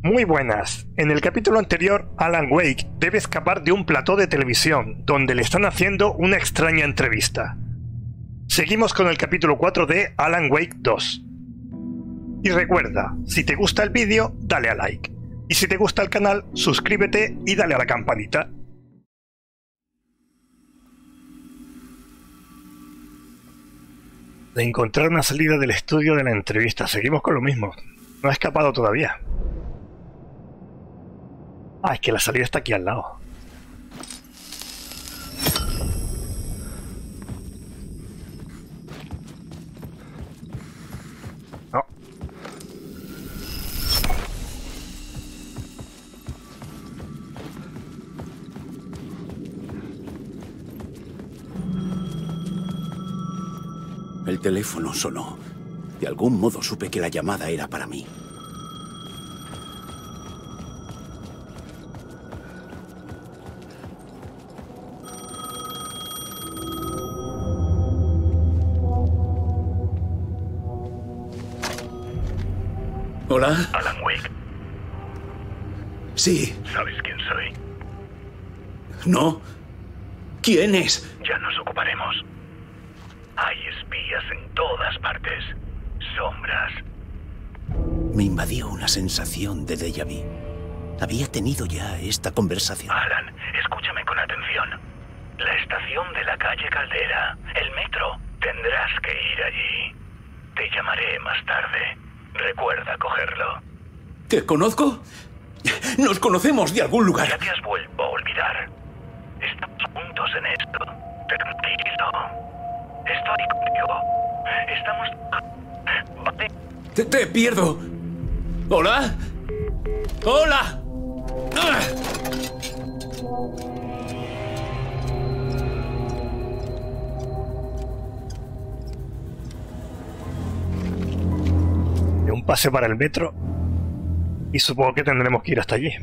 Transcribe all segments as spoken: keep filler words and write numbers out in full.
Muy buenas. En el capítulo anterior, Alan Wake debe escapar de un plató de televisión, donde le están haciendo una extraña entrevista. Seguimos con el capítulo cuatro de Alan Wake dos. Y recuerda, si te gusta el vídeo, dale a like. Y si te gusta el canal, suscríbete y dale a la campanita. De encontrar una salida del estudio de la entrevista. Seguimos con lo mismo. No ha escapado todavía. Ah, es que la salida está aquí al lado. No. El teléfono sonó. De algún modo supe que la llamada era para mí. ¿Hola? Alan Wake. Sí. ¿Sabes quién soy? ¿No? ¿Quién es? Ya nos ocuparemos. Hay espías en todas partes. Sombras. Me invadió una sensación de déjà vu. Había tenido ya esta conversación. Alan, escúchame con atención. La estación de la calle Caldera, el metro. Tendrás que ir allí. Te llamaré más tarde. Recuerda cogerlo. ¿Te conozco? Nos conocemos de algún lugar. Ya te has vuelto a olvidar. Estamos juntos en esto. Tranquilo. Estoy contigo. Estamos... Vale. Te, te pierdo. ¿Hola? ¡Hola! ¡Ah! Un pase para el metro y supongo que tendremos que ir hasta allí.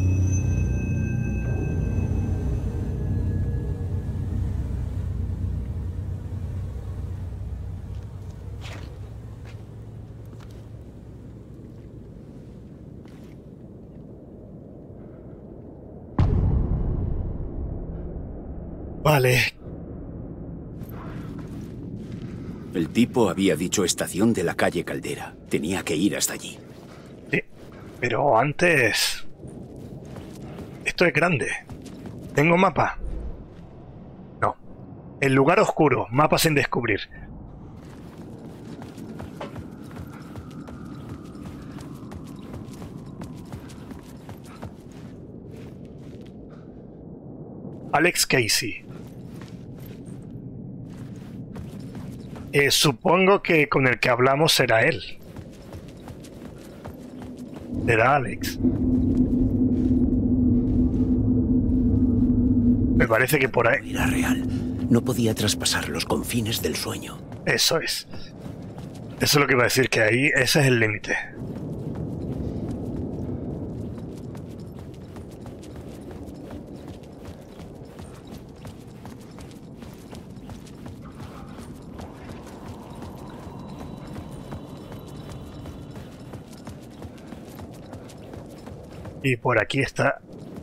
Vale. El tipo había dicho estación de la calle Caldera. Tenía que ir hasta allí. Sí, pero antes... Esto es grande. ¿Tengo mapa? No. El lugar oscuro. Mapa sin descubrir. Alex Casey. Eh, supongo que con el que hablamos será él. Será Alex. Me parece que por ahí... Era real. No podía traspasar los confines del sueño. Eso es. Eso es lo que iba a decir, que ahí ese es el límite. Y por aquí está.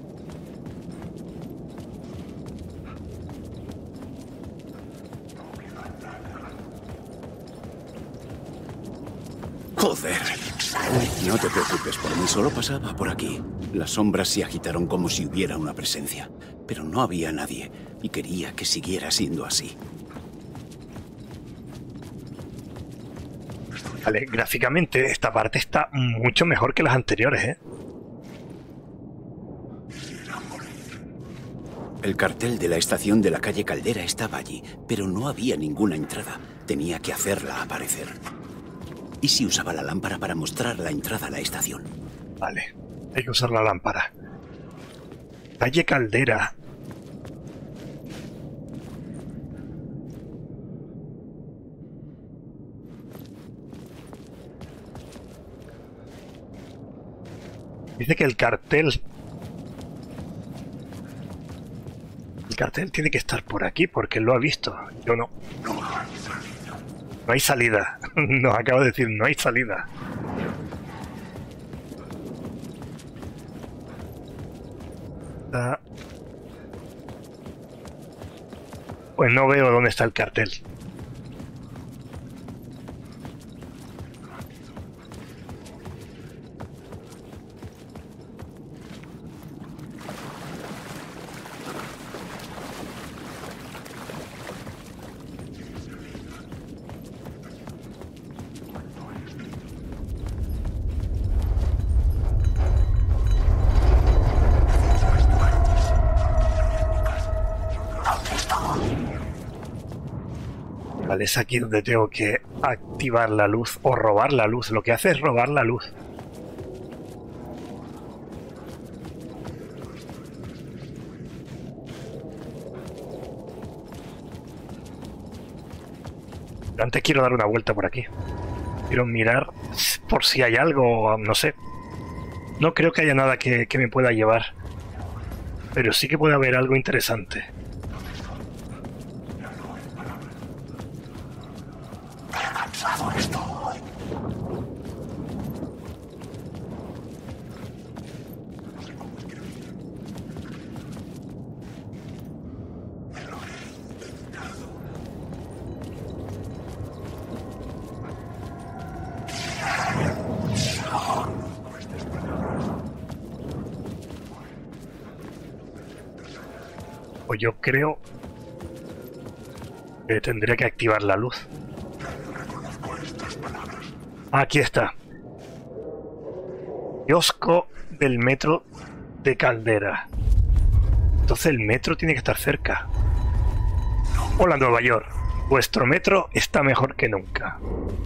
¡Joder! No te preocupes por mí, solo pasaba por aquí. Las sombras se agitaron como si hubiera una presencia, pero no había nadie y quería que siguiera siendo así. Vale, gráficamente esta parte está mucho mejor que las anteriores, ¿eh? El cartel de la estación de la calle Caldera estaba allí, pero no había ninguna entrada. Tenía que hacerla aparecer. ¿Y si usaba la lámpara para mostrar la entrada a la estación? Vale, hay que usar la lámpara. Calle Caldera. Dice que el cartel... El cartel tiene que estar por aquí porque lo ha visto. Yo no. No hay salida. Nos acabo de decir, no hay salida. está... Pues no veo dónde está el cartel. Vale, es aquí donde tengo que activar la luz o robar la luz. Lo que hace es robar la luz. Antes quiero dar una vuelta por aquí. Quiero mirar por si hay algo, no sé. No creo que haya nada que, que me pueda llevar. Pero sí que puede haber algo interesante. Pues yo creo que tendré que activar la luz. Aquí está. Kiosco del metro de Caldera. Entonces el metro tiene que estar cerca. Hola, Nueva York. Vuestro metro está mejor que nunca.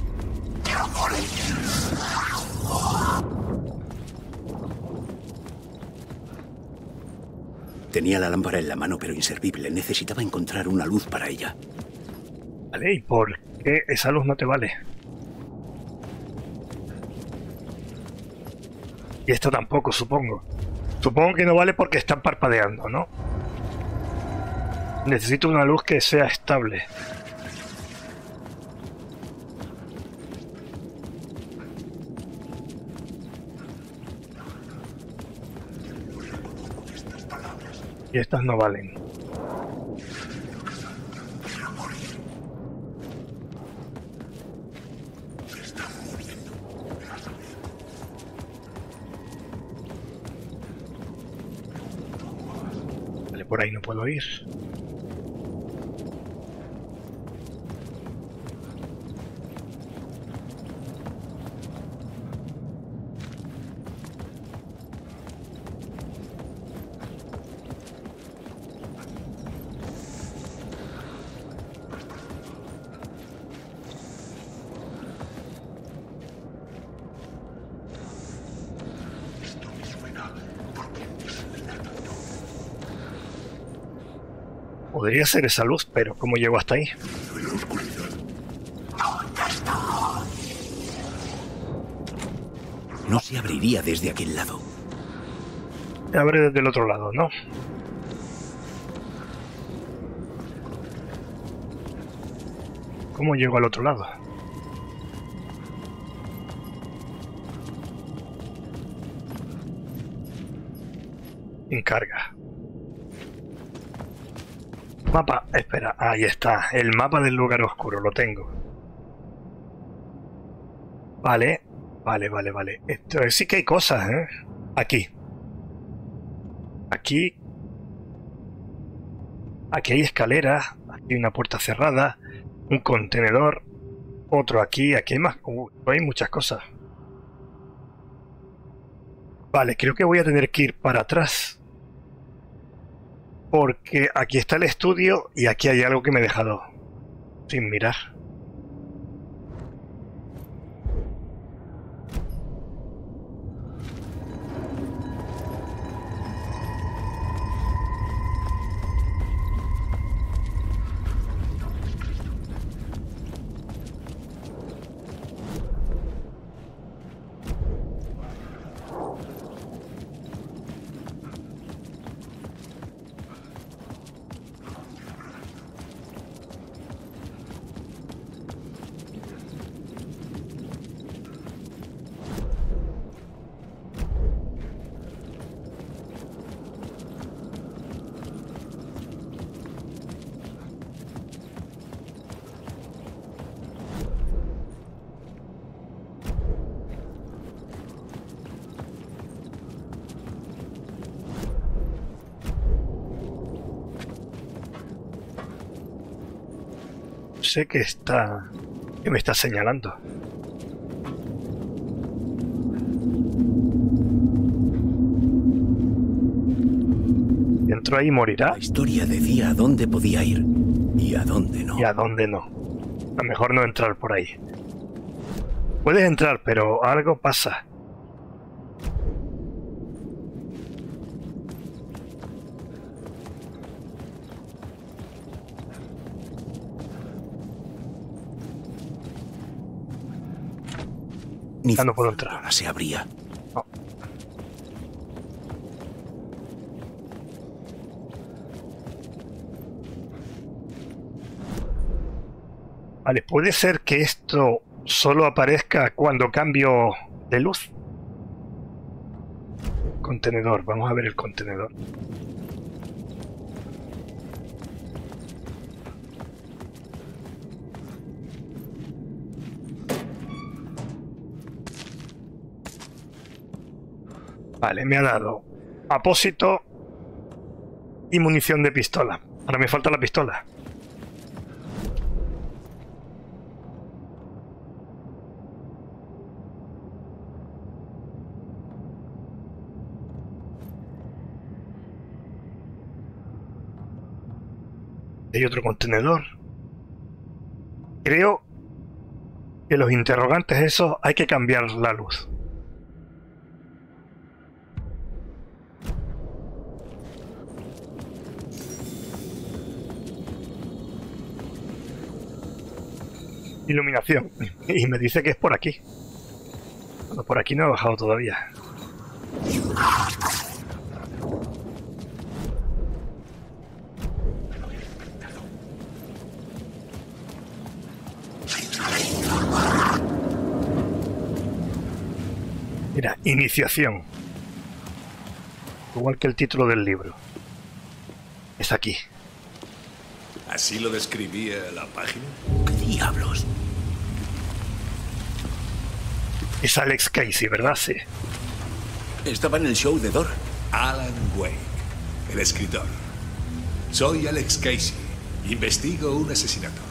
Tenía la lámpara en la mano, pero inservible. Necesitaba encontrar una luz para ella. Vale, ¿y por qué esa luz no te vale? Y esta tampoco, supongo. Supongo que no vale porque están parpadeando, ¿no? Necesito una luz que sea estable. Y estas no valen. Vale, por ahí no puedo ir. Podría ser esa luz, pero ¿cómo llego hasta ahí? No se abriría desde aquel lado. Se abre desde el otro lado, ¿no? ¿Cómo llego al otro lado? Encarga. Mapa, espera, ahí está, el mapa del lugar oscuro, lo tengo. Vale, vale, vale, vale. Esto sí que hay cosas, ¿eh? Aquí. Aquí. Aquí hay escaleras, aquí hay una puerta cerrada, un contenedor, otro aquí, aquí hay más, uh, hay muchas cosas. Vale, creo que voy a tener que ir para atrás. Porque aquí está el estudio y aquí hay algo que me he dejado sin mirar. sé qué está... qué me está señalando. Si entro ahí morirá. La historia decía a dónde podía ir y a dónde no. Y a dónde no. A lo mejor no entrar por ahí. Puedes entrar, pero algo pasa. Ni Ah, no puedo entrar. ahora se abría. No. Vale, puede ser que esto solo aparezca cuando cambio de luz. Contenedor, vamos a ver el contenedor. Vale, me ha dado apósito y munición de pistola. Ahora me falta la pistola. Hay otro contenedor. Creo que los interrogantes esos hay que cambiar la luz. Iluminación. Y me dice que es por aquí. Bueno, por aquí no he bajado todavía. Mira, iniciación. Igual que el título del libro. Es aquí. ¿Así lo describía la página? ¿Qué diablos? Es Alex Casey, ¿verdad? Sí. Estaba en el show de Dor. Alan Wake, el escritor. Soy Alex Casey. Investigo un asesinato.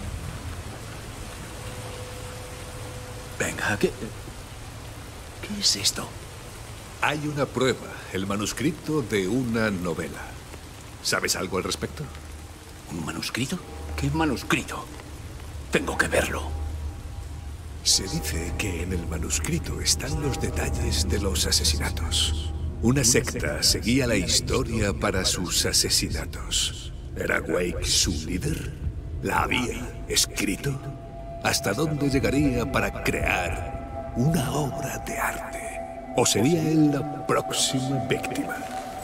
Venga, ¿qué... ¿Qué es esto? Hay una prueba, el manuscrito de una novela. ¿Sabes algo al respecto? ¿Un manuscrito? ¿Qué manuscrito? Tengo que verlo. Se dice que en el manuscrito están los detalles de los asesinatos. Una secta seguía la historia para sus asesinatos. ¿Era Wake su líder? ¿La había escrito? ¿Hasta dónde llegaría para crear una obra de arte? ¿O sería él la próxima víctima?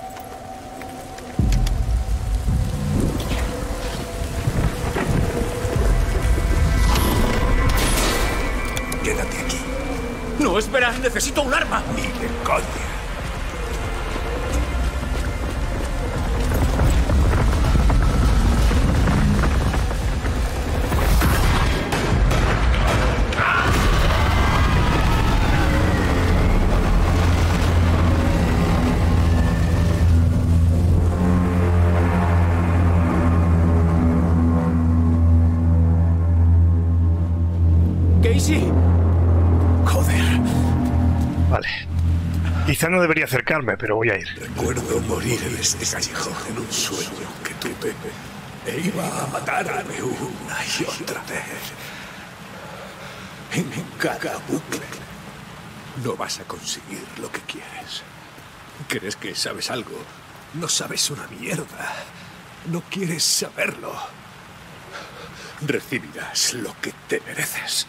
Quédate aquí. No, espera, necesito un arma. Ni de coña. Casey. Joder. Vale. Quizá no debería acercarme, pero voy a ir. Recuerdo morir en este callejón en un sueño que tuve. E iba a matarme una y otra vez. En cada bucle. No vas a conseguir lo que quieres. ¿Crees que sabes algo? No sabes una mierda. No quieres saberlo. Recibirás lo que te mereces.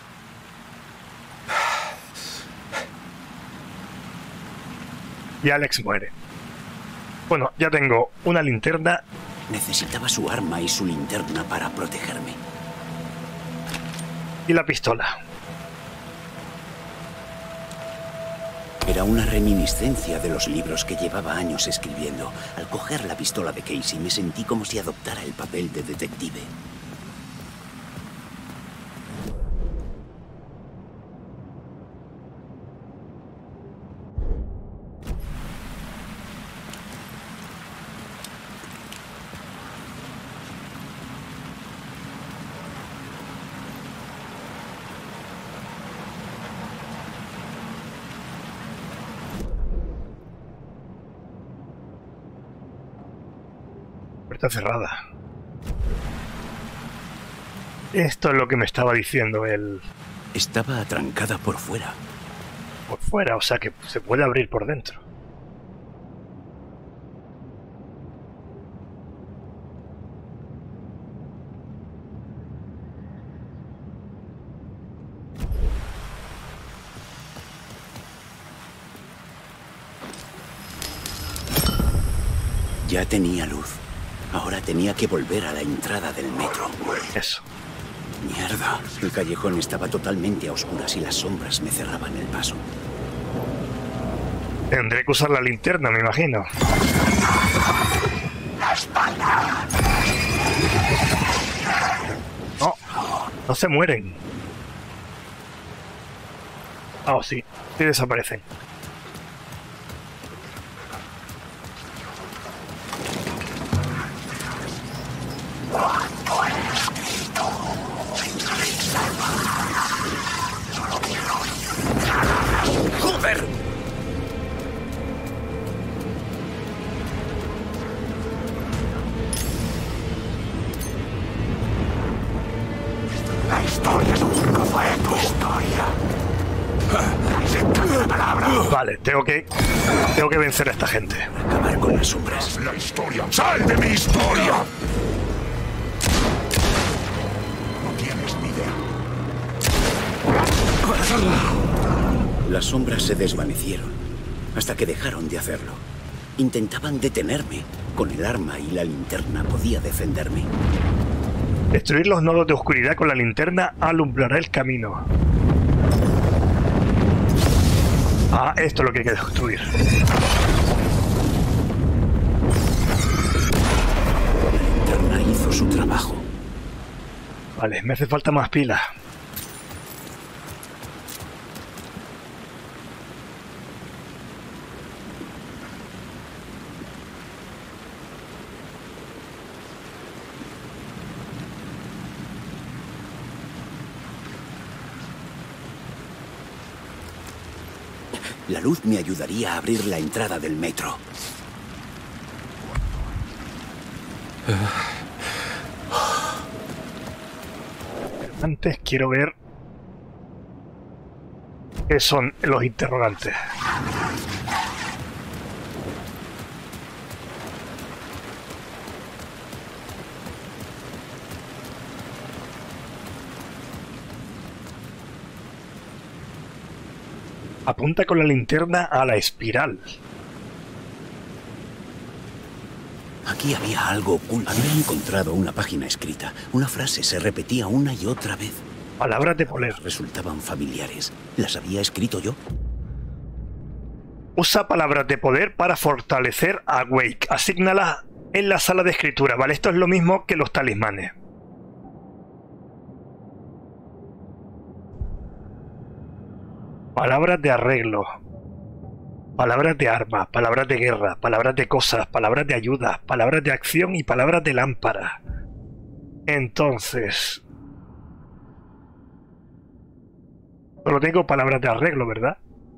Y Alex muere. Bueno, ya tengo una linterna Necesitaba su arma y su linterna para protegerme. y la pistola. Era una reminiscencia de los libros que llevaba años escribiendo. Al coger la pistola de Casey me sentí como si adoptara el papel de detective. puerta cerrada. Esto es lo que me estaba diciendo él. Estaba atrancada por fuera. Por fuera, o sea que se puede abrir por dentro. Ya tenía luz. Ahora tenía que volver a la entrada del metro. Eso. Mierda. El callejón estaba totalmente a oscuras y las sombras me cerraban el paso. Tendré que usar la linterna, me imagino. No, no se mueren. Ah, oh, sí, sí desaparecen. ¡Joder! La historia nunca fue tu historia. Acepta la palabra. Vale, tengo que tengo que vencer a esta gente. Acabar con las sombras. La historia. ¡Sal de mi historia! No tienes ni idea. Las sombras se desvanecieron hasta que dejaron de hacerlo. Intentaban detenerme. Con el arma y la linterna podía defenderme. Destruir los nodos de oscuridad con la linterna alumbrará el camino. Ah, esto es lo que hay que destruir. La linterna hizo su trabajo. Vale, me hace falta más pilas. La luz me ayudaría a abrir la entrada del metro. Antes quiero ver qué son los interrogantes. Apunta con la linterna a la espiral. Aquí había algo oculto. Había encontrado una página escrita. Una frase se repetía una y otra vez. Palabras de poder. Resultaban familiares. ¿Las había escrito yo? Usa palabras de poder para fortalecer a Wake. Asígnalas en la sala de escritura. Vale, esto es lo mismo que los talismanes. Palabras de arreglo, palabras de arma, palabras de guerra, palabras de cosas, palabras de ayuda, palabras de acción y palabras de lámpara. Entonces... solo tengo palabras de arreglo, ¿verdad?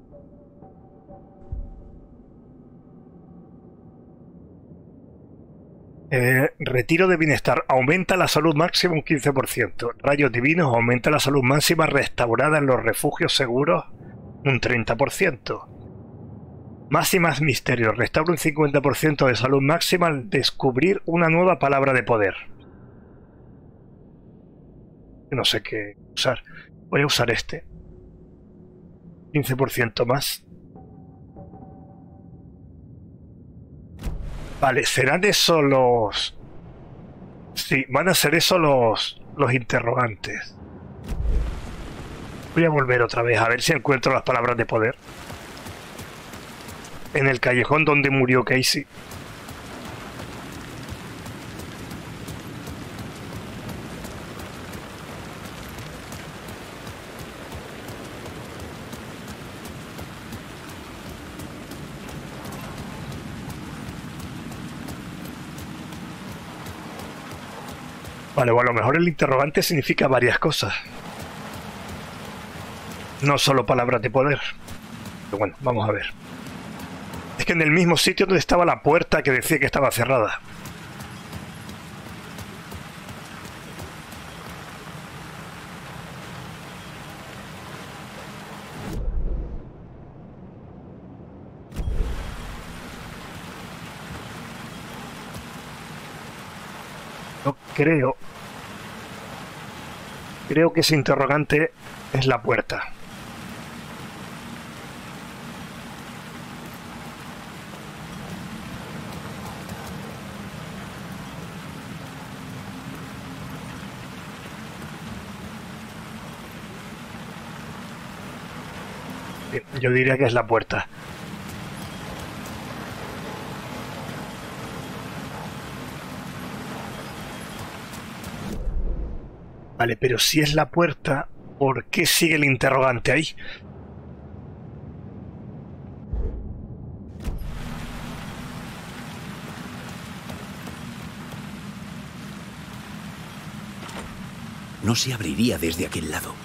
Eh, retiro de bienestar. Aumenta la salud máxima un quince por ciento. Rayos divinos. Aumenta la salud máxima restaurada en los refugios seguros un treinta por ciento. Más y más misterios. Restaura un cincuenta por ciento de salud máxima al descubrir una nueva palabra de poder. No sé qué usar. Voy a usar este. quince por ciento más. Vale, serán eso los... sí, van a ser eso los, los interrogantes. Voy a volver otra vez a ver si encuentro las palabras de poder. En el callejón donde murió Casey. Vale, o a lo mejor el interrogante significa varias cosas. No solo palabras de poder. Pero bueno, vamos a ver. Es que en el mismo sitio donde estaba la puerta que decía que estaba cerrada. creo... Creo que ese interrogante es la puerta. Yo diría que es la puerta. Vale, pero si es la puerta, ¿por qué sigue el interrogante ahí? No se abriría desde aquel lado.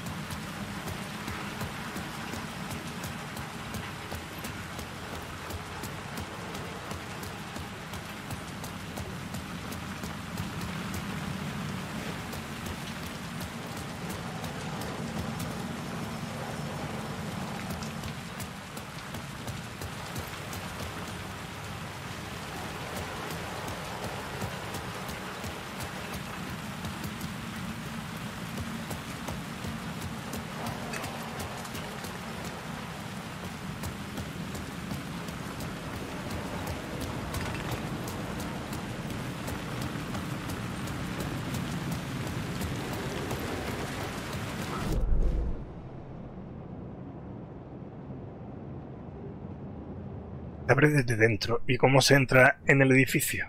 Se abre desde dentro. ¿Y cómo se entra en el edificio?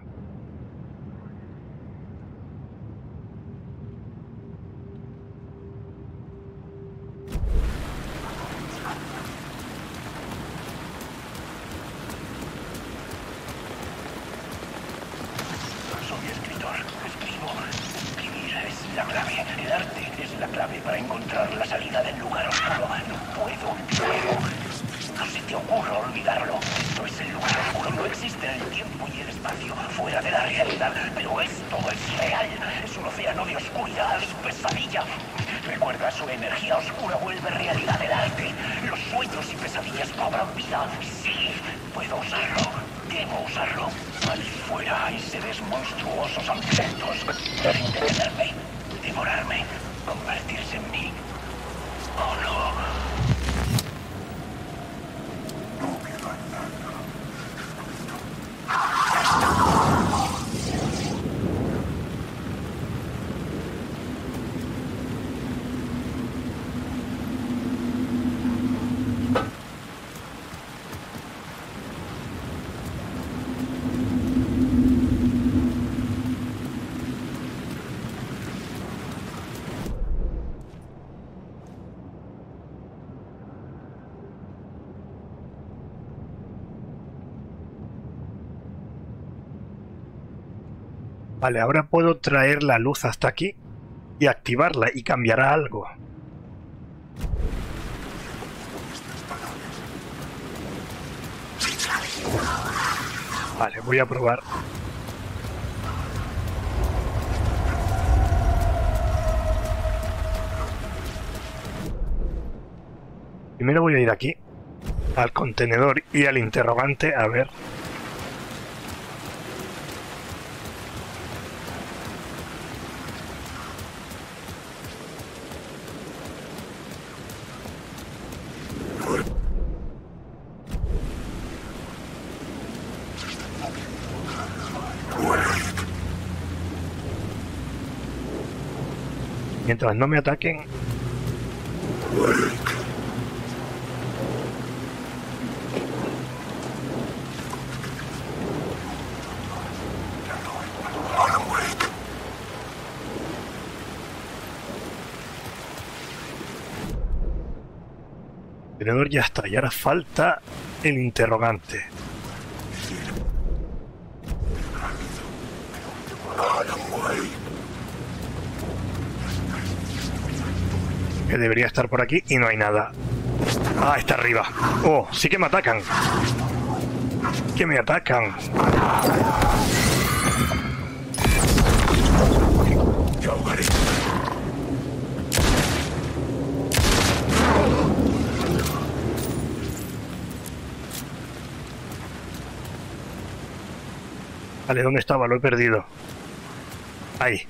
Soy escritor, escribo. Escribir es la clave. El arte es la clave para encontrar la salida del lugar oscuro. No puedo, no puedo. No se te ocurra olvidarlo. Esto es el lugar oscuro. No existe el tiempo y el espacio fuera de la realidad. Pero esto es real. Es un océano de oscuridad y pesadilla. Recuerda, su energía oscura vuelve realidad el arte. Los sueños y pesadillas cobran vida. Sí, puedo usarlo. Debo usarlo. Allí fuera hay seres monstruosos, hambrientos. Sin detenerme, devorarme, convertirse en mí. Oh no. Vale, ahora puedo traer la luz hasta aquí y activarla y cambiará algo. Vale, voy a probar. Primero voy a ir aquí, al contenedor y al interrogante, a ver. Mientras no me ataquen. El tenedor ya está, y ahora falta el interrogante. Que debería estar por aquí y no hay nada. Ah, está arriba. Oh, sí que me atacan. Que me atacan. Vale, ¿dónde estaba? Lo he perdido. Ahí.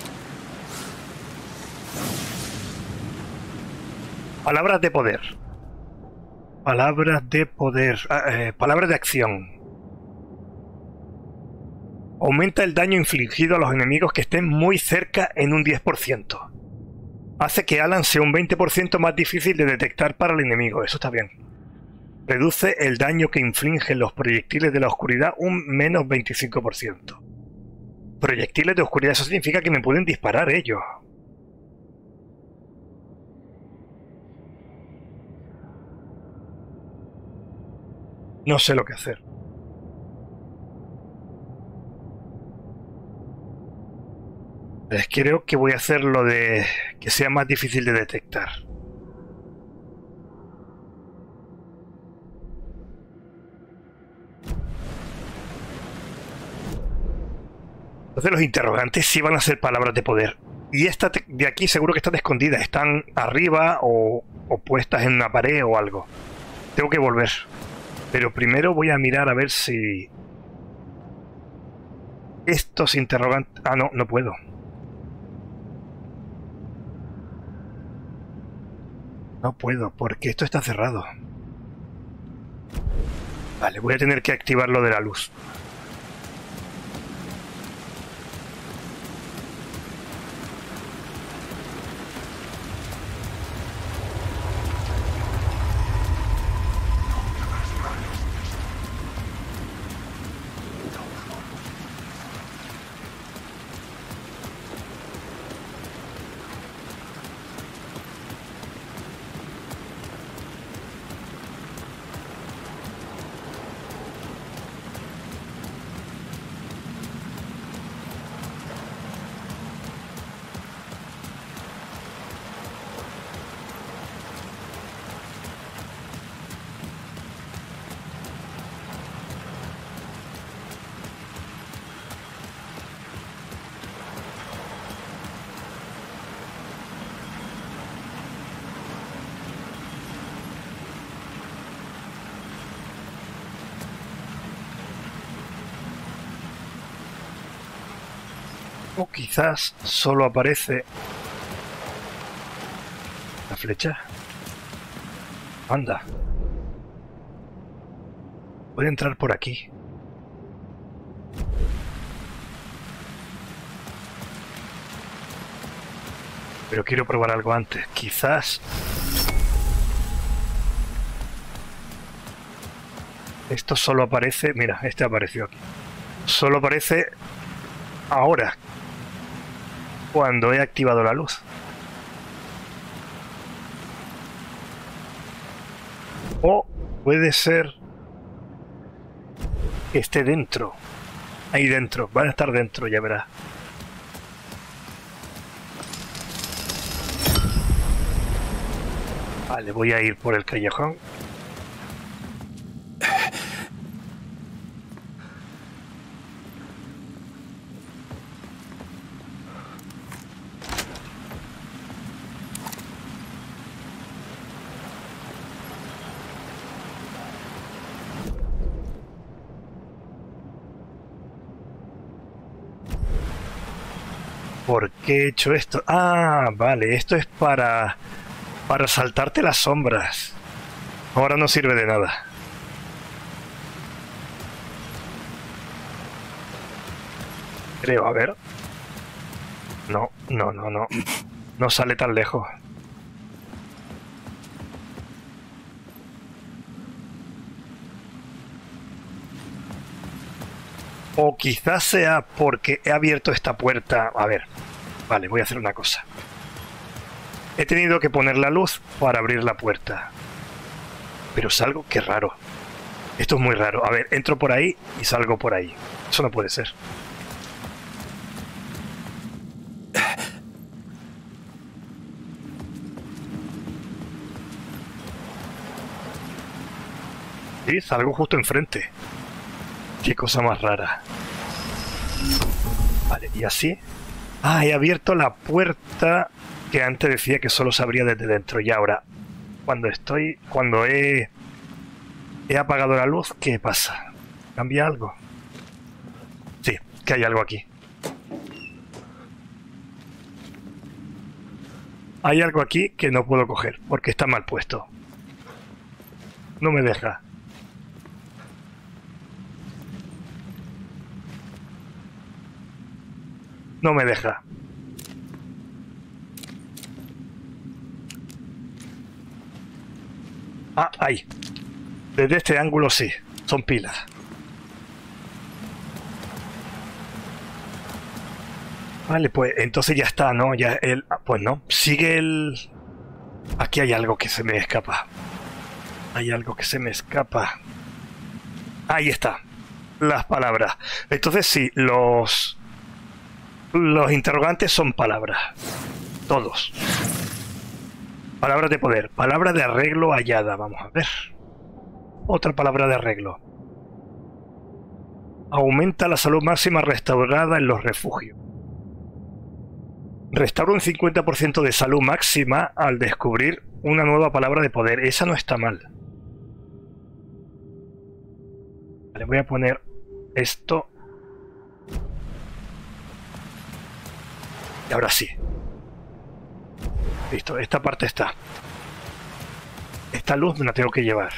Palabras de poder. Palabras de poder. Ah, eh, palabras de acción. Aumenta el daño infligido a los enemigos que estén muy cerca en un diez por ciento. Hace que Alan sea un veinte por ciento más difícil de detectar para el enemigo. Eso está bien. Reduce el daño que infligen los proyectiles de la oscuridad un menos veinticinco por ciento. Proyectiles de oscuridad. Eso significa que me pueden disparar ellos. No sé lo que hacer. Pues creo que voy a hacer lo de que sea más difícil de detectar. Entonces los interrogantes sí van a ser palabras de poder. Y esta de aquí seguro que están escondidas. Están arriba o, o puestas en una pared o algo. Tengo que volver. Pero primero voy a mirar a ver si... Estos interrogantes... Ah, no, no puedo. No puedo, porque esto está cerrado. Vale, voy a tener que activar lo de la luz. O quizás solo aparece la flecha. Anda. Puede entrar por aquí. Pero quiero probar algo antes. Quizás... Esto solo aparece... Mira, este apareció aquí. Solo aparece ahora, cuando he activado la luz. O puede ser que esté dentro. Ahí dentro. Van a estar dentro, ya verás. Vale, voy a ir por el callejón. ¿Por qué he hecho esto? Ah, vale, esto es para... para saltarte las sombras. Ahora no sirve de nada. Creo, a ver. No, no, no, no. No sale tan lejos. O quizás sea porque he abierto esta puerta... A ver, vale, voy a hacer una cosa. He tenido que poner la luz para abrir la puerta. Pero es algo que raro. Esto es muy raro. A ver, entro por ahí y salgo por ahí. Eso no puede ser. Sí, salgo justo enfrente. Qué cosa más rara. Vale, y así. Ah, he abierto la puerta que antes decía que solo se abría desde dentro. Y ahora, cuando estoy... Cuando he... He apagado la luz, ¿qué pasa? ¿Cambia algo? Sí, que hay algo aquí. Hay algo aquí que no puedo coger porque está mal puesto. No me deja. No me deja. Ah, ahí. Desde este ángulo sí. Son pilas. Vale, pues entonces ya está, ¿no? Ya el... Pues no. Sigue el... Aquí hay algo que se me escapa. Hay algo que se me escapa. Ahí está. Las palabras. Entonces sí, los... Los interrogantes son palabras. Todos. Palabras de poder. Palabra de arreglo hallada. Vamos a ver. Otra palabra de arreglo. Aumenta la salud máxima restaurada en los refugios. Restaura un cincuenta por ciento de salud máxima al descubrir una nueva palabra de poder. Esa no está mal. Le voy a poner esto. Y ahora sí. Listo, esta parte está. Esta luz me la tengo que llevar.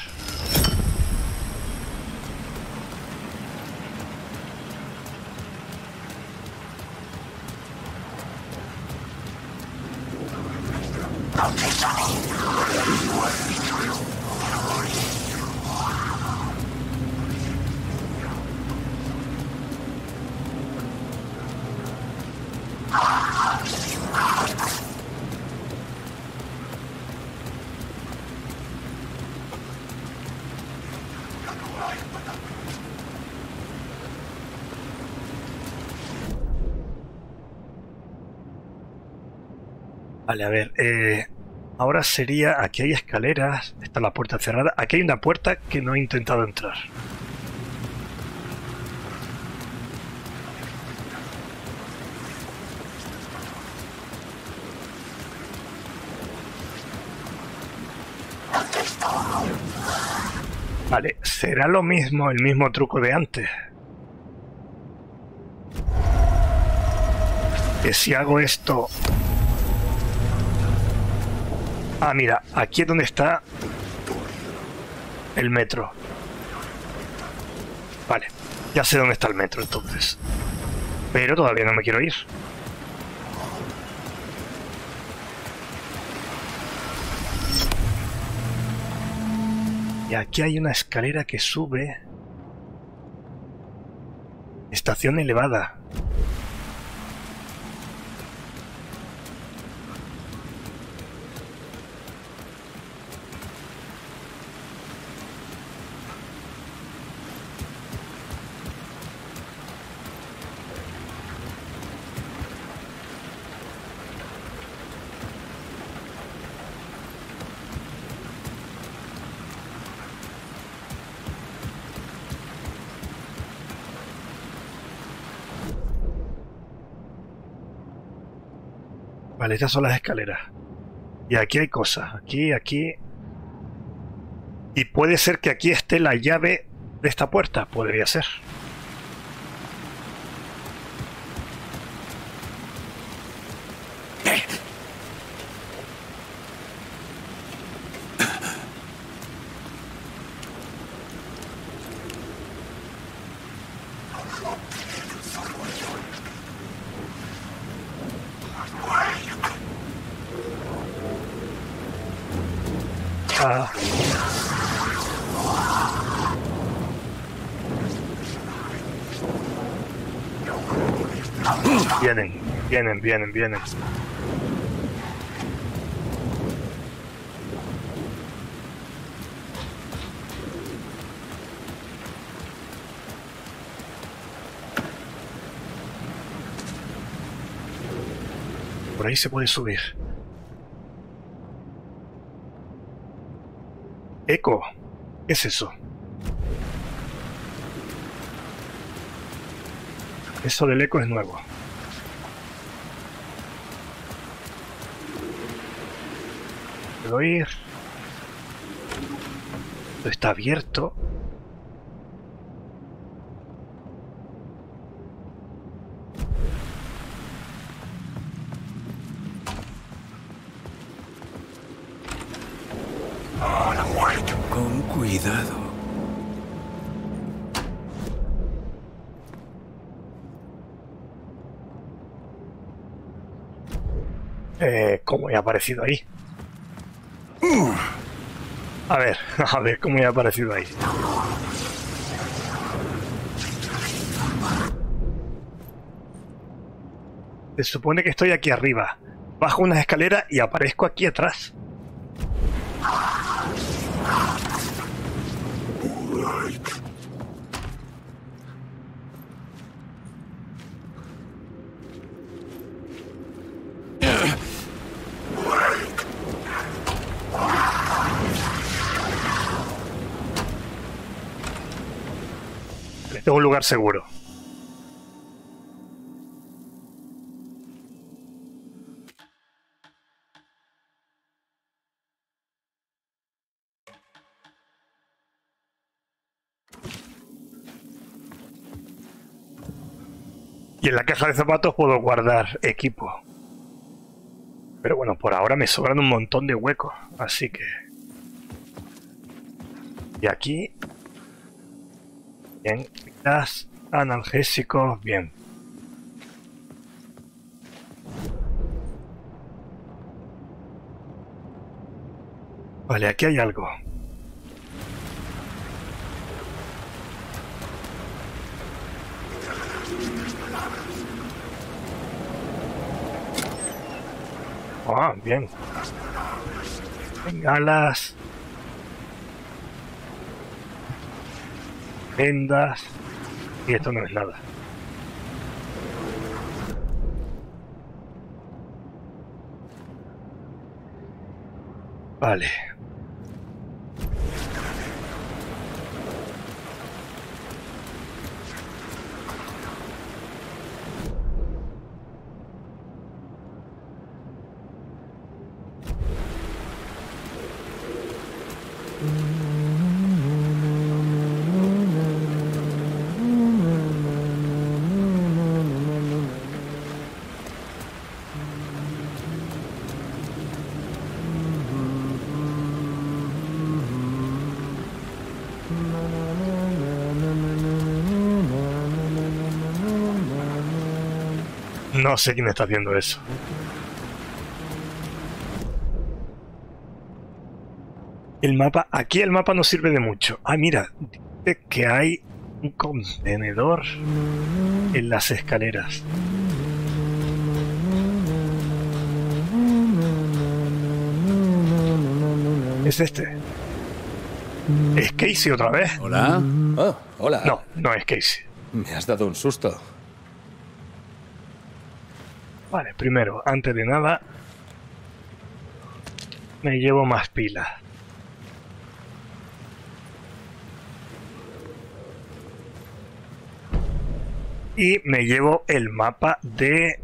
Vale, a ver, eh, ahora sería, aquí hay escaleras, está la puerta cerrada, aquí hay una puerta que no he intentado entrar. Vale, será lo mismo, el mismo truco de antes. Que si hago esto... Ah, mira, aquí es donde está el metro. Vale, ya sé dónde está el metro entonces. Pero todavía no me quiero ir. Y aquí hay una escalera que sube. Estación elevada. Vale, estas son las escaleras. Y aquí hay cosas. Aquí, aquí. Y puede ser que aquí esté la llave de esta puerta. Podría ser. Ah. Vienen, vienen, vienen, vienen. Por ahí se puede subir. Eco, ¿qué es eso? Eso del eco es nuevo. ¿Puedo ir? Esto está abierto. Eh, ¿Cómo he aparecido ahí? A ver, a ver cómo he aparecido ahí. Se supone que estoy aquí arriba. Bajo unas escaleras y aparezco aquí atrás. Este es un lugar seguro. Y en la caja de zapatos puedo guardar equipo. Pero bueno, por ahora me sobran un montón de huecos, así que... Y aquí... Bien, pilas, analgésicos, bien. Vale, aquí hay algo. Ah, bien. Bengalas. Vendas. Y esto no es nada. Vale. No sé quién está haciendo eso. El mapa, aquí el mapa no sirve de mucho. Ah, mira, dice que hay un contenedor en las escaleras. Es este. ¿Es Casey otra vez? Hola. Oh, hola. No, no es Casey. Me has dado un susto. Vale, primero, antes de nada, me llevo más pilas. Y me llevo el mapa de...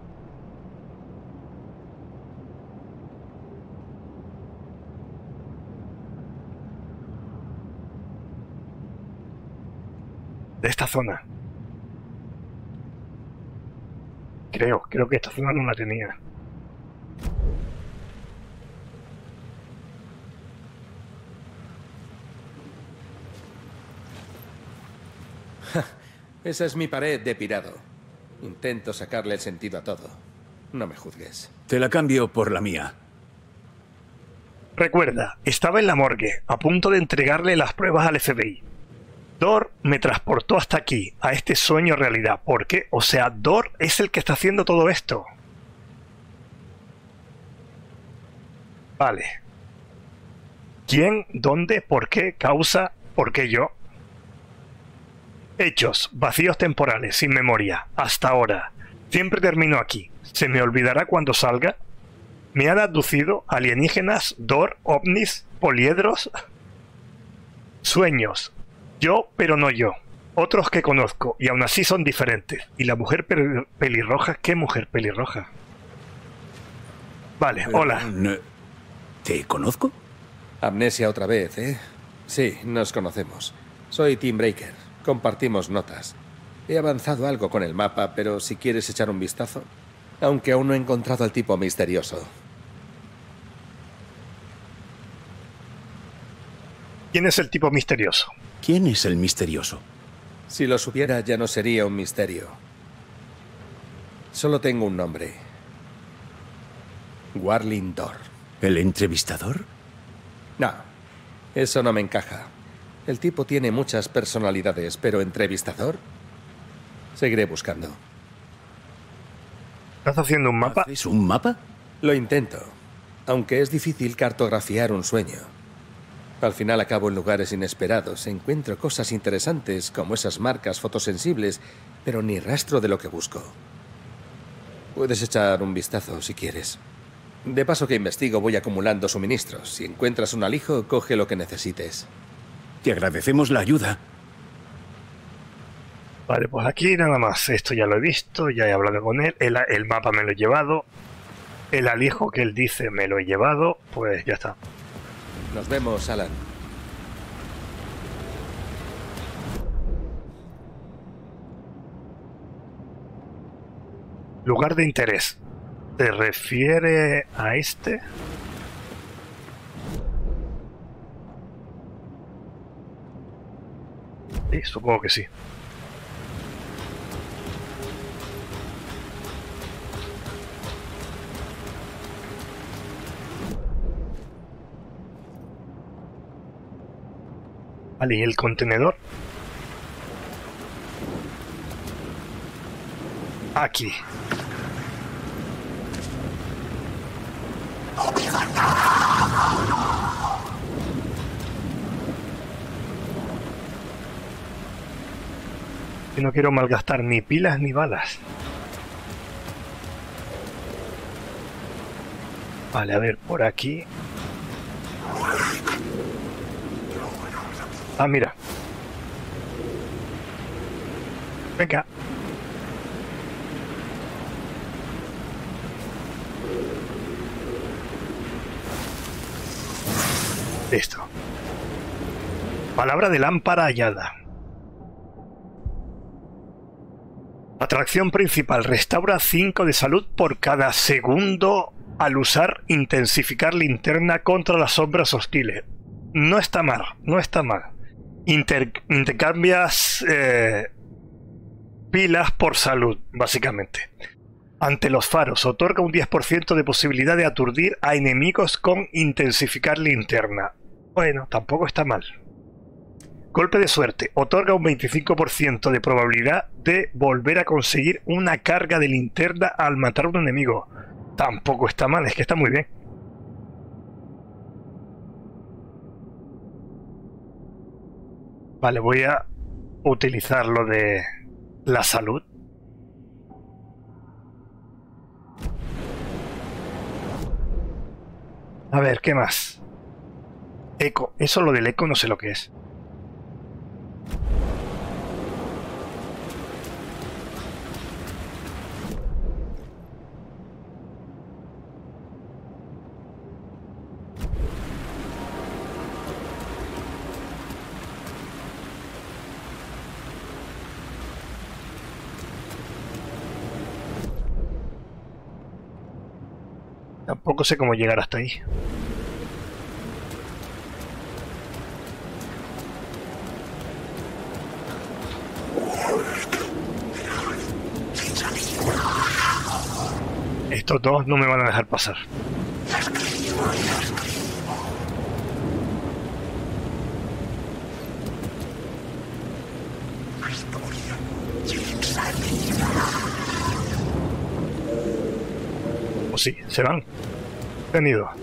de esta zona. Creo, creo que esta zona no la tenía. Esa es mi pared de pirado. Intento sacarle el sentido a todo. No me juzgues. Te la cambio por la mía. Recuerda, estaba en la morgue, a punto de entregarle las pruebas al F B I. Dor me transportó hasta aquí, a este sueño realidad. ¿Por qué? O sea, Dor es el que está haciendo todo esto. Vale. ¿Quién? ¿Dónde? ¿Por qué? ¿Causa? ¿Por qué yo? Hechos, vacíos temporales, sin memoria, hasta ahora. Siempre termino aquí. ¿Se me olvidará cuando salga? ¿Me han abducido alienígenas, Dor, ovnis, poliedros? Sueños. Yo, pero no yo. Otros que conozco, y aún así son diferentes. ¿Y la mujer pel pelirroja? ¿Qué mujer pelirroja? Vale, Pero, hola. no- ¿Te conozco? Amnesia otra vez, ¿eh? Sí, nos conocemos. Soy Tim Breaker. Compartimos notas. He avanzado algo con el mapa, pero si quieres echar un vistazo... Aunque aún no he encontrado al tipo misterioso. ¿Quién es el tipo misterioso? ¿Quién es el misterioso? Si lo supiera, ya no sería un misterio. Solo tengo un nombre. Warling Door. ¿El entrevistador? No, eso no me encaja. El tipo tiene muchas personalidades, pero entrevistador... Seguiré buscando. ¿Estás haciendo un mapa? ¿Es un mapa? Lo intento, aunque es difícil cartografiar un sueño. Al final acabo en lugares inesperados, encuentro cosas interesantes como esas marcas fotosensibles, pero ni rastro de lo que busco. Puedes echar un vistazo si quieres. De paso que investigo voy acumulando suministros. Si encuentras un alijo, coge lo que necesites. Te agradecemos la ayuda. Vale, pues aquí nada más. Esto ya lo he visto, ya he hablado con él. El, el mapa me lo he llevado. El alijo que él dice me lo he llevado. Pues ya está. Nos vemos, Alan. Lugar de interés. ¿Se refiere a este? Sí, supongo que sí. Vale, ¿y el contenedor? Aquí. Y no quiero malgastar ni pilas ni balas. Vale, a ver, por aquí. Ah, mira. Venga. Listo. Palabra de lámpara hallada. Atracción principal. Restaura cinco de salud por cada segundo al usar intensificar linterna contra las sombras hostiles. No está mal, no está mal. Inter intercambias eh, pilas por salud, básicamente. Ante los faros, otorga un diez por ciento de posibilidad de aturdir a enemigos con intensificar linterna. Bueno, tampoco está mal. Golpe de suerte, otorga un veinticinco por ciento de probabilidad de volver a conseguir una carga de linterna al matar a un enemigo. Tampoco está mal, es que está muy bien. Vale, voy a utilizar lo de la salud. A ver, ¿qué más? Eco. Eso lo del eco no sé lo que es. Tampoco sé cómo llegar hasta ahí. Estos dos no me van a dejar pasar. O sí, se van. Se han ido.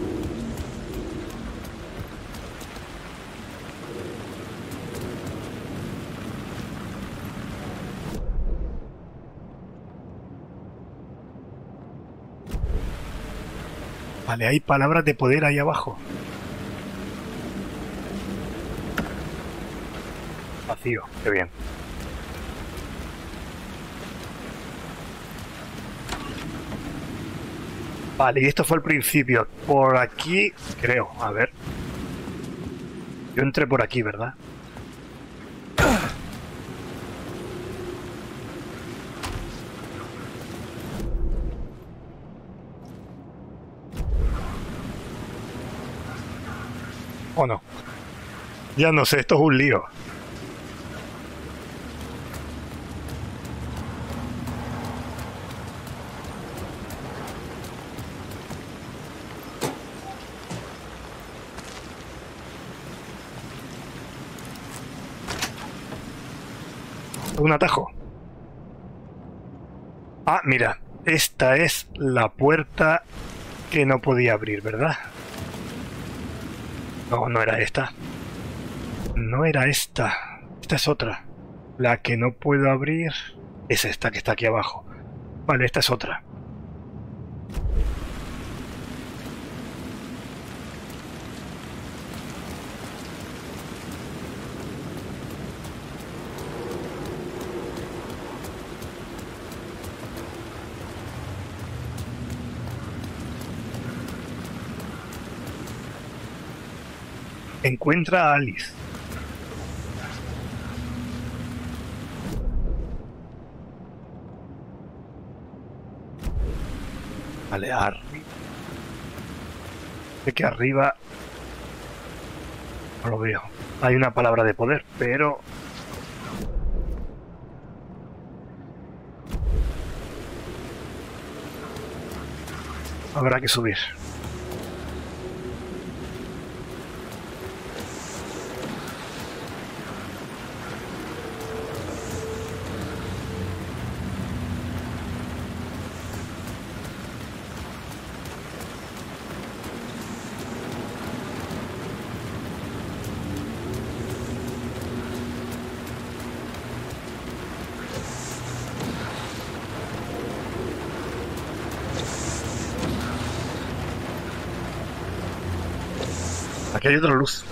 Vale, hay palabras de poder ahí abajo. Vacío, qué bien. Vale, y esto fue el principio. Por aquí, creo, a ver. Yo entré por aquí, ¿verdad? ¿O no? Ya no sé, esto es un lío. Un atajo. Ah, mira. Esta es la puerta que no podía abrir, ¿verdad? No, no era esta. No era esta. Esta es otra. La que no puedo abrir es esta que está aquí abajo. Vale, esta es otra. Encuentra a Alice. Vale, arriba. Sé que arriba no lo veo. Hay una palabra de poder, pero habrá que subir. Aquí hay otra luz.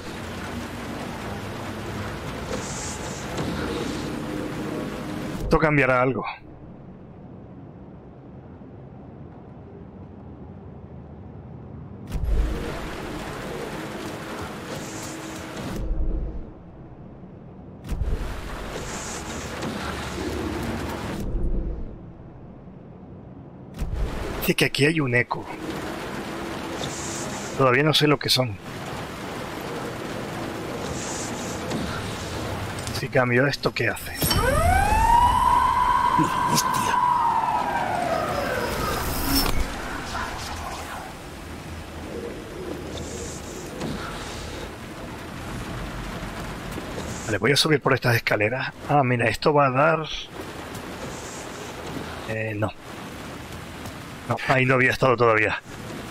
Esto cambiará algo. Dice que aquí hay un eco. Todavía no sé lo que son. Si cambio esto, ¿qué hace? No, hostia. Vale, voy a subir por estas escaleras. Ah, mira, esto va a dar... Eh, no. No, ahí no había estado todavía.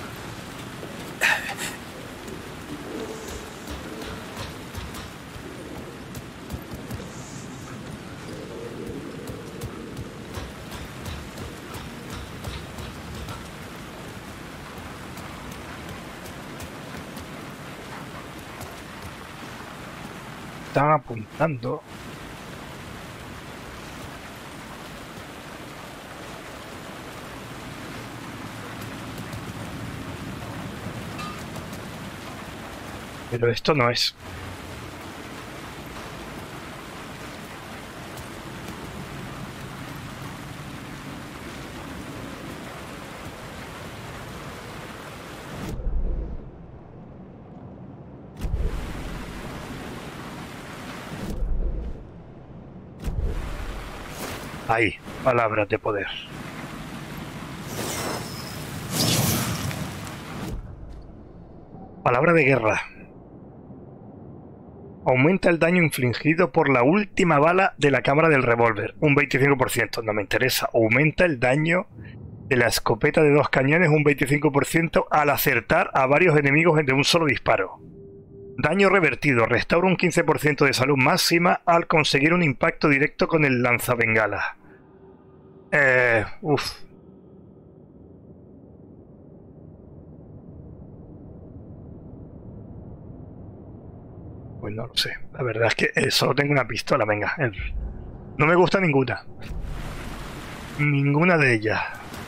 Están apuntando. Pero esto no es. Ahí, palabras de poder. Palabra de guerra. Aumenta el daño infligido por la última bala de la cámara del revólver. Un veinticinco por ciento. No me interesa. Aumenta el daño de la escopeta de dos cañones un veinticinco por ciento al acertar a varios enemigos de un solo disparo. Daño revertido. Restaura un quince por ciento de salud máxima al conseguir un impacto directo con el lanzabengala. Eh... Uff. Pues no lo sé. La verdad es que eh, solo tengo una pistola, venga. Eh, no me gusta ninguna. Ninguna de ellas.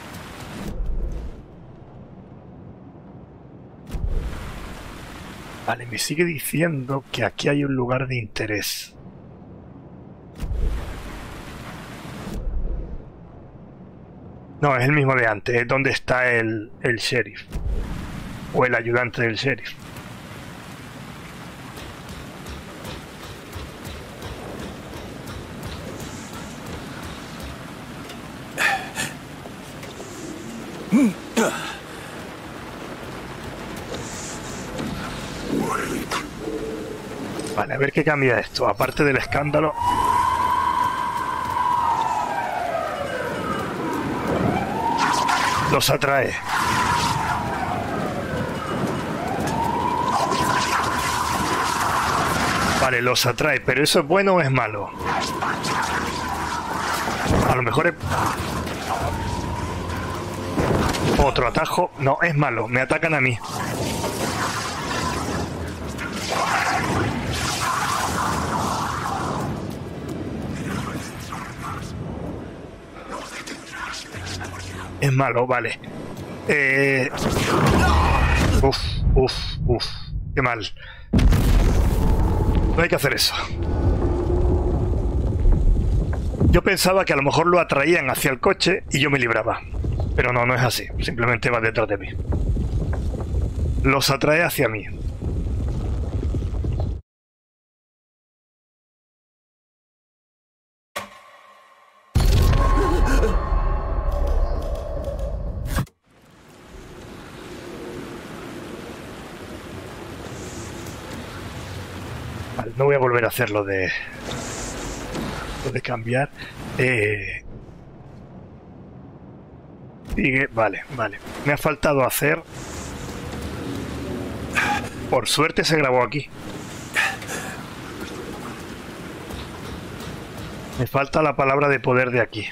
Vale, me sigue diciendo que aquí hay un lugar de interés. No, es el mismo de antes. Es donde está el, el sheriff. O el ayudante del sheriff. Vale, a ver qué cambia esto. Aparte del escándalo. Los atrae. Vale, los atrae, pero ¿eso es bueno o es malo? A lo mejor es... Otro atajo. No, es malo. Me atacan a mí. Es malo, vale. Eh... Uf, uf, uf. Qué mal. No hay que hacer eso. Yo pensaba que a lo mejor lo atraían hacia el coche y yo me libraba. Pero no, no es así. Simplemente va detrás de mí. Los atrae hacia mí. Vale, no voy a volver a hacer lo de... Lo de cambiar. Eh... Sigue, vale, vale. Me ha faltado hacer... Por suerte se grabó aquí. Me falta la palabra de poder de aquí.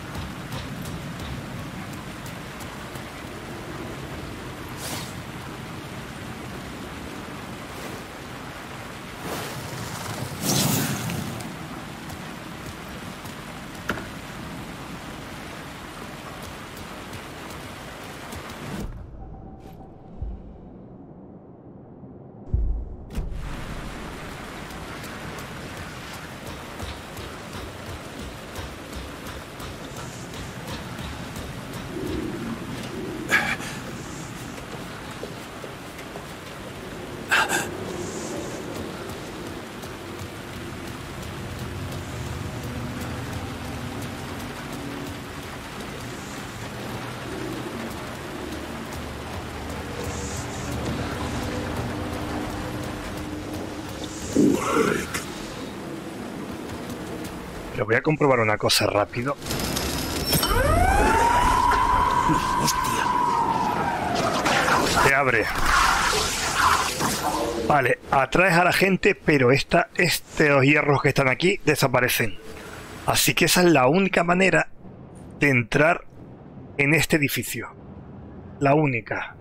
Pero voy a comprobar una cosa rápido. ¡Hostia! Se abre. Vale, atraes a la gente, pero esta, estos hierros que están aquí desaparecen. Así que esa es la única manera de entrar en este edificio. La única.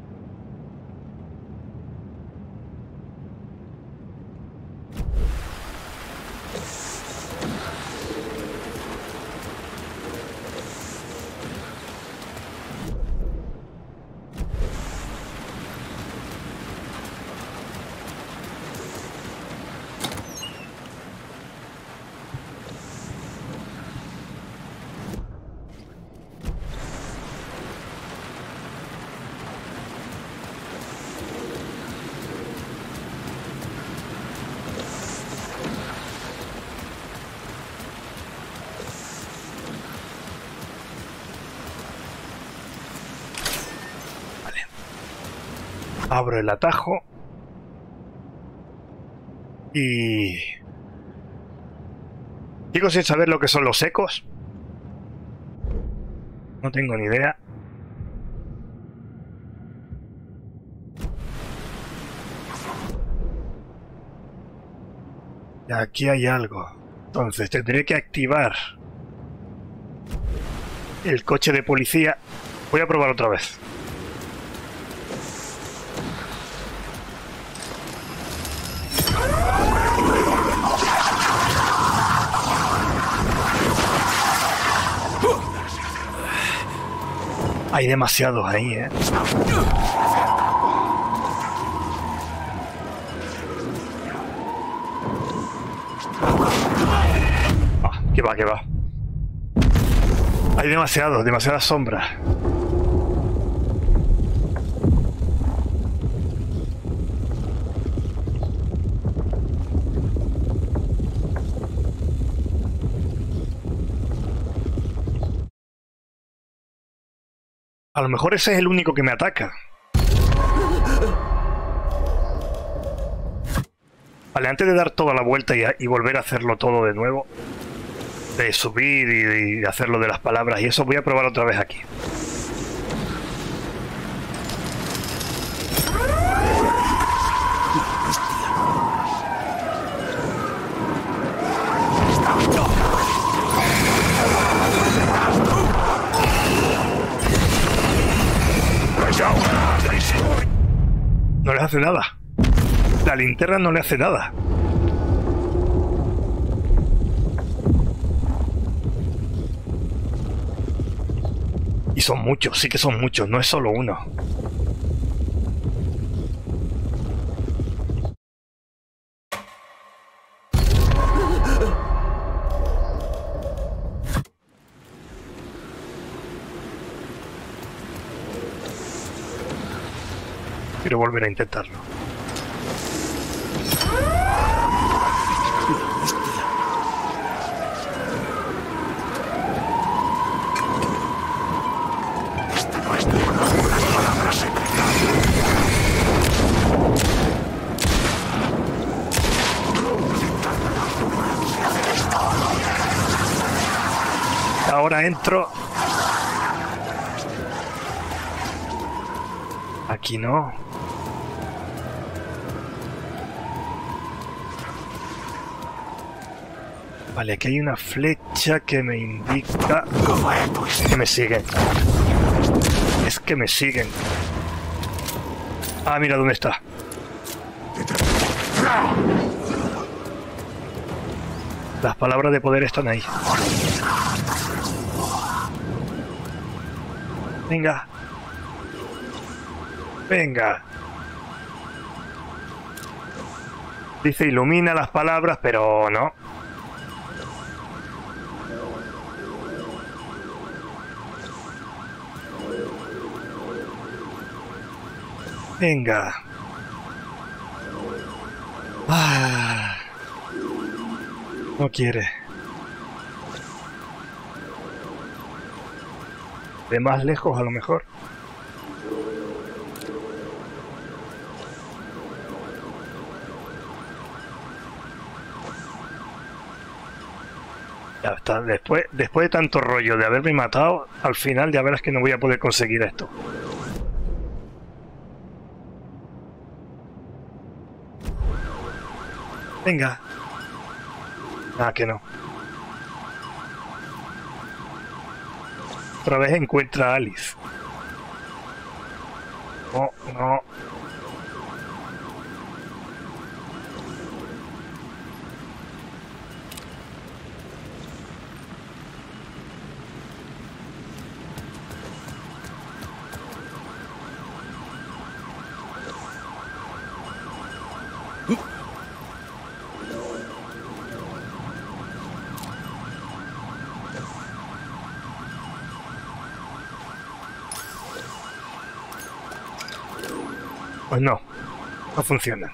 Abro el atajo y... Sigo sin saber lo que son los ecos. No tengo ni idea. Y aquí hay algo. Entonces tendré que activar el coche de policía. Voy a probar otra vez. Hay demasiados ahí, ¿eh? Ah, que va, que va. Hay demasiados, demasiadas sombras. A lo mejor ese es el único que me ataca. Vale, antes de dar toda la vuelta y, a, y volver a hacerlo todo de nuevo, de subir y, y hacerlo de las palabras y eso, voy a probar otra vez aquí. hace nada. La linterna no le hace nada. Y son muchos, sí que son muchos, no es solo uno. Quiero volver a intentarlo. Ahora entro. Aquí no. Vale, aquí hay una flecha que me indica que me siguen. Es que me siguen. Ah, mira dónde está. Las palabras de poder están ahí. Venga. Venga. Dice ilumina las palabras, pero no. Venga. Ah. No quiere. De más lejos a lo mejor. Ya está. Después, después de tanto rollo de haberme matado, al final ya verás que no voy a poder conseguir esto. Venga. Ah, que no. Otra vez encuentra a Alice. No, no. Pues no, no funciona.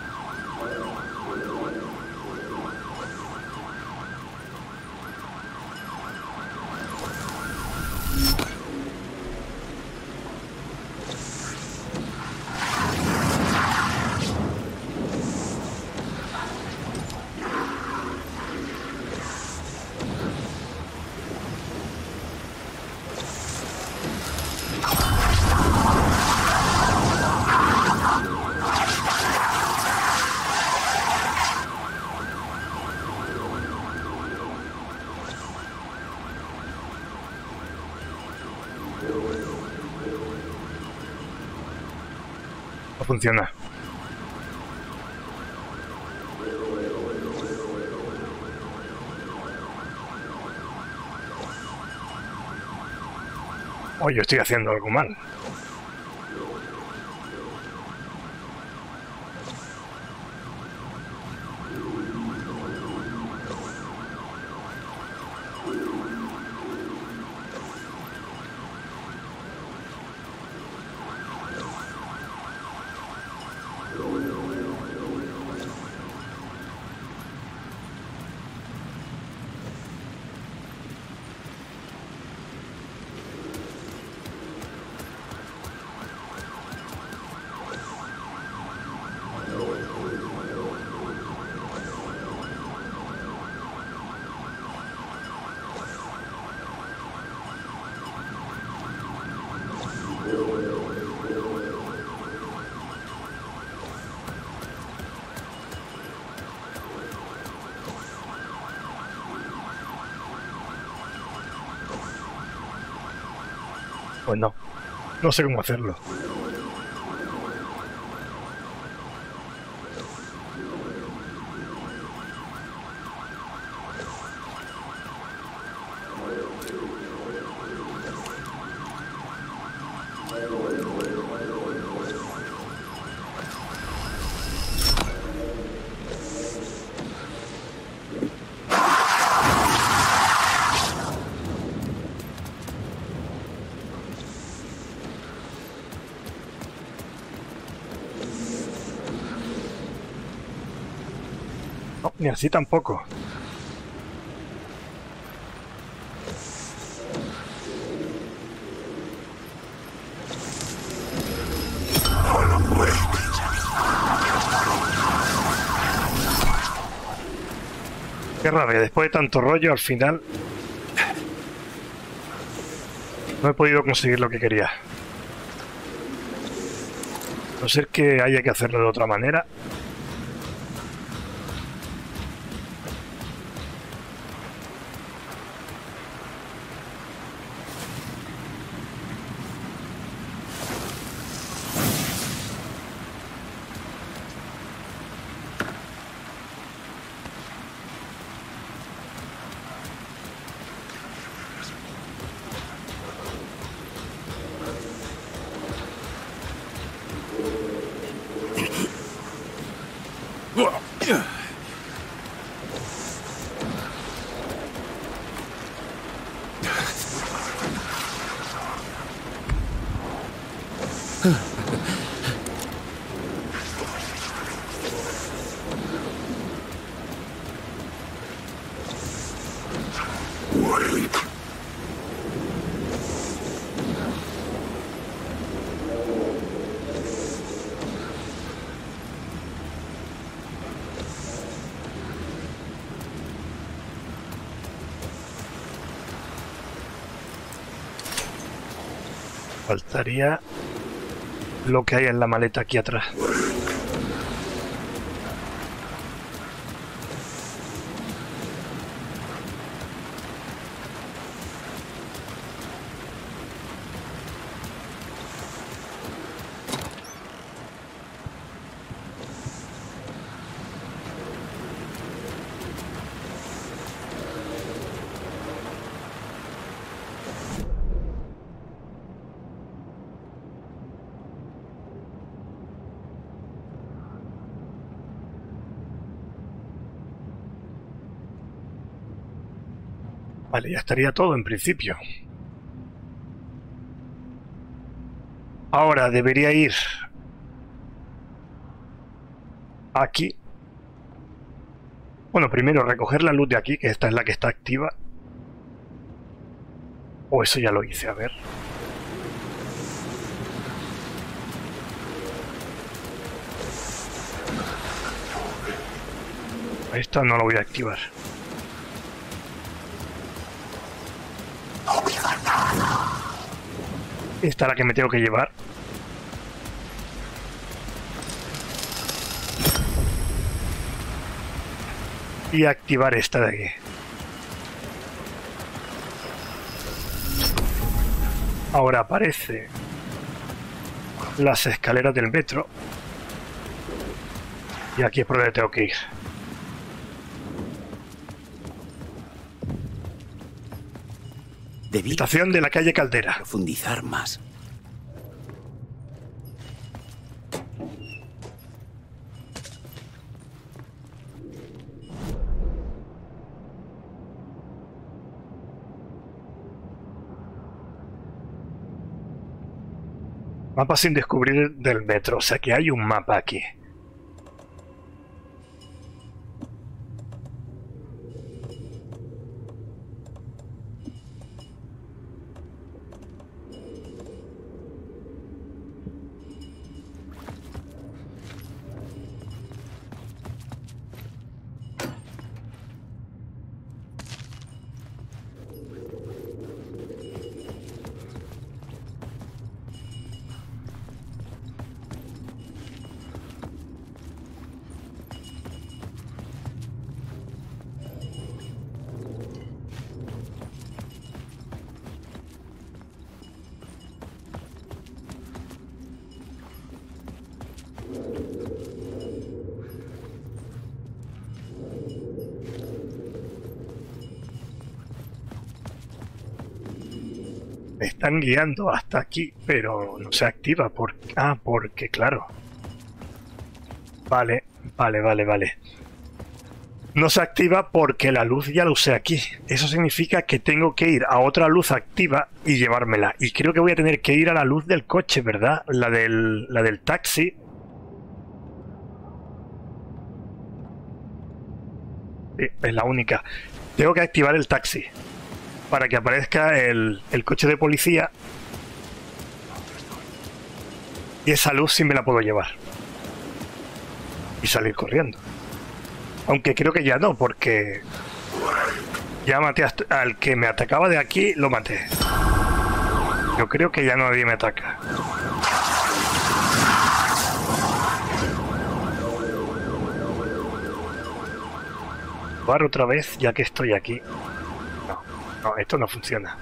No funciona. Oh, yo estoy haciendo algo mal. Pues no, no sé cómo hacerlo. Ni así tampoco. Qué rabia, después de tanto rollo, al final no he podido conseguir lo que quería. A no ser que haya que hacerlo de otra manera. Faltaría lo que hay en la maleta aquí atrás. Vale, ya estaría todo en principio. Ahora debería ir aquí. Bueno, primero recoger la luz de aquí, que esta es la que está activa. O eso ya lo hice, a ver. Esta no la voy a activar. Esta es la que me tengo que llevar. Y activar esta de aquí. Ahora aparece las escaleras del metro. Y aquí es por donde tengo que ir. Debí Estación de la calle Caldera. profundizar más. Mapa sin descubrir del metro. O sea que hay un mapa aquí. Me están guiando hasta aquí, pero no se activa porque... Ah, porque claro. Vale, vale, vale, vale. No se activa porque la luz ya la usé aquí. Eso significa que tengo que ir a otra luz activa y llevármela. Y creo que voy a tener que ir a la luz del coche, ¿verdad? La del, la del taxi. Sí, es la única. Tengo que activar el taxi para que aparezca el, el coche de policía. Y esa luz sí me la puedo llevar. Y salir corriendo. Aunque creo que ya no, porque ya maté al que me atacaba de aquí, lo maté. Yo creo que ya nadie me ataca. Probar otra vez, ya que estoy aquí. No, no, esto no funciona.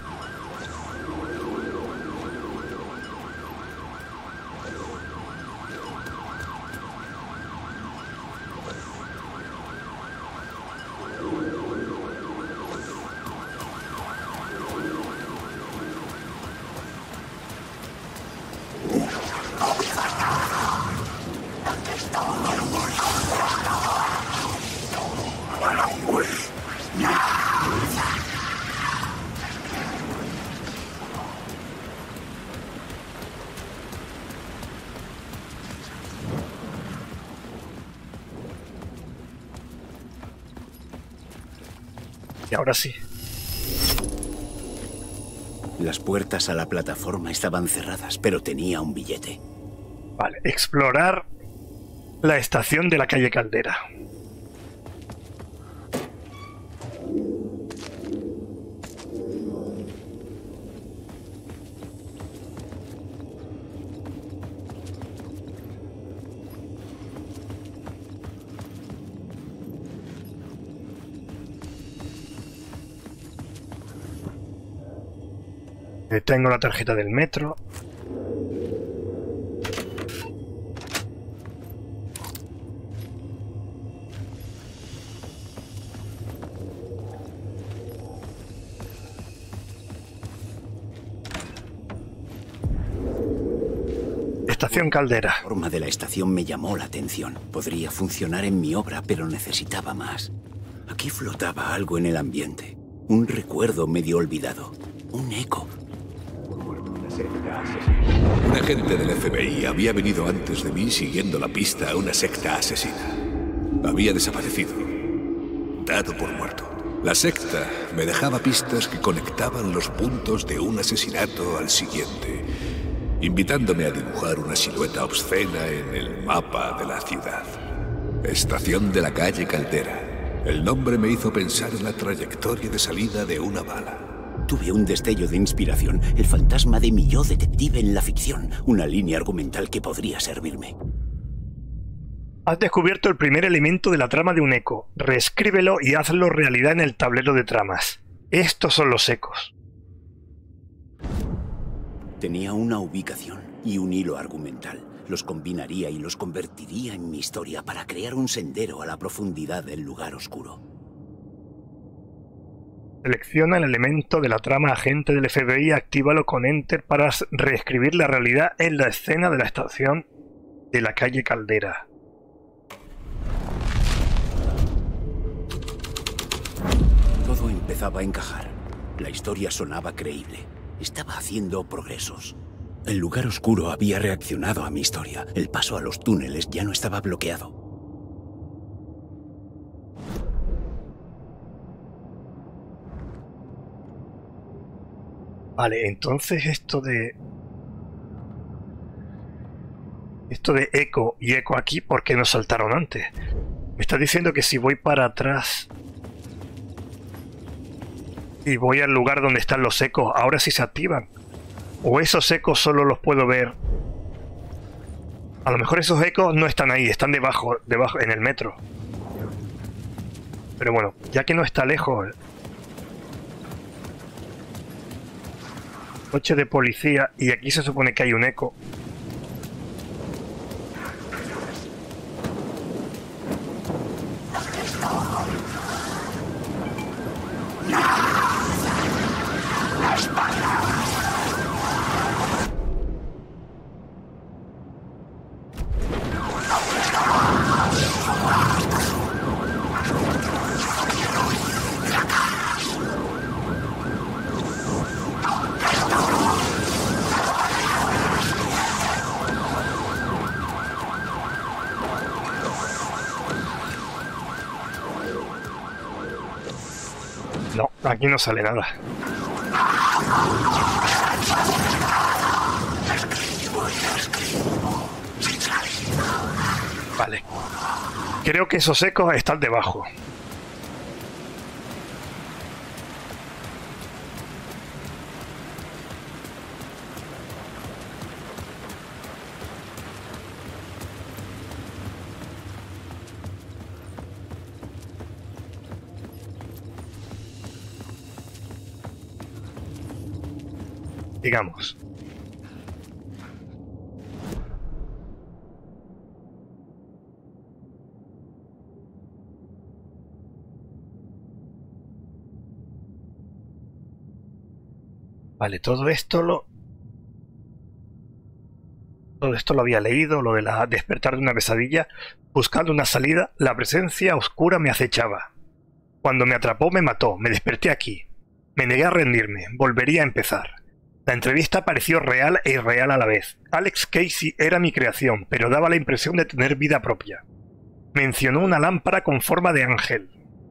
Y ahora sí. Las puertas a la plataforma estaban cerradas, pero tenía un billete. Vale, explorar la estación de la calle Caldera. Tengo la tarjeta del metro. Estación Caldera. La forma de la estación me llamó la atención. Podría funcionar en mi obra, pero necesitaba más. Aquí flotaba algo en el ambiente. Un recuerdo medio olvidado. Un eco. Un agente del F B I había venido antes de mí siguiendo la pista a una secta asesina. Había desaparecido, dado por muerto. La secta me dejaba pistas que conectaban los puntos de un asesinato al siguiente, invitándome a dibujar una silueta obscena en el mapa de la ciudad. Estación de la calle Caldera. El nombre me hizo pensar en la trayectoria de salida de una bala. Tuve un destello de inspiración. El fantasma de mi yo detective en la ficción. Una línea argumental que podría servirme. Has descubierto el primer elemento de la trama de un eco. Reescríbelo y hazlo realidad en el tablero de tramas. Estos son los ecos. Tenía una ubicación y un hilo argumental. Los combinaría y los convertiría en mi historia para crear un sendero a la profundidad del lugar oscuro. Selecciona el elemento de la trama agente del F B I y actívalo con Enter para reescribir la realidad en la escena de la estación de la calle Caldera. Todo empezaba a encajar. La historia sonaba creíble. Estaba haciendo progresos. El lugar oscuro había reaccionado a mi historia. El paso a los túneles ya no estaba bloqueado. Vale, entonces esto de... Esto de eco y eco aquí, ¿por qué no saltaron antes? Me está diciendo que si voy para atrás y voy al lugar donde están los ecos, ahora sí se activan. O esos ecos solo los puedo ver. A lo mejor esos ecos no están ahí, están debajo, debajo en el metro. Pero bueno, ya que no está lejos... Coche de policía, y aquí se supone que hay un eco. No, aquí no sale nada. Vale. Creo que esos ecos están debajo. Digamos. Vale, todo esto lo... Todo esto lo había leído, lo de la despertar de una pesadilla. Buscando una salida, la presencia oscura me acechaba. Cuando me atrapó me mató, me desperté aquí. Me negué a rendirme, volvería a empezar. La entrevista pareció real e irreal a la vez. Alex Casey era mi creación, pero daba la impresión de tener vida propia. Mencionó una lámpara con forma de ángel.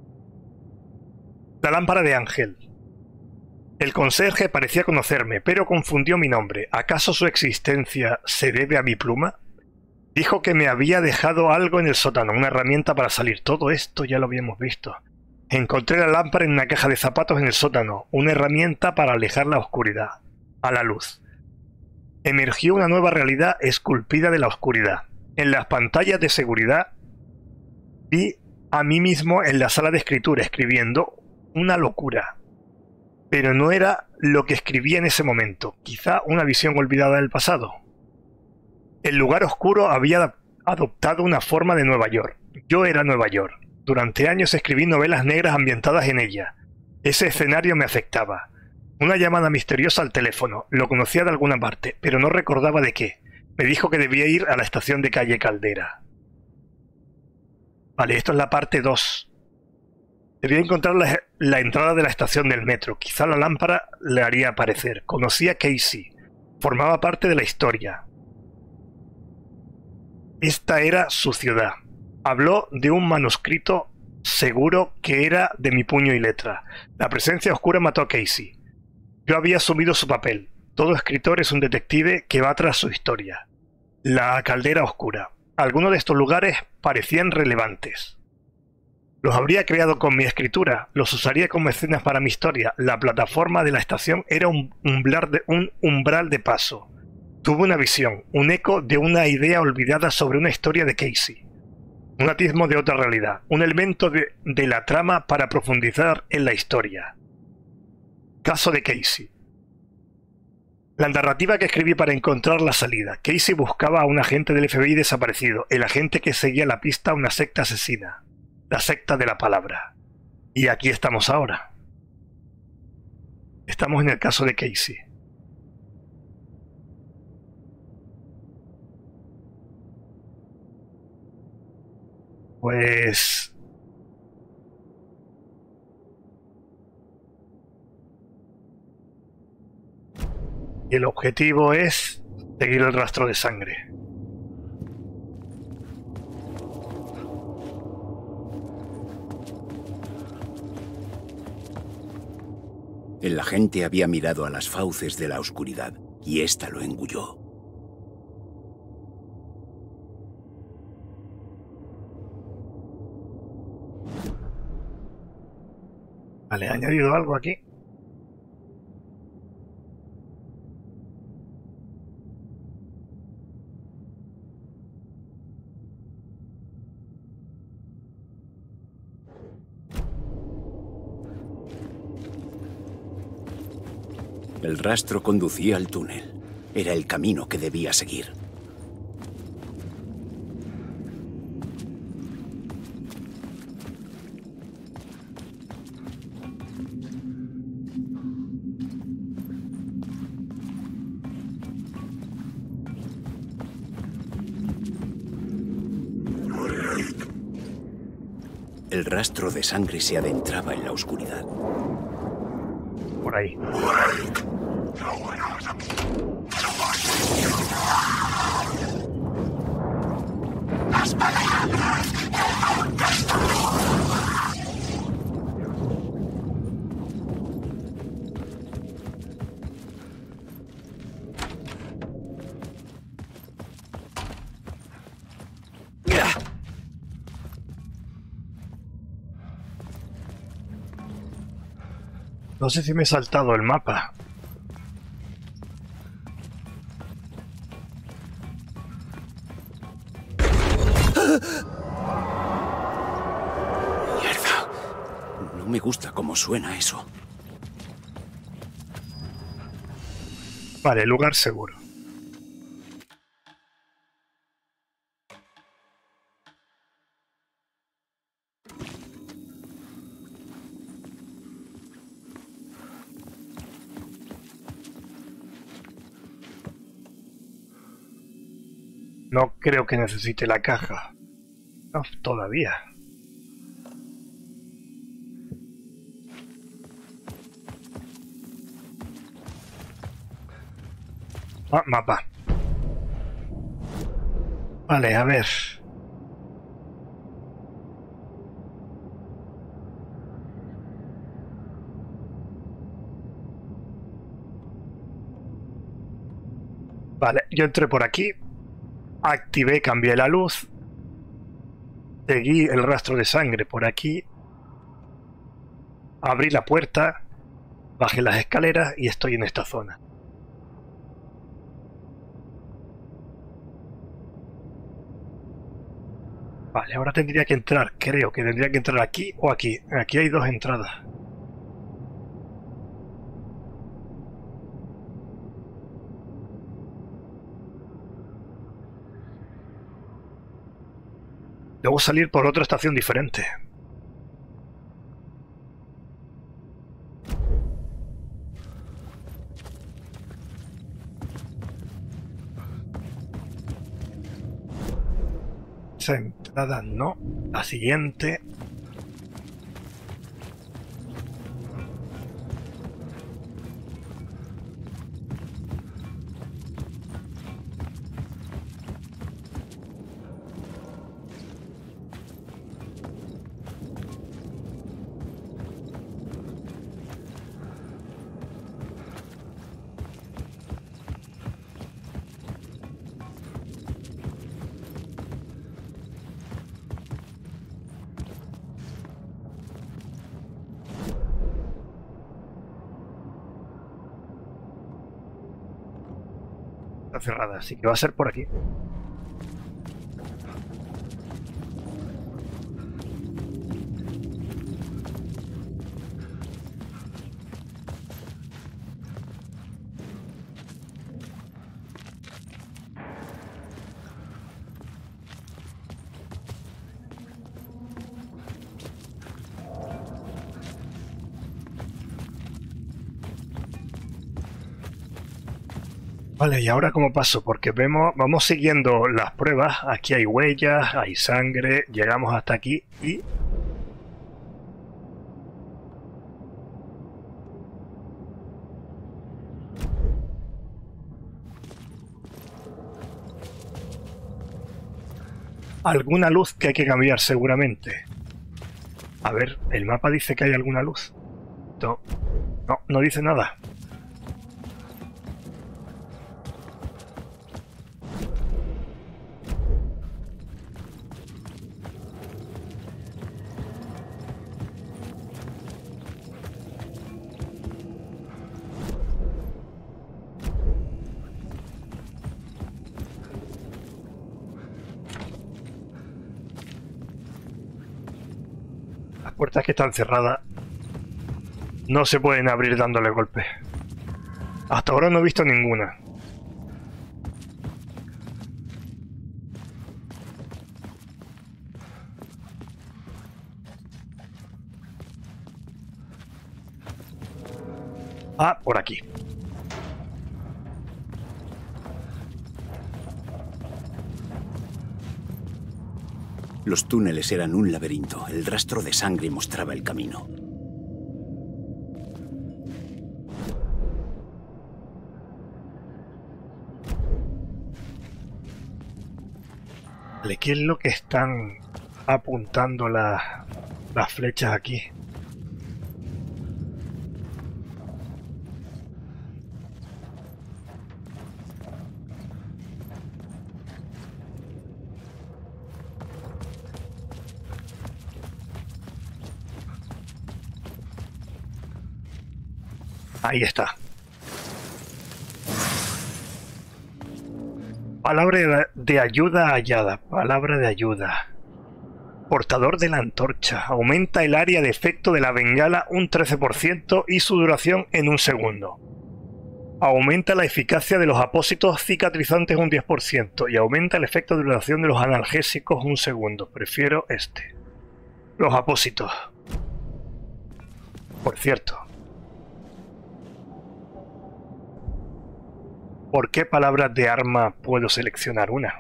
La lámpara de ángel. El conserje parecía conocerme, pero confundió mi nombre. ¿Acaso su existencia se debe a mi pluma? Dijo que me había dejado algo en el sótano, una herramienta para salir. Todo esto ya lo habíamos visto. Encontré la lámpara en una caja de zapatos en el sótano, una herramienta para alejar la oscuridad. A la luz. Emergió una nueva realidad esculpida de la oscuridad. En las pantallas de seguridad vi a mí mismo en la sala de escritura escribiendo una locura. Pero no era lo que escribía en ese momento, quizá una visión olvidada del pasado. El lugar oscuro había adoptado una forma de Nueva York. Yo era Nueva York. Durante años escribí novelas negras ambientadas en ella. Ese escenario me afectaba. Una llamada misteriosa al teléfono. Lo conocía de alguna parte, pero no recordaba de qué. Me dijo que debía ir a la estación de calle Caldera. Vale, esto es la parte dos. Debía encontrar la, la entrada de la estación del metro. Quizá la lámpara le haría aparecer. Conocía a Casey. Formaba parte de la historia. Esta era su ciudad. Habló de un manuscrito seguro que era de mi puño y letra. La presencia oscura mató a Casey. Yo había asumido su papel. Todo escritor es un detective que va tras su historia. La caldera oscura. Algunos de estos lugares parecían relevantes. Los habría creado con mi escritura. Los usaría como escenas para mi historia. La plataforma de la estación era un umbral de, un umbral de paso. Tuve una visión, un eco de una idea olvidada sobre una historia de Casey. Un atismo de otra realidad. Un elemento de, de la trama para profundizar en la historia. Caso de Casey. La narrativa que escribí para encontrar la salida. Casey buscaba a un agente del F B I desaparecido, el agente que seguía la pista a una secta asesina. La secta de la palabra. Y aquí estamos ahora. Estamos en el caso de Casey. Pues... Y el objetivo es seguir el rastro de sangre. El agente había mirado a las fauces de la oscuridad y ésta lo engulló. Vale, ¿he añadido algo aquí? El rastro conducía al túnel. Era el camino que debía seguir. El rastro de sangre se adentraba en la oscuridad. Por ahí. No sé si me he saltado el mapa. ¡Mierda! No me gusta cómo suena eso. Vale, lugar seguro. No creo que necesite la caja. No, todavía. Ah, mapa. Vale, a ver. Vale, yo entré por aquí. Activé, cambié la luz. Seguí el rastro de sangre por aquí. Abrí la puerta. Bajé las escaleras y estoy en esta zona. Vale, ahora tendría que entrar. Creo que tendría que entrar aquí o aquí. Aquí hay dos entradas. Luego salir por otra estación diferente. Esa entrada no. La siguiente. Está cerrada, así que va a ser por aquí. Vale, ¿y ahora cómo paso? Porque vemos, vamos siguiendo las pruebas. Aquí hay huellas, hay sangre. Llegamos hasta aquí y... alguna luz que hay que cambiar seguramente. A ver, el mapa dice que hay alguna luz. No, no, no dice nada. Las puertas que están cerradas no se pueden abrir dándole golpes. Hasta ahora no he visto ninguna. Ah, por aquí. Los túneles eran un laberinto. El rastro de sangre mostraba el camino. Vale, ¿qué es lo que están apuntando las, las flechas aquí? Ahí está. Palabra de ayuda hallada. Palabra de ayuda. Portador de la antorcha. Aumenta el área de efecto de la bengala un trece por ciento y su duración en un segundo. Aumenta la eficacia de los apósitos cicatrizantes un diez por ciento y aumenta el efecto de duración de los analgésicos un segundo. Prefiero este. Los apósitos. Por cierto. ¿Por qué palabras de arma puedo seleccionar una?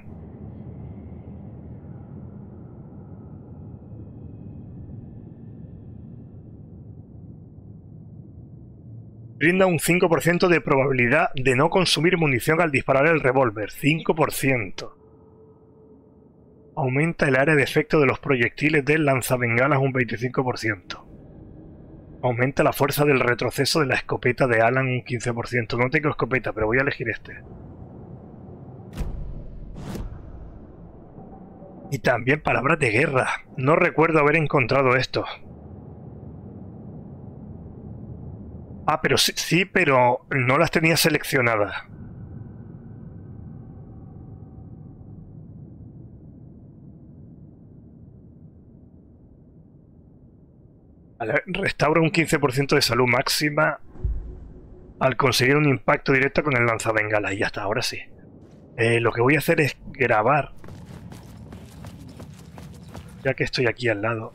Brinda un cinco por ciento de probabilidad de no consumir munición al disparar el revólver. cinco por ciento. Aumenta el área de efecto de los proyectiles del lanzabengalas un veinticinco por ciento. Aumenta la fuerza del retroceso de la escopeta de Alan un quince por ciento. No tengo escopeta, pero voy a elegir este. Y también palabras de guerra. No recuerdo haber encontrado esto. Ah, pero sí, sí, pero no las tenía seleccionadas. Vale, restaura un quince por ciento de salud máxima al conseguir un impacto directo con el lanzabengalas. Y ya está, ahora sí. Eh, lo que voy a hacer es grabar. Ya que estoy aquí al lado.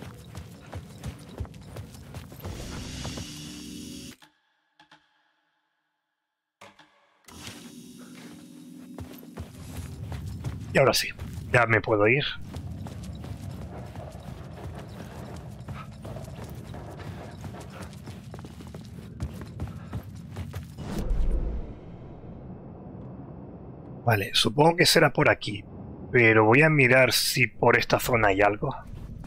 Y ahora sí, ya me puedo ir. Vale, supongo que será por aquí, pero voy a mirar si por esta zona hay algo.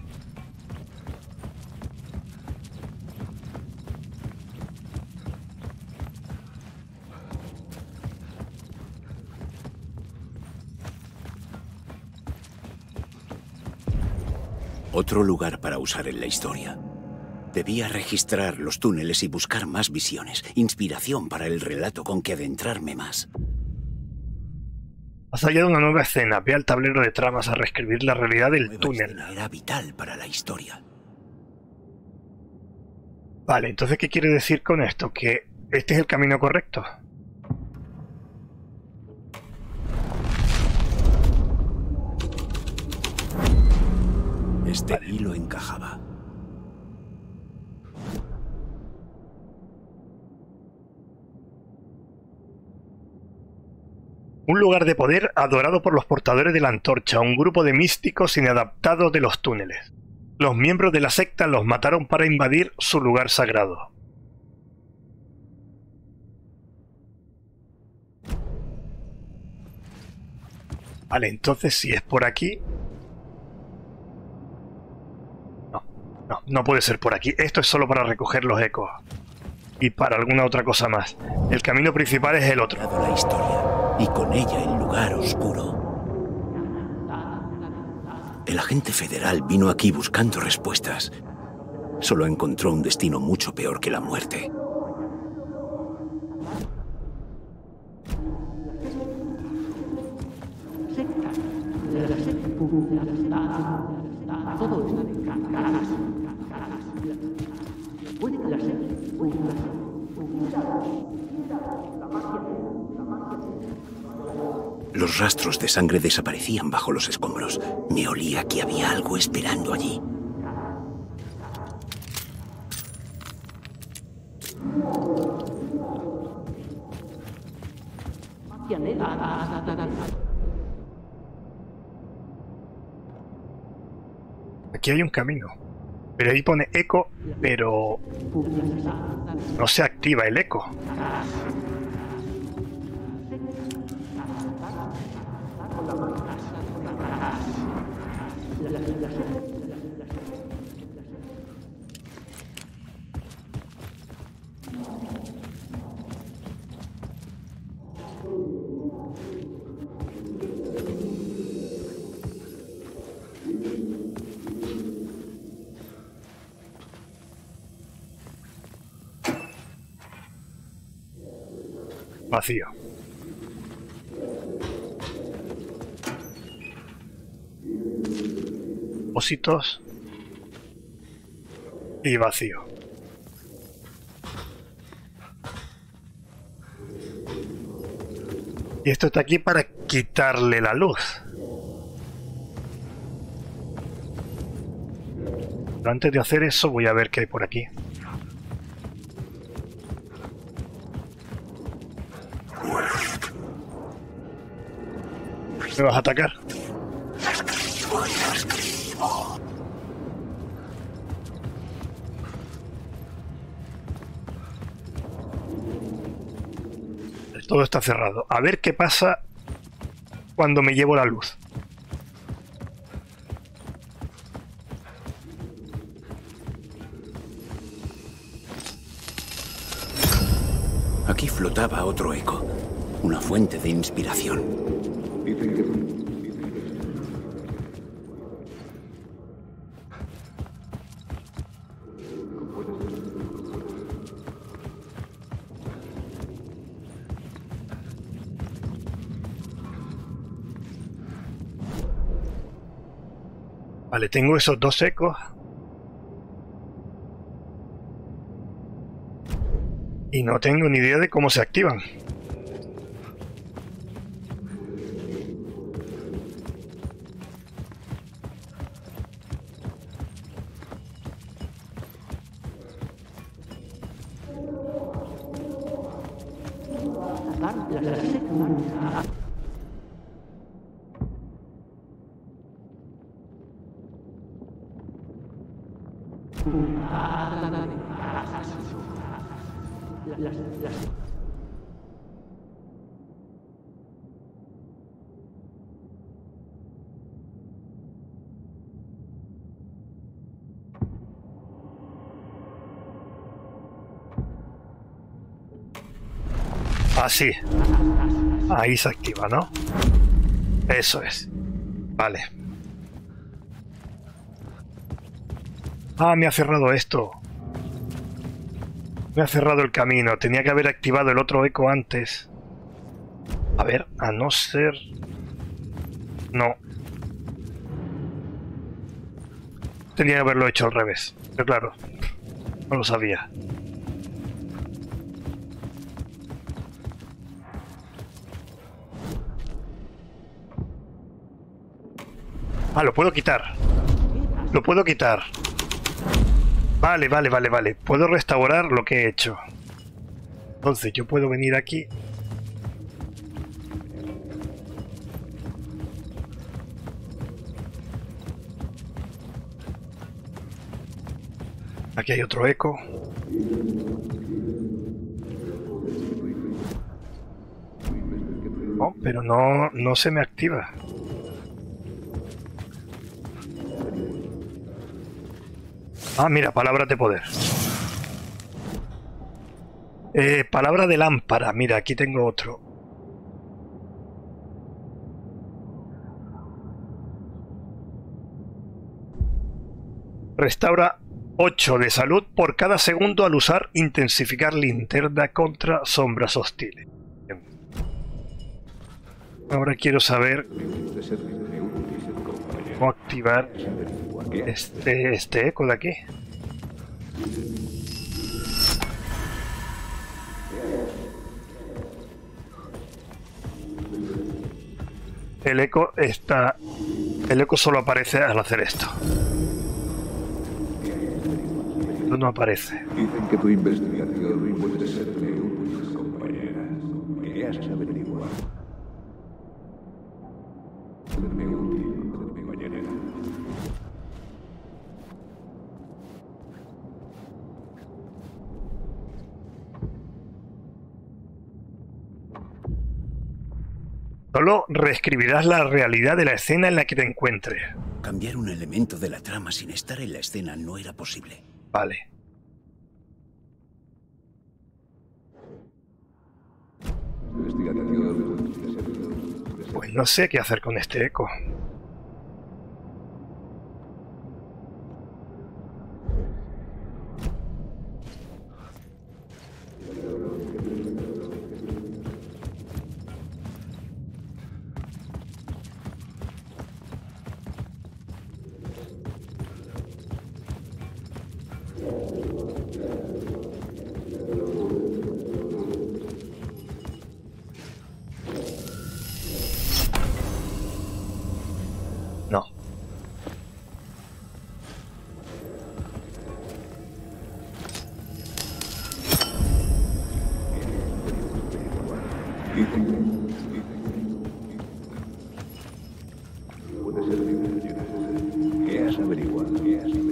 Otro lugar para usar en la historia. Debía registrar los túneles y buscar más visiones, inspiración para el relato con que adentrarme más. Has hallado una nueva escena. Ve al tablero de tramas a reescribir la realidad del Nueva túnel. escena era vital para la historia. Vale, entonces, ¿qué quiere decir con esto? ¿Que este es el camino correcto? Este hilo encajaba. Un lugar de poder adorado por los portadores de la antorcha, un grupo de místicos inadaptados de los túneles. Los miembros de la secta los mataron para invadir su lugar sagrado. Vale, entonces si es por aquí... No, no, no puede ser por aquí. Esto es solo para recoger los ecos. Y para alguna otra cosa más. El camino principal es el otro. La historia, y con ella el lugar oscuro. El agente federal vino aquí buscando respuestas. Solo encontró un destino mucho peor que la muerte. Los rastros de sangre desaparecían bajo los escombros. Me olía que había algo esperando allí. Aquí hay un camino. Pero ahí pone eco, pero no se activa el eco. Vacío. Depósitos. Y vacío. Y esto está aquí para quitarle la luz. Pero antes de hacer eso voy a ver qué hay por aquí. ¿Me vas a atacar? Todo está cerrado. A ver qué pasa cuando me llevo la luz. Aquí flotaba otro eco, una fuente de inspiración. Vale, tengo esos dos ecos. Y no tengo ni idea de cómo se activan. Así. Ahí se activa, ¿no? Eso es. Vale. Ah, me ha cerrado esto. Me ha cerrado el camino. Tenía que haber activado el otro eco antes. A ver, a no ser... No. Tenía que haberlo hecho al revés. Pero claro, no lo sabía. Ah, lo puedo quitar. Lo puedo quitar. Vale, vale, vale, vale. Puedo restaurar lo que he hecho. Entonces yo puedo venir aquí. Aquí hay otro eco. Oh, pero no, no se me activa. Ah, mira, palabras de poder. Eh, palabra de lámpara. Mira, aquí tengo otro. Restaura ocho de salud por cada segundo al usar intensificar linterna contra sombras hostiles. Bien. Ahora quiero saber cómo activar este, este eco de aquí. El eco está... El eco solo aparece al hacer esto. No, no aparece. Dicen que tu investigación puede serle útil, compañera. ¿Qué has averiguado? Serme útil, compañera. Solo reescribirás la realidad de la escena en la que te encuentres. Cambiar un elemento de la trama sin estar en la escena no era posible. Vale. Pues no sé qué hacer con este eco. ¿Qué has averiguado? ¿Qué has averiguado?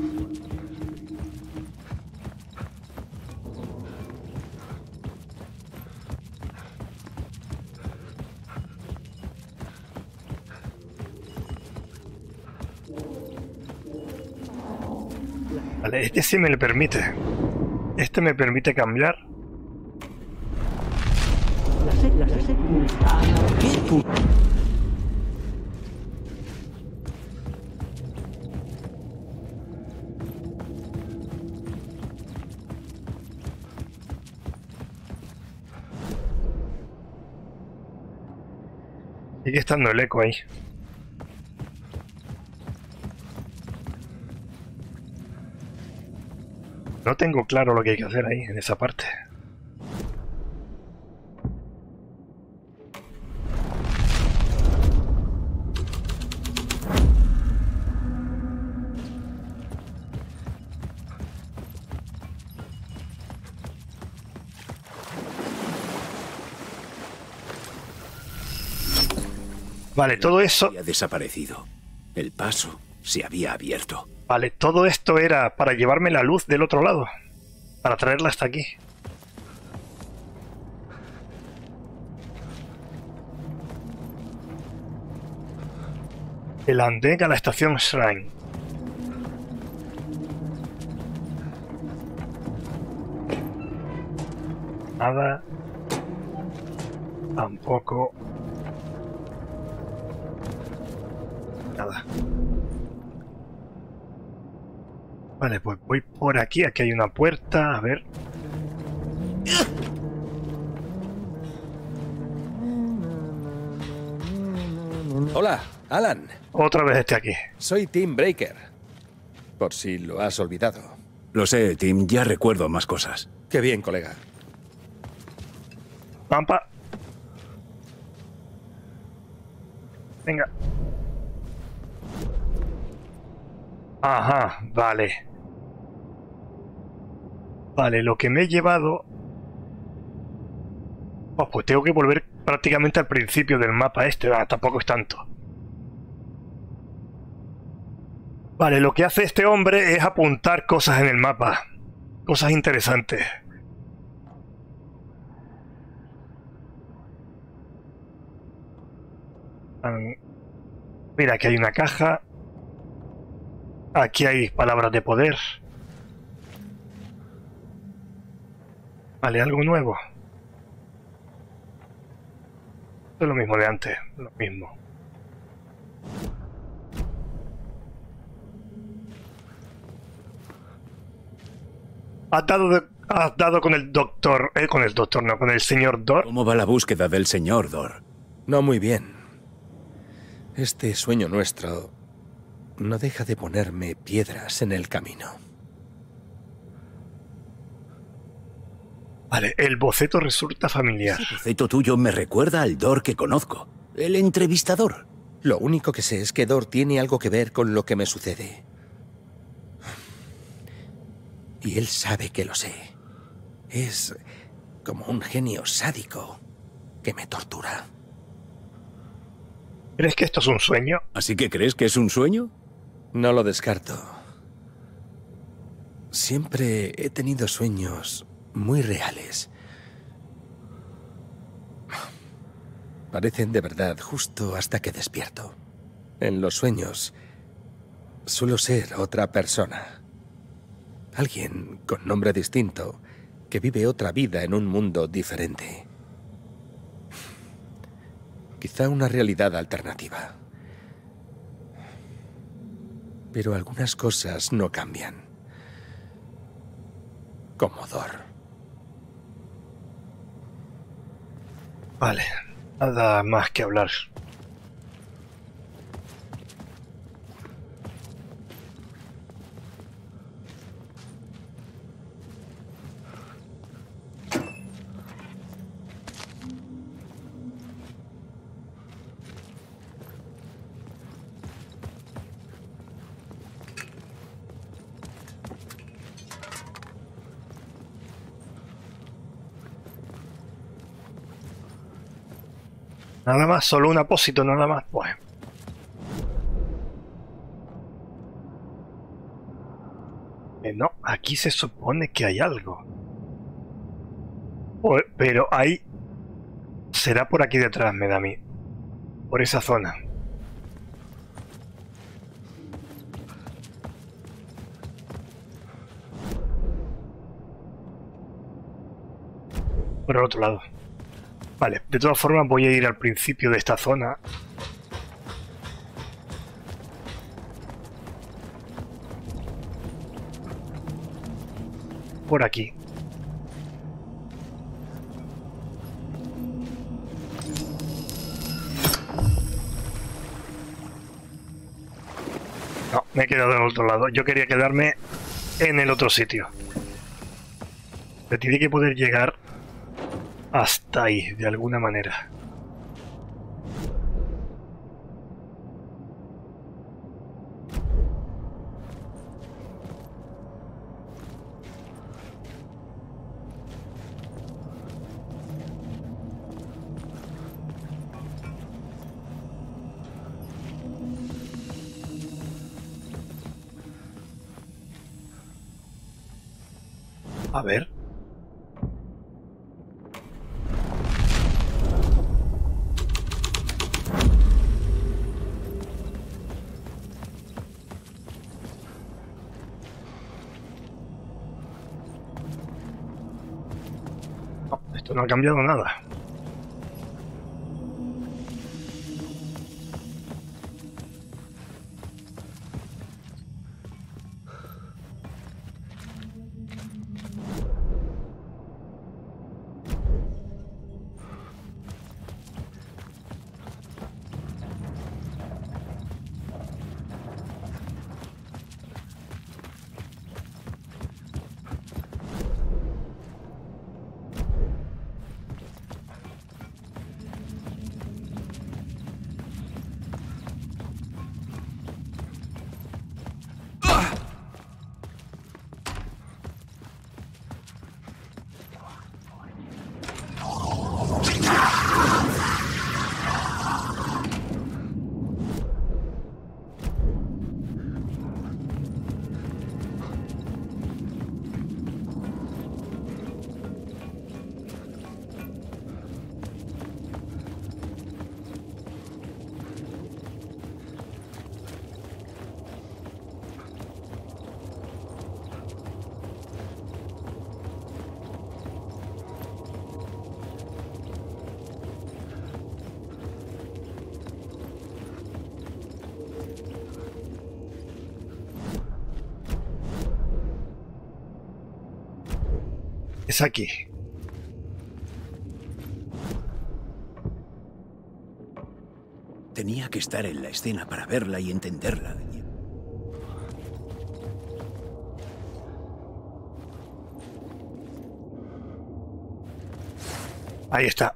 Vale, este sí me lo permite. Este me permite cambiar. ¿Qué puto? Sigue estando el eco ahí. No tengo claro lo que hay que hacer ahí, en esa parte. Vale, todo eso... Había desaparecido. El paso se había abierto. Vale, todo esto era para llevarme la luz del otro lado. Para traerla hasta aquí. El andén a la estación Shrine. Nada. Tampoco. Nada. Vale, pues voy por aquí. Aquí hay una puerta. A ver. Hola, Alan. Otra vez este aquí. Soy Tim Breaker. Por si lo has olvidado. Lo sé, Tim. Ya recuerdo más cosas. Qué bien, colega. Pampa. Venga. Ajá, vale. Vale, lo que me he llevado... Oh, pues tengo que volver prácticamente al principio del mapa este. Ah, tampoco es tanto. Vale, lo que hace este hombre es apuntar cosas en el mapa. Cosas interesantes. Mira, aquí hay una caja. Aquí hay palabras de poder. Vale, algo nuevo. Es lo mismo de antes, lo mismo. Has dado, de, has dado con el doctor, eh, con el doctor, no, con el señor Dor. ¿Cómo va la búsqueda del señor Dor? No muy bien. Este sueño nuestro no deja de ponerme piedras en el camino. Vale, el boceto resulta familiar. Ese boceto tuyo me recuerda al Dor que conozco. El entrevistador. Lo único que sé es que Dor tiene algo que ver con lo que me sucede. Y él sabe que lo sé. Es como un genio sádico que me tortura. ¿Crees que esto es un sueño? ¿Así que crees que es un sueño? No lo descarto. Siempre he tenido sueños muy reales. Parecen de verdad justo hasta que despierto. En los sueños suelo ser otra persona. Alguien con nombre distinto que vive otra vida en un mundo diferente. Quizá una realidad alternativa. Pero algunas cosas no cambian. Como Dor. Vale, nada más que hablar. Nada más, solo un apósito, nada más. Pues. Eh, no, aquí se supone que hay algo. Pues, pero hay... Será por aquí detrás, me da a mí. Por esa zona. Por el otro lado. Vale, de todas formas voy a ir al principio de esta zona. Por aquí. No, me he quedado en el otro lado. Yo quería quedarme en el otro sitio. Me tiene que poder llegar hasta ahí, de alguna manera. A ver. No, esto no ha cambiado nada. Es aquí. Tenía que estar en la escena para verla y entenderla. Ahí está.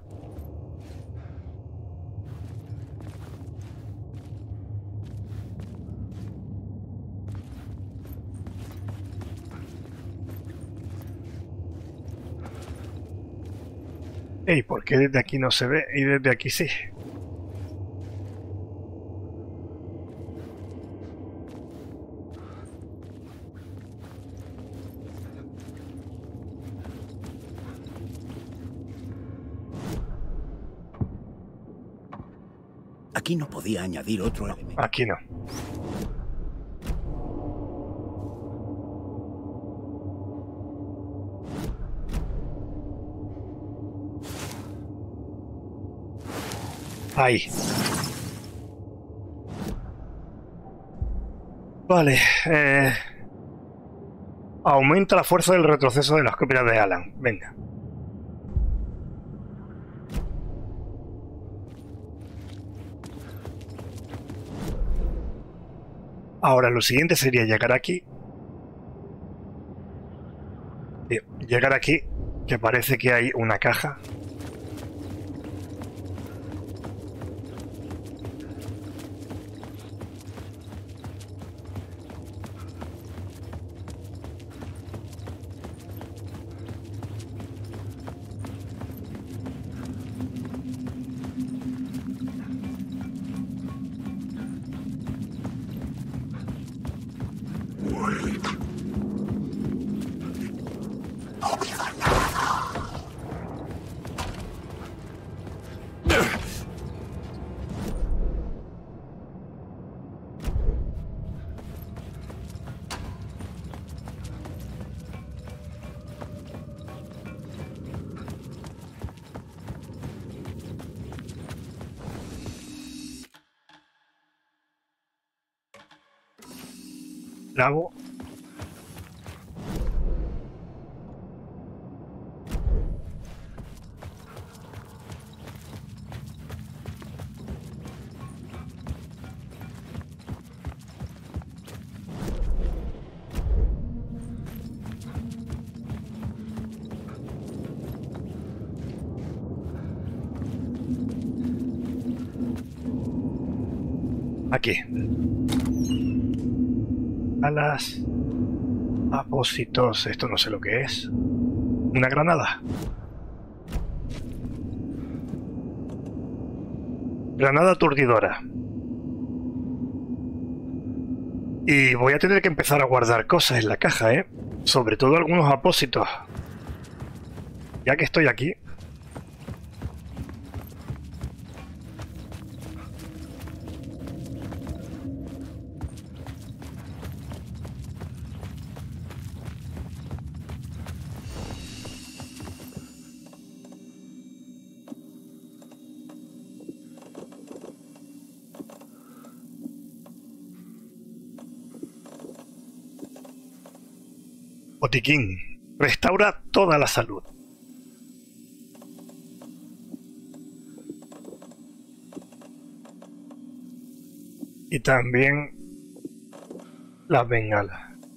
Ey, ¿por qué desde aquí no se ve y desde aquí sí? Aquí no podía añadir otro elemento. Aquí no. Ahí. Vale. Eh... Aumenta la fuerza del retroceso de las copias de Alan. Venga. Ahora lo siguiente sería llegar aquí. Bien, llegar aquí, que parece que hay una caja. Clavo. Aquí. Alas. Apósitos. Esto no sé lo que es. Una granada. Granada aturdidora. Y voy a tener que empezar a guardar cosas en la caja, ¿eh? Sobre todo algunos apósitos. Ya que estoy aquí. Botiquín. Restaura toda la salud. Y también las bengalas.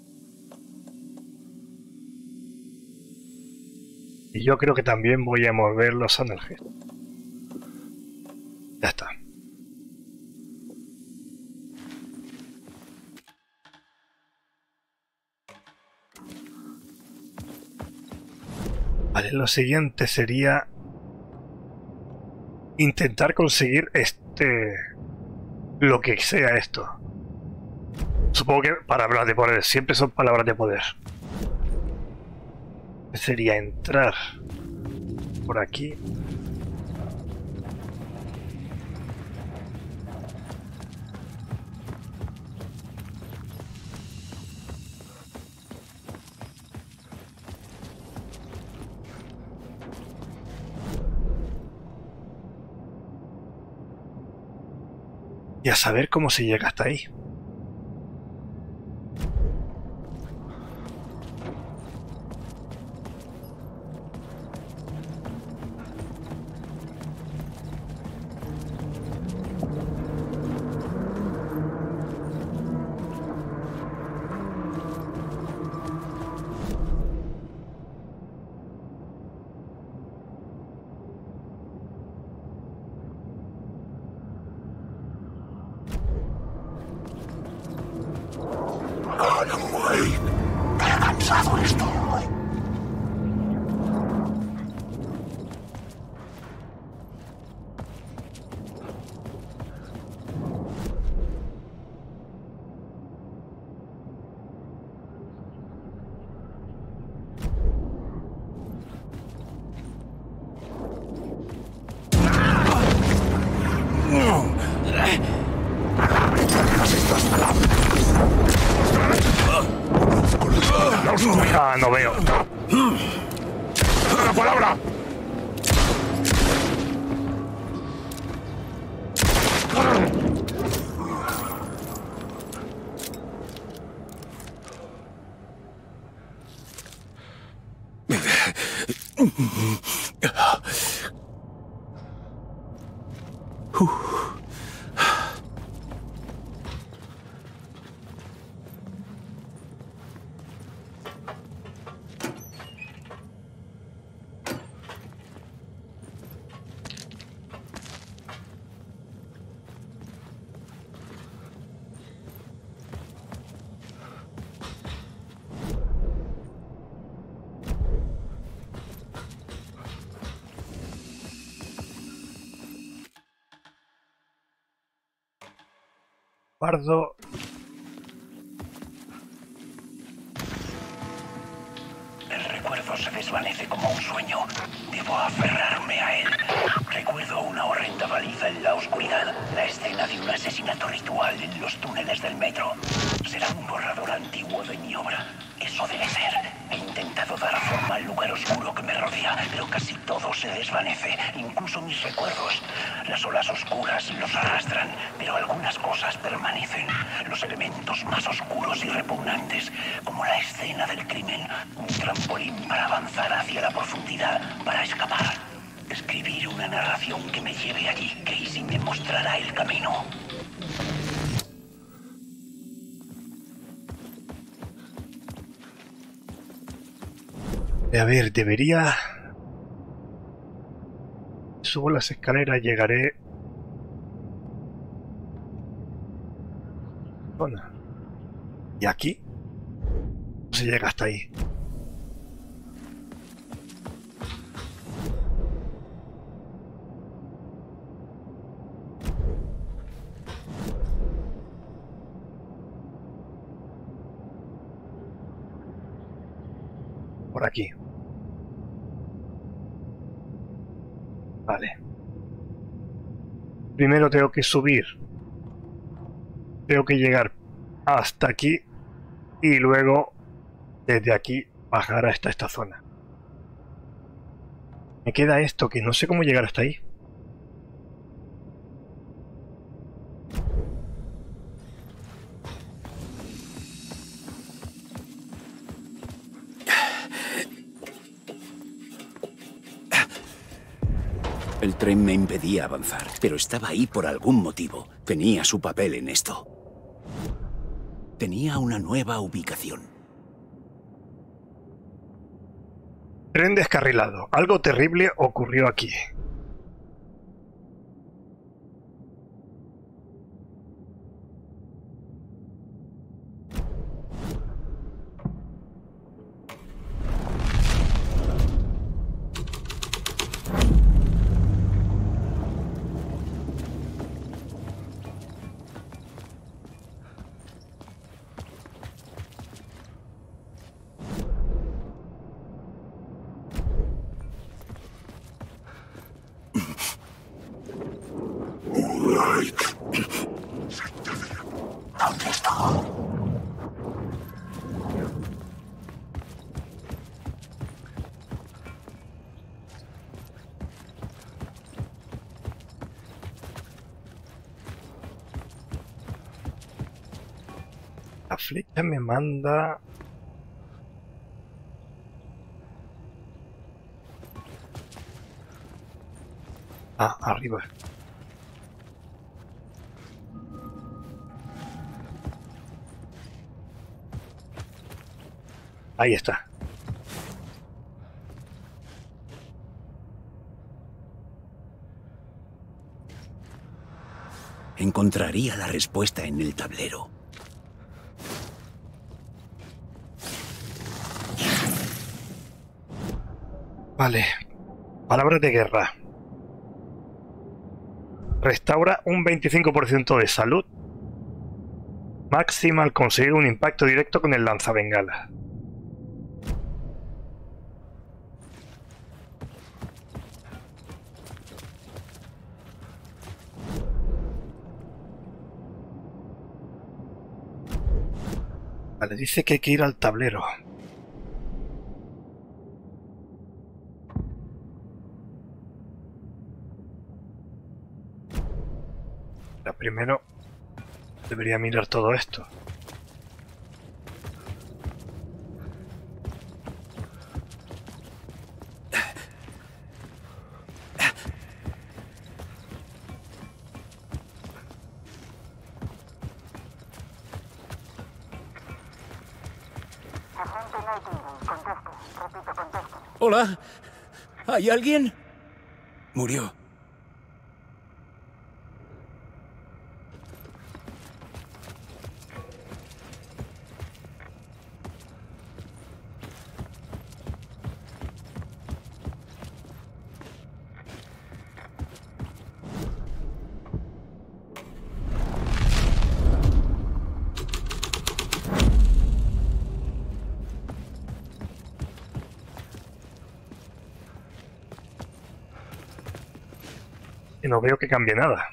Y yo creo que también voy a mover los analgésicos. Ya está. Vale, lo siguiente sería intentar conseguir este... lo que sea esto. Supongo que palabras de poder, siempre son palabras de poder. Sería entrar por aquí. Y a saber cómo se llega hasta ahí. Ah, no veo. ¡La palabra! Pardo. El recuerdo se desvanece como un sueño. Debo aferrarme a él. Recuerdo una horrenda baliza en la oscuridad. La escena de un asesinato ritual en los túneles del metro. Será un borrador antiguo de mi obra. Eso debe ser. He intentado dar forma al lugar oscuro que me rodea, pero casi todo se desvanece, incluso mis recuerdos. Las olas oscuras los arrastran, pero algunas cosas permanecen. Los elementos más oscuros y repugnantes, como la escena del crimen, un trampolín para avanzar hacia la profundidad, para escapar. Escribir una narración que me lleve allí. Casey me mostrará el camino. A ver, debería... Subo las escaleras, llegaré... Zona. ¿Y aquí? No se llega hasta ahí. Por aquí. Vale. Primero tengo que subir. Tengo que llegar hasta aquí. Y luego, desde aquí, bajar hasta esta zona. Me queda esto, que no sé cómo llegar hasta ahí. El tren me impedía avanzar, pero estaba ahí por algún motivo. Tenía su papel en esto. Tenía una nueva ubicación. Tren descarrilado. Algo terrible ocurrió aquí. ¿Dónde está? La flecha me manda... Ah, arriba. Ahí está. Encontraría la respuesta en el tablero. Vale. Palabras de guerra. Restaura un veinticinco por ciento de salud máxima al conseguir un impacto directo con el lanzabengala. Vale, dice que hay que ir al tablero. Pero primero debería mirar todo esto. Hola, ¿hay alguien? Murió. Y no veo que cambie nada.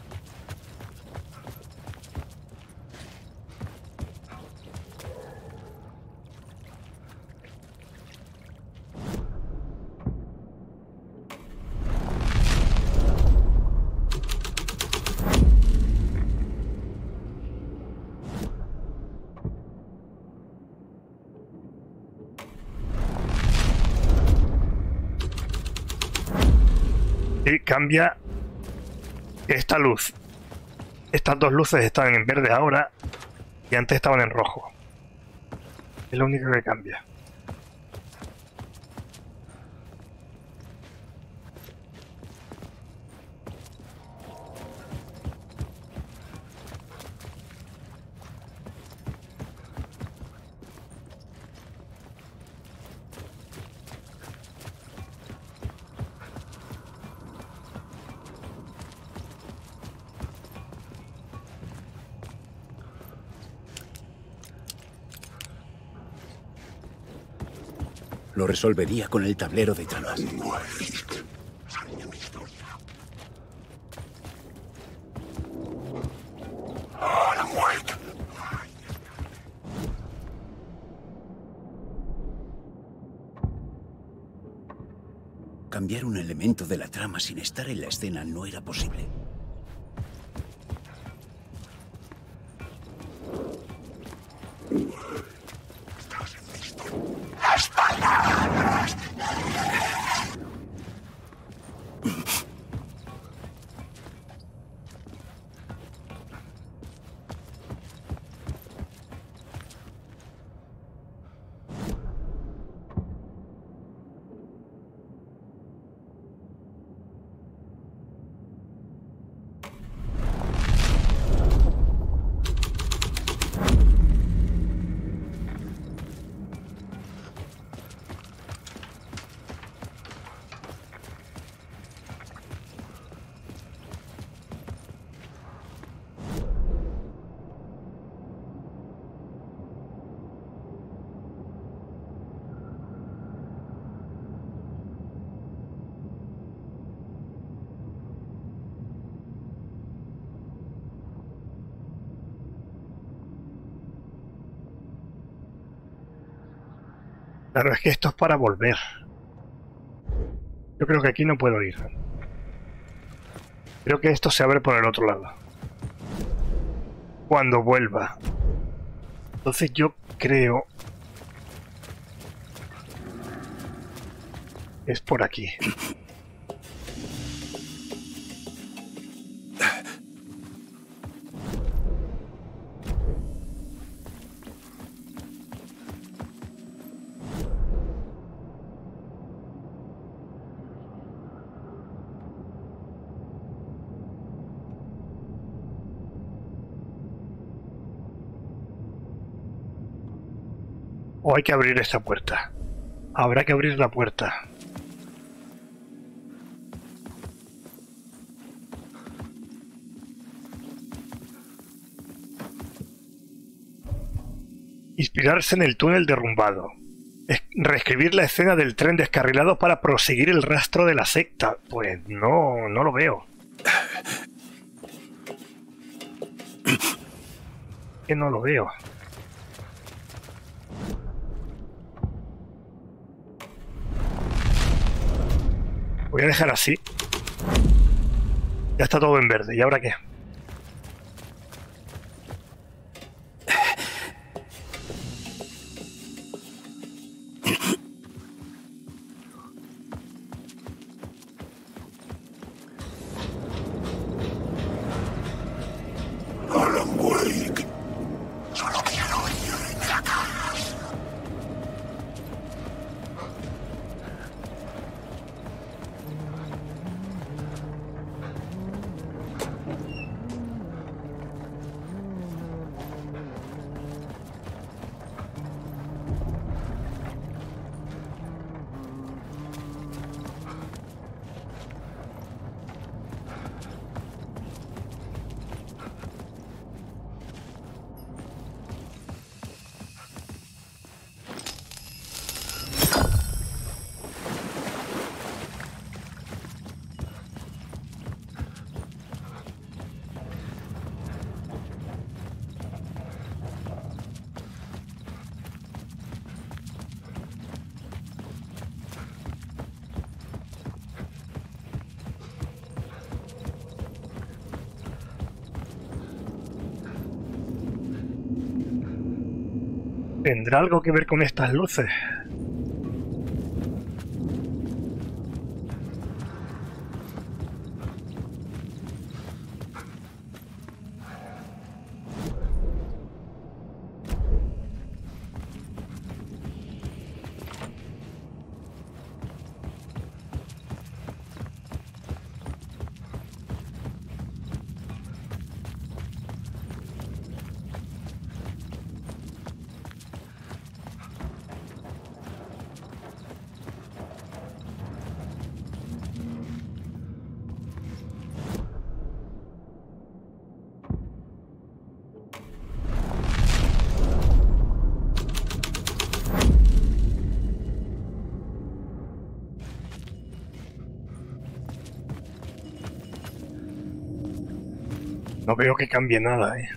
Y cambia esta luz. Estas dos luces están en verde ahora y antes estaban en rojo. Es lo único que cambia. Lo resolvería con el tablero de tramas. Cambiar un elemento de la trama sin estar en la escena no era posible. Claro, es que esto es para volver. Yo creo que aquí no puedo ir. Creo que esto se abre por el otro lado. Cuando vuelva. Entonces yo creo... es por aquí. O hay que abrir esta puerta. Habrá que abrir la puerta. Inspirarse en el túnel derrumbado. Es reescribir la escena del tren descarrilado para proseguir el rastro de la secta. Pues no, no lo veo. Que no lo veo. Voy a dejar así. Ya está todo en verde. ¿Y ahora qué? Alan Wake. Solo quiero ir de acá. ¿Tendrá algo que ver con estas luces? No veo que cambie nada, ¿eh?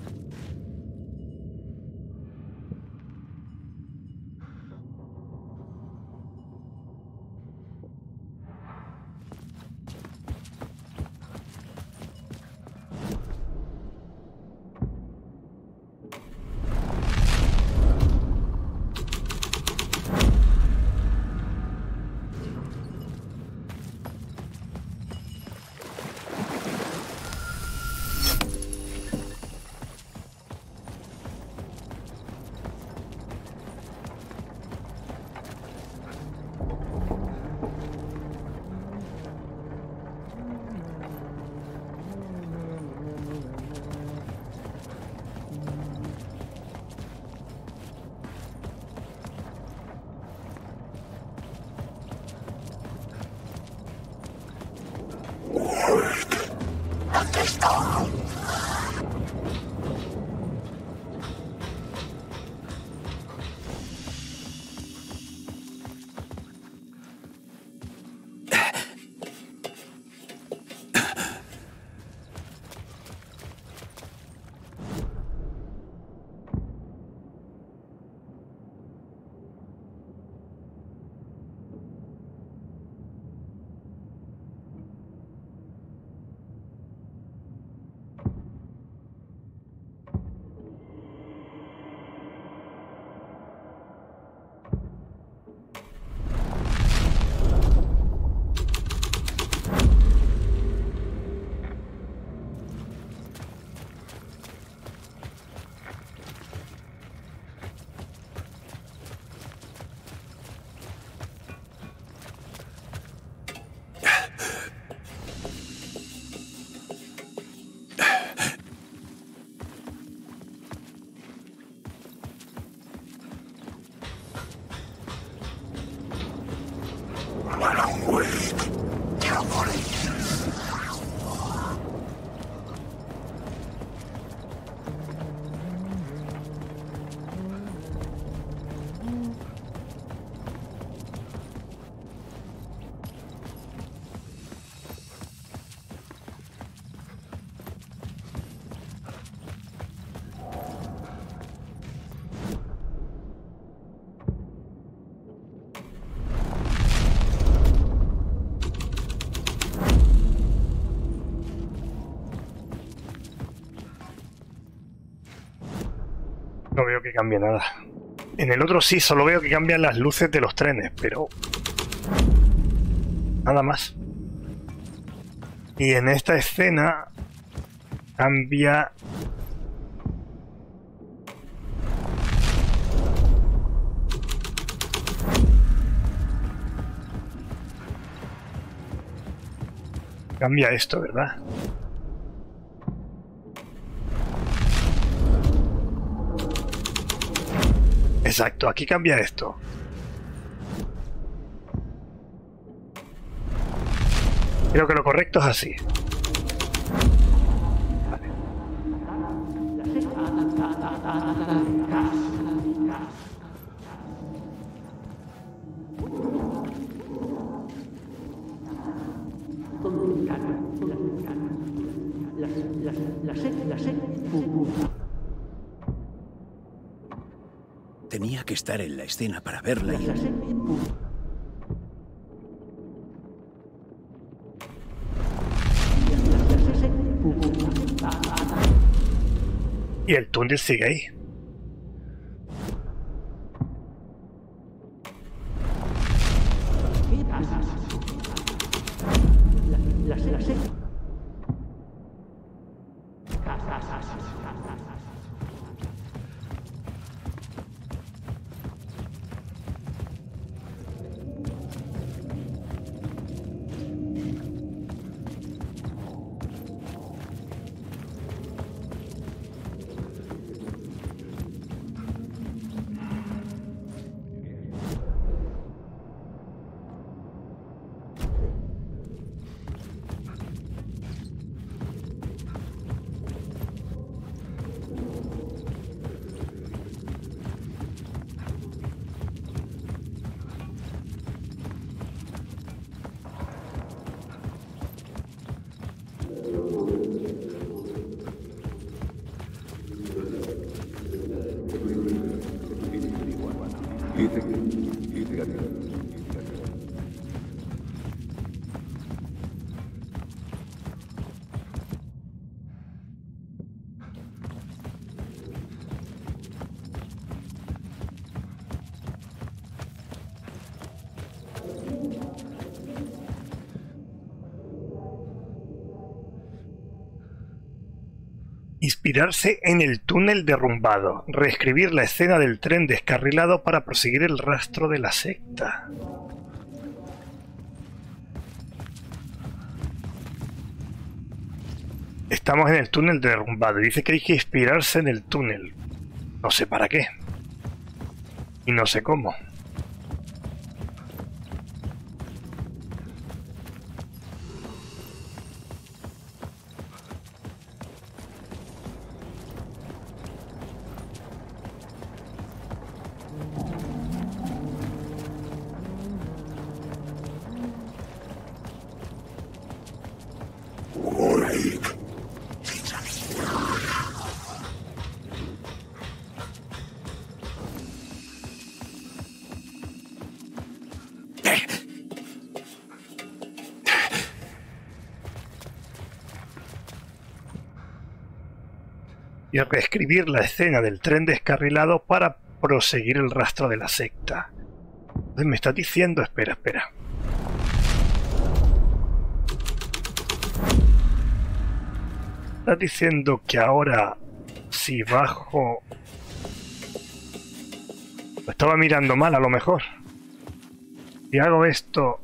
No veo que cambie nada. En el otro sí, solo veo que cambian las luces de los trenes, pero nada más. Y en esta escena cambia... Cambia esto, ¿verdad? Exacto, aquí cambia esto. Creo que lo correcto es así. Vale. Tenía que estar en la escena para verla y... Y el túnel sigue ahí. Inspirarse en el túnel derrumbado. Reescribir la escena del tren descarrilado para proseguir el rastro de la secta. Estamos en el túnel derrumbado. Dice que hay que inspirarse en el túnel. No sé para qué. Y no sé cómo. Y reescribir la escena del tren descarrilado para proseguir el rastro de la secta. Entonces me está diciendo... Espera, espera. Está diciendo que ahora, si bajo... Lo estaba mirando mal, a lo mejor. Si hago esto...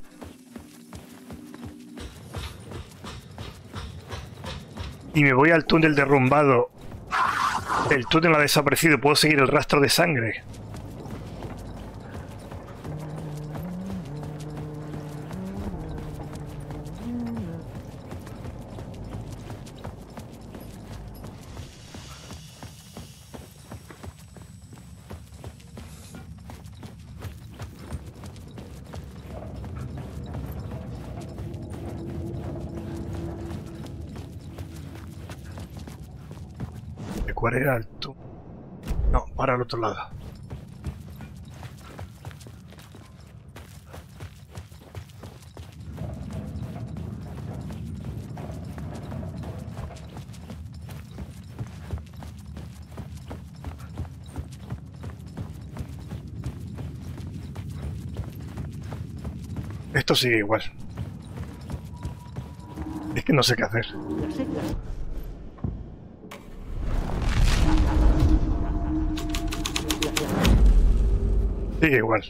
Y me voy al túnel derrumbado... El túnel ha desaparecido, puedo seguir el rastro de sangre. ¿Cuál era el tú? No, para el otro lado. Esto sigue igual. Es que no sé qué hacer. Sigue igual.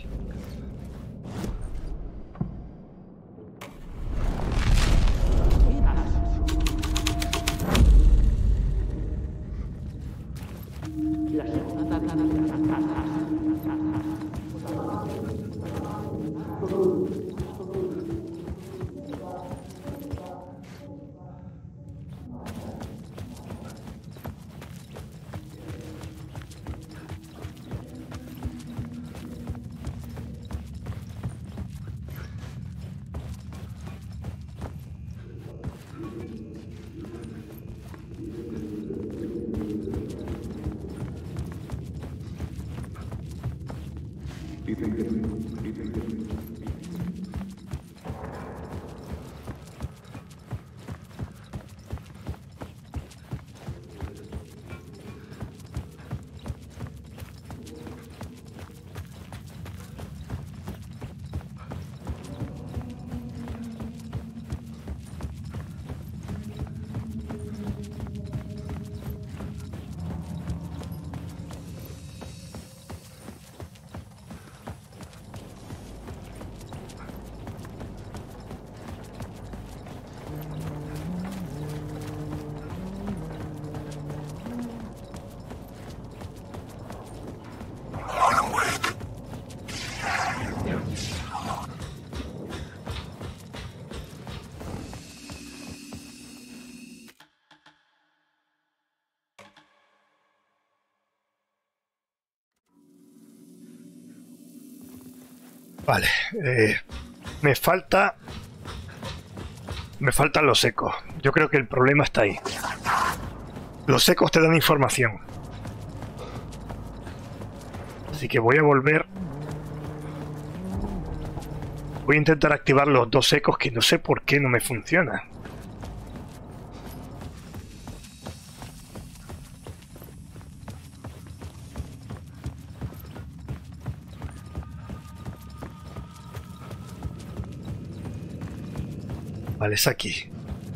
Vale. Eh, me falta... Me faltan los ecos. Yo creo que el problema está ahí. Los ecos te dan información. Así que voy a volver. Voy a intentar activar los dos ecos que no sé por qué no me funcionan. Vale, es aquí.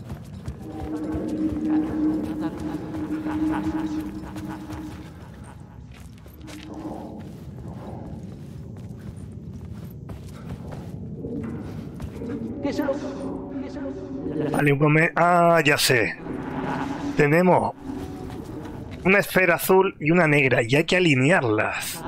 Vale, un momento. Ah, ya sé. Tenemos una esfera azul y una negra y hay que alinearlas.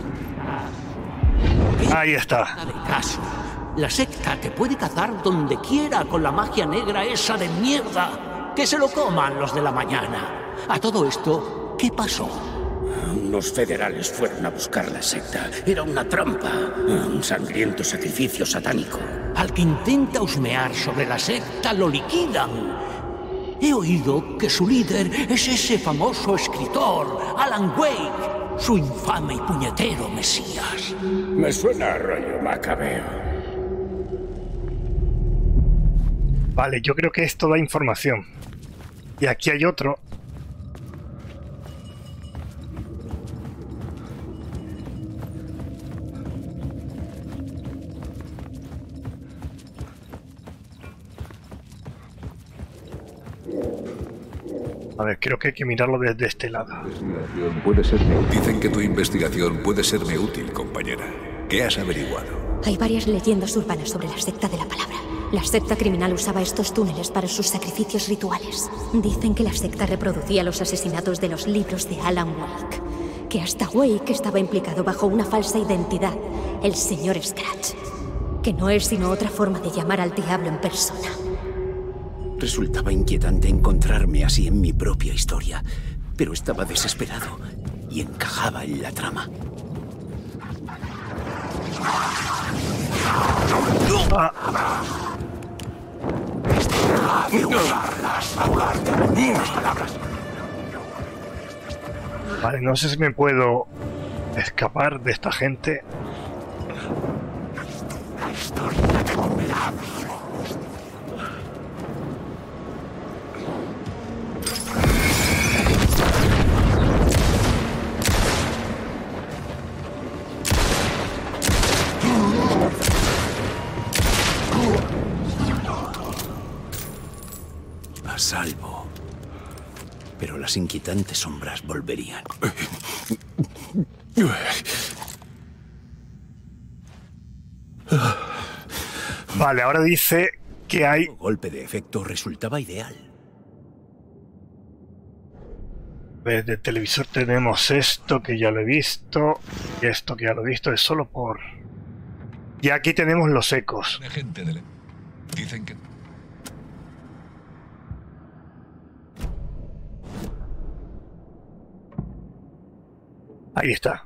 Ahí está. La secta te puede cazar donde quiera con la magia negra esa de mierda. Que se lo coman los de la mañana. A todo esto, ¿qué pasó? Los federales fueron a buscar la secta. Era una trampa. Un sangriento sacrificio satánico. Al que intenta husmear sobre la secta lo liquidan. He oído que su líder es ese famoso escritor, Alan Wake, su infame y puñetero mesías. Me suena a rollo macabeo. Vale, yo creo que esto da información. Y aquí hay otro. A ver, creo que hay que mirarlo desde este lado. Puede serme útil. Dicen que tu investigación puede serme útil, compañera. ¿Qué has averiguado? Hay varias leyendas urbanas sobre la secta de la palabra. La secta criminal usaba estos túneles para sus sacrificios rituales. Dicen que la secta reproducía los asesinatos de los libros de Alan Wake. Que hasta Wake estaba implicado bajo una falsa identidad, el señor Scratch. Que no es sino otra forma de llamar al diablo en persona. Resultaba inquietante encontrarme así en mi propia historia, pero estaba desesperado y encajaba en la trama. Ah. Vale, no sé si me puedo escapar de esta gente. A salvo. Pero las inquietantes sombras volverían. Vale, ahora dice que hay... El golpe de efecto resultaba ideal. Desde el televisor tenemos esto que ya lo he visto. Y esto que ya lo he visto es solo por... Y aquí tenemos los ecos. Gente de... Dicen que... Ahí está.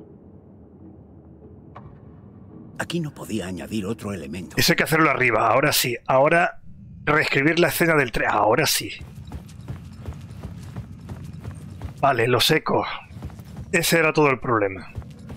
Aquí no podía añadir otro elemento. Eso hay que hacerlo arriba. Ahora sí. Ahora reescribir la escena del tren. Ahora sí. Vale, los ecos. Ese era todo el problema.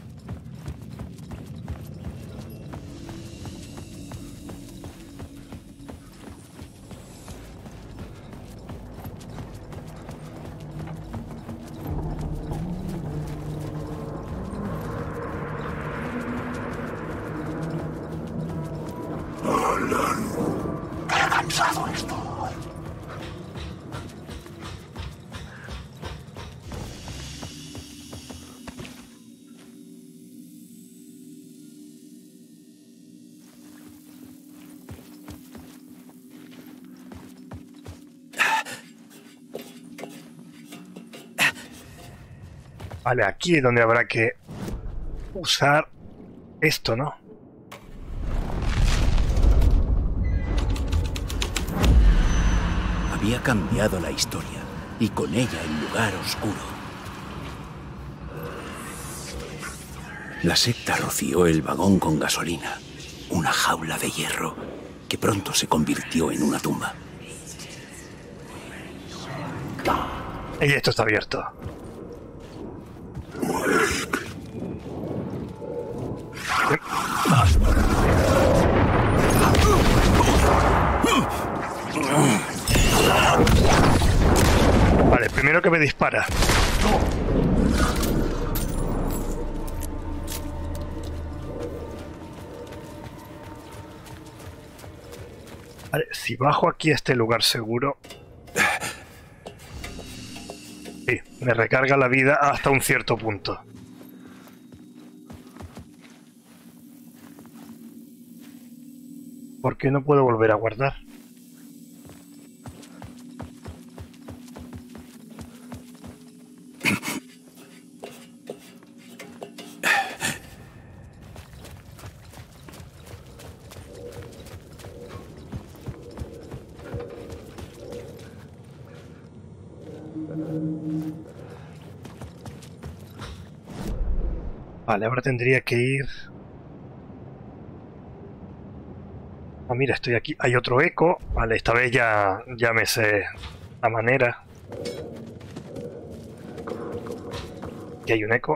Vale, aquí es donde habrá que usar esto, ¿no? Había cambiado la historia y con ella el lugar oscuro. La secta roció el vagón con gasolina, una jaula de hierro que pronto se convirtió en una tumba. Y esto está abierto. Vale, primero que me dispara. Vale, si bajo aquí a este lugar seguro... Sí, me recarga la vida hasta un cierto punto. ¿Por qué no puedo volver a guardar? Vale, ahora tendría que ir... Ah, mira, estoy aquí. Hay otro eco. Vale, esta vez ya, ya me sé la manera. Aquí hay un eco.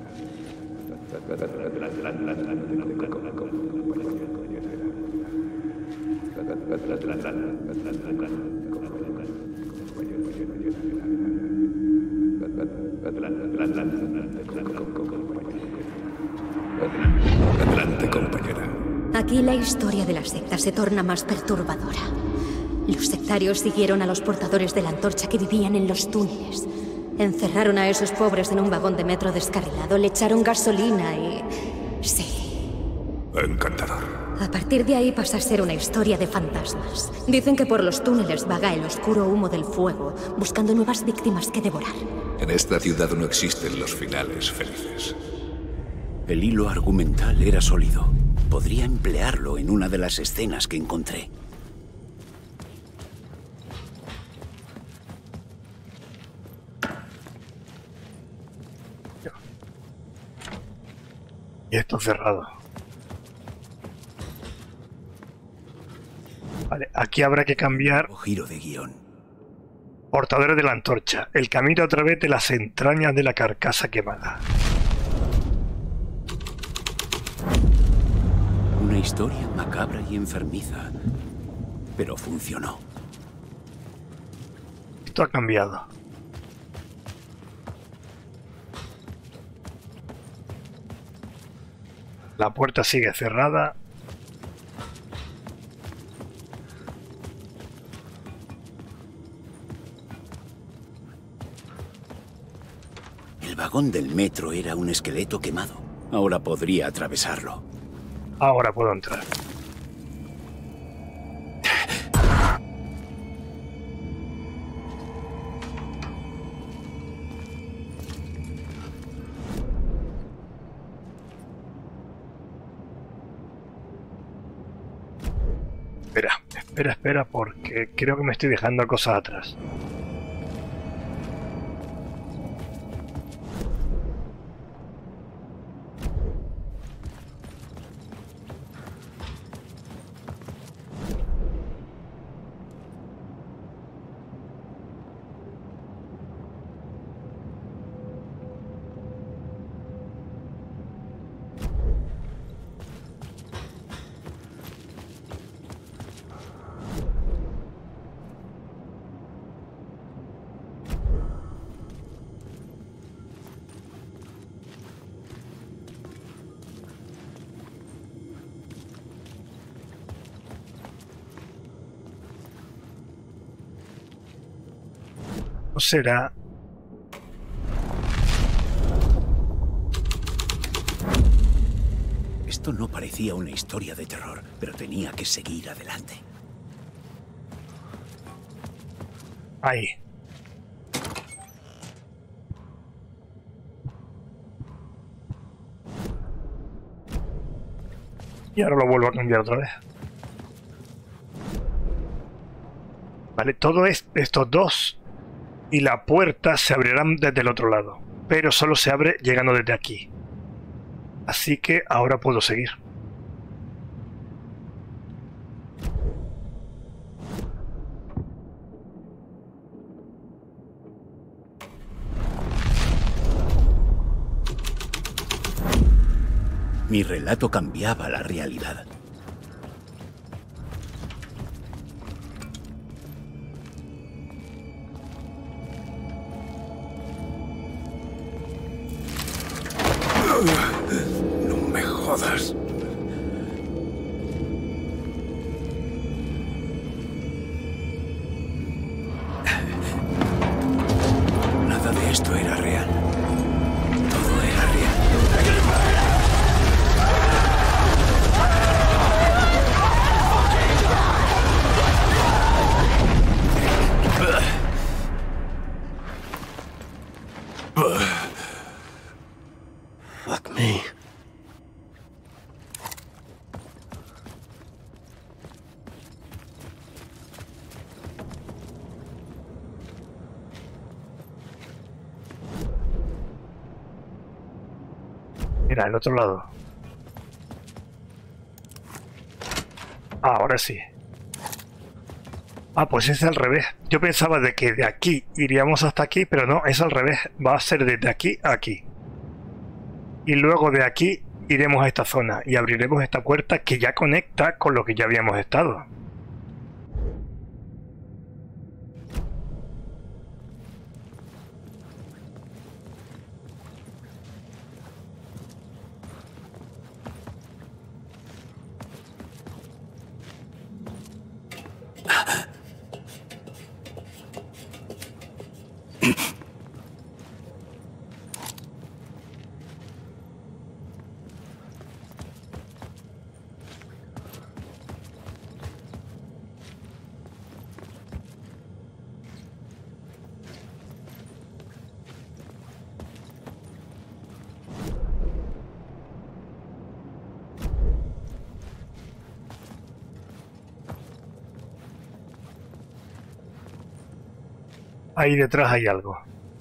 Adelante, compañera. Aquí la historia de la secta se torna más perturbadora. Los sectarios siguieron a los portadores de la antorcha que vivían en los túneles. Encerraron a esos pobres en un vagón de metro descarrilado, le echaron gasolina y... sí. Encantador. A partir de ahí pasa a ser una historia de fantasmas. Dicen que por los túneles vaga el oscuro humo del fuego, buscando nuevas víctimas que devorar. En esta ciudad no existen los finales felices. El hilo argumental era sólido. Podría emplearlo en una de las escenas que encontré. Y esto cerrado. Vale, aquí habrá que cambiar. O giro de guión. Portadores de la antorcha. El camino a través de las entrañas de la carcasa quemada. Una historia macabra y enfermiza, pero funcionó. Esto ha cambiado. La puerta sigue cerrada. El vagón del metro era un esqueleto quemado. Ahora podría atravesarlo. Ahora puedo entrar. Espera, espera, espera, porque creo que me estoy dejando cosas atrás. ¿O será? Esto no parecía una historia de terror, pero tenía que seguir adelante. Ahí. Y ahora lo vuelvo a cambiar otra vez. Vale, todo es estos dos y la puerta se abrirán desde el otro lado, pero solo se abre llegando desde aquí. Así que ahora puedo seguir. Mi relato cambiaba la realidad. No me jodas. Nada de esto era real. Todo era real. Fuck me. Mira, el otro lado. Ah, ahora sí. Ah, pues es al revés. Yo pensaba de que de aquí iríamos hasta aquí, pero no, es al revés. Va a ser desde aquí a aquí. Y luego de aquí iremos a esta zona y abriremos esta puerta que ya conecta con lo que ya habíamos estado. Ahí detrás hay algo.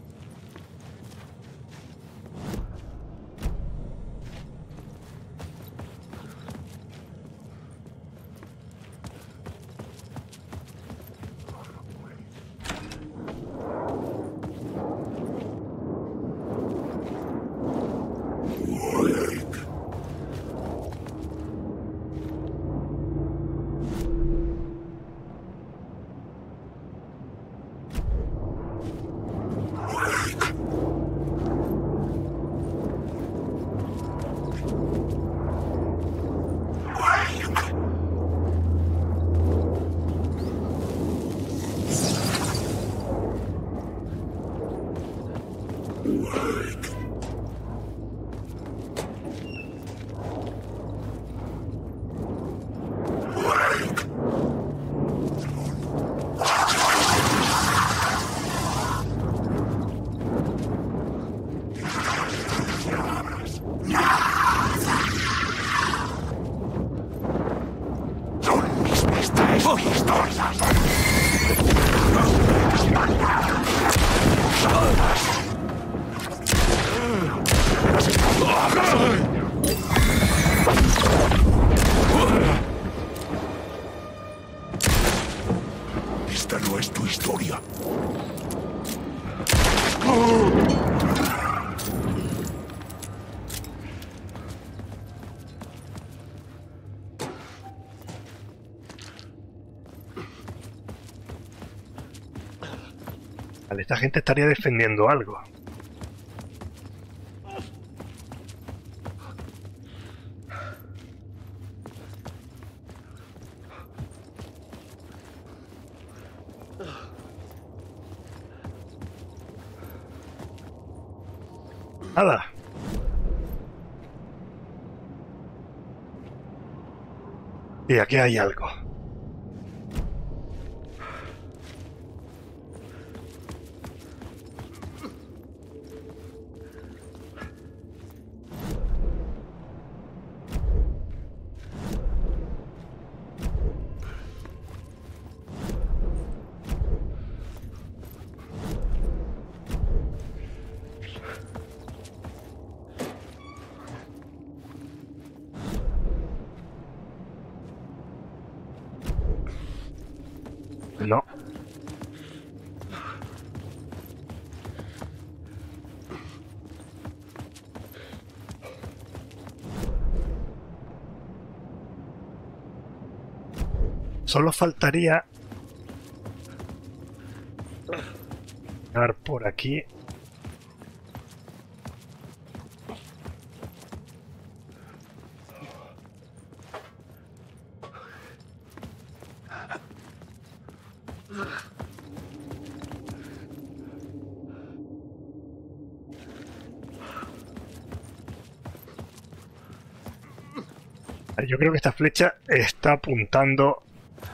Esta no es tu historia. Vale, esta gente estaría defendiendo algo. Nada. Y aquí hay algo. No. Solo faltaría dar por aquí. Yo creo que esta flecha está apuntando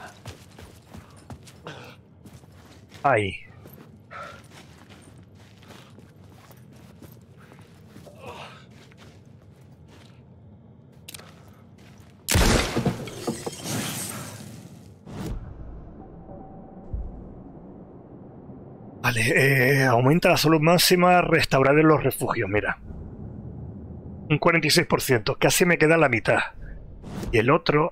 ahí. Vale, eh, aumenta la salud máxima, restaurar en los refugios, mira. Un cuarenta y seis por ciento, casi me queda la mitad. Y el otro...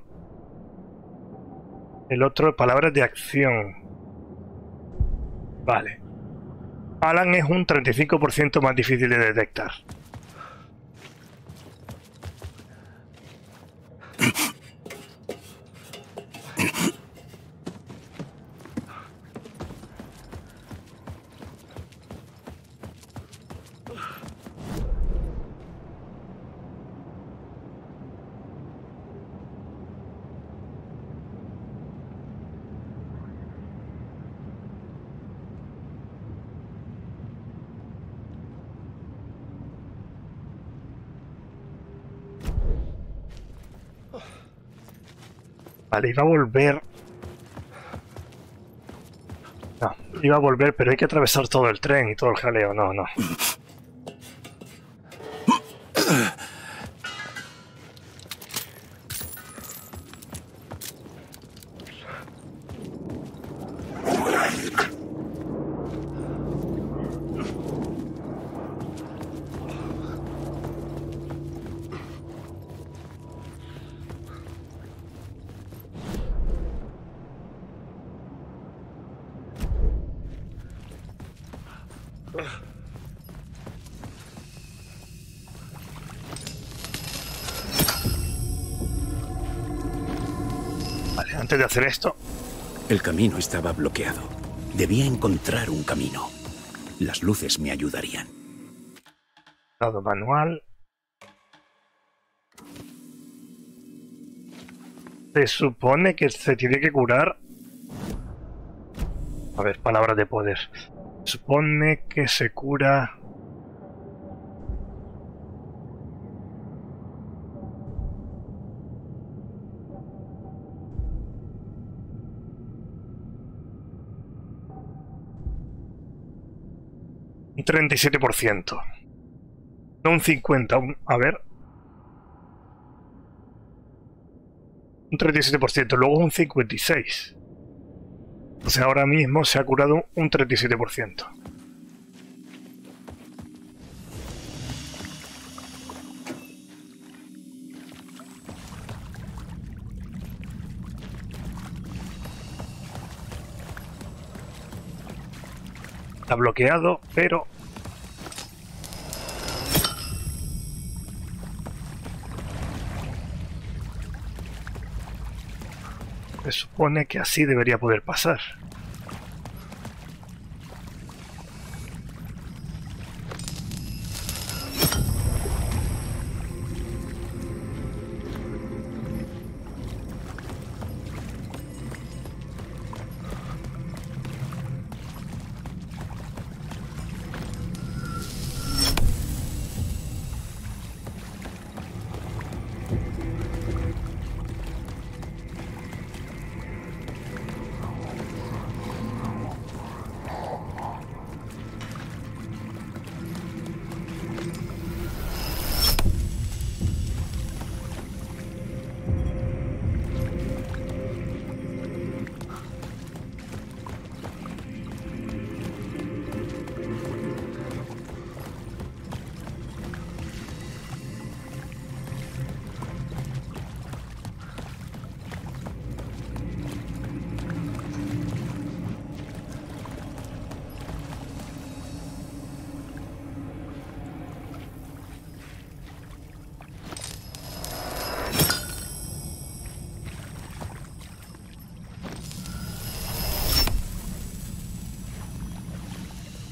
El otro, palabras de acción. Vale. Alan es un treinta y cinco por ciento más difícil de detectar. Vale, iba a volver... No, iba a volver, pero hay que atravesar todo el tren y todo el jaleo. No, no. Vale, antes de hacer esto... El camino estaba bloqueado. Debía encontrar un camino. Las luces me ayudarían. Lado manual. Se supone que se tiene que curar... A ver, palabras de poder. Se supone que se cura... Un treinta y siete por ciento. No un cincuenta por ciento. Un, a ver. Un treinta y siete por ciento. Luego un cincuenta y seis por ciento. O sea, ahora mismo se ha curado un treinta y siete por ciento. Está bloqueado, pero... Se supone que así debería poder pasar.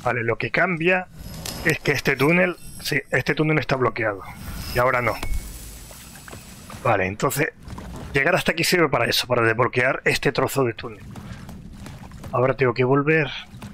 Vale, lo que cambia es que este túnel, sí, este túnel está bloqueado. Y ahora no. Vale, entonces llegar hasta aquí sirve para eso, para desbloquear este trozo de túnel. Ahora tengo que volver.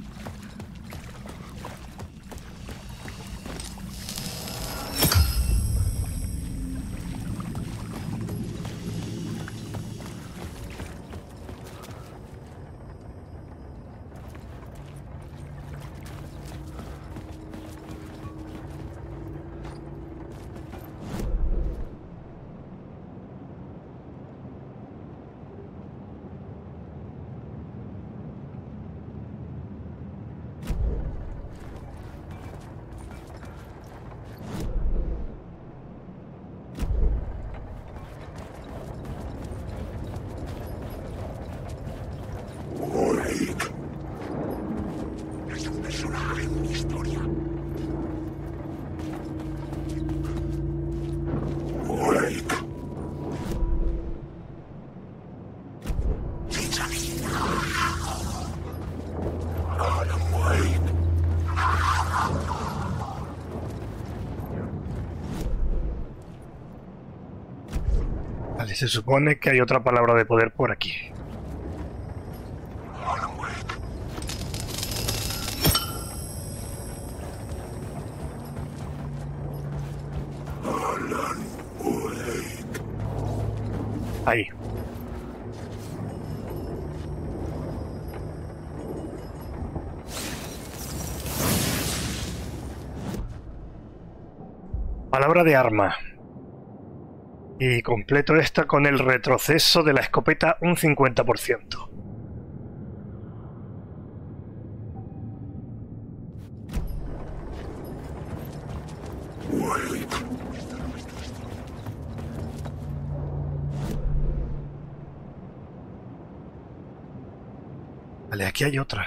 Vale, se supone que hay otra palabra de poder por aquí. Ahí. Palabra de arma. Y completo esta con el retroceso de la escopeta un cincuenta por ciento. Vale, aquí hay otra.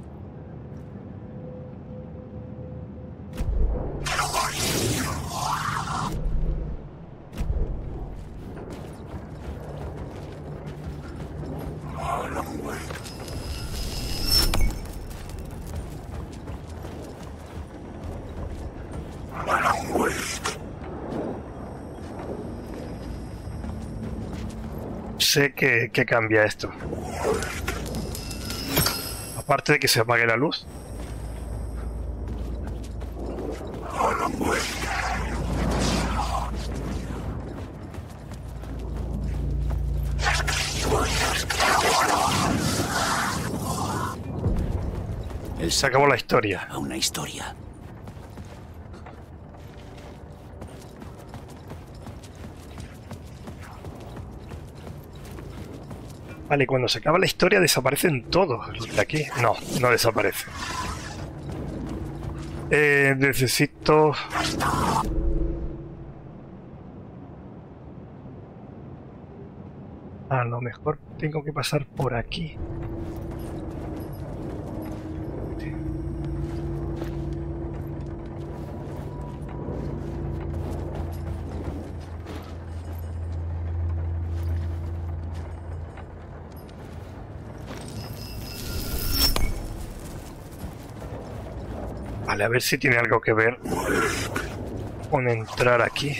Sé que, que cambia esto. Aparte de que se apague la luz. Se acabó la historia. A una historia. Vale, cuando se acaba la historia desaparecen todos los de aquí. No, no desaparecen. Eh, necesito... A lo mejor tengo que pasar por aquí. Vale, a ver si tiene algo que ver con entrar aquí.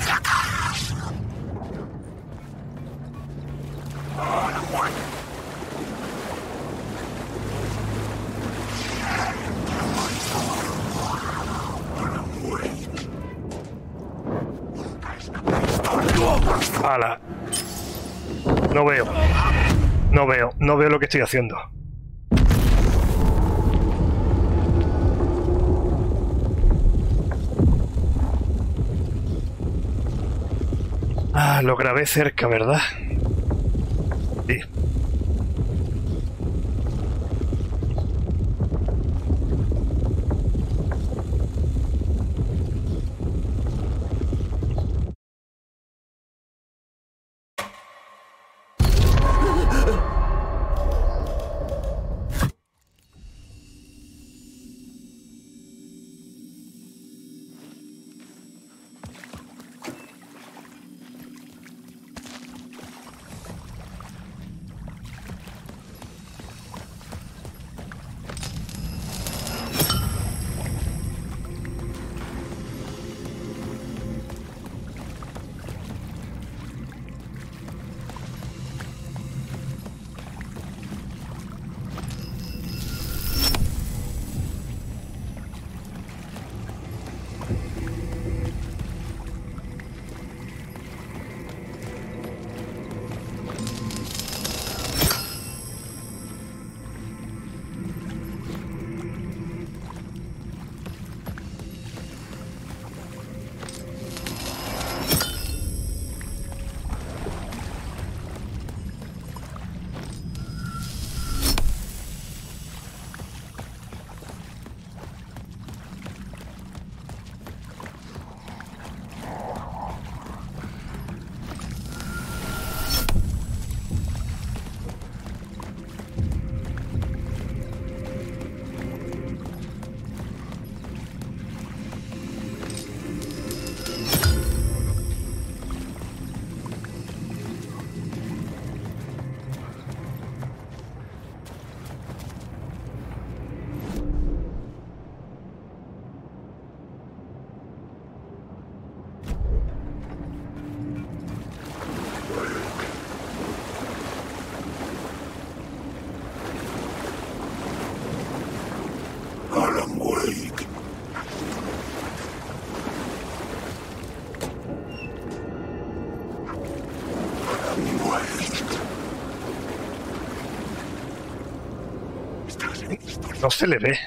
¡Hala! No veo. No veo. No veo lo que estoy haciendo. Ah, lo grabé cerca, ¿verdad? Sí. No se le ve.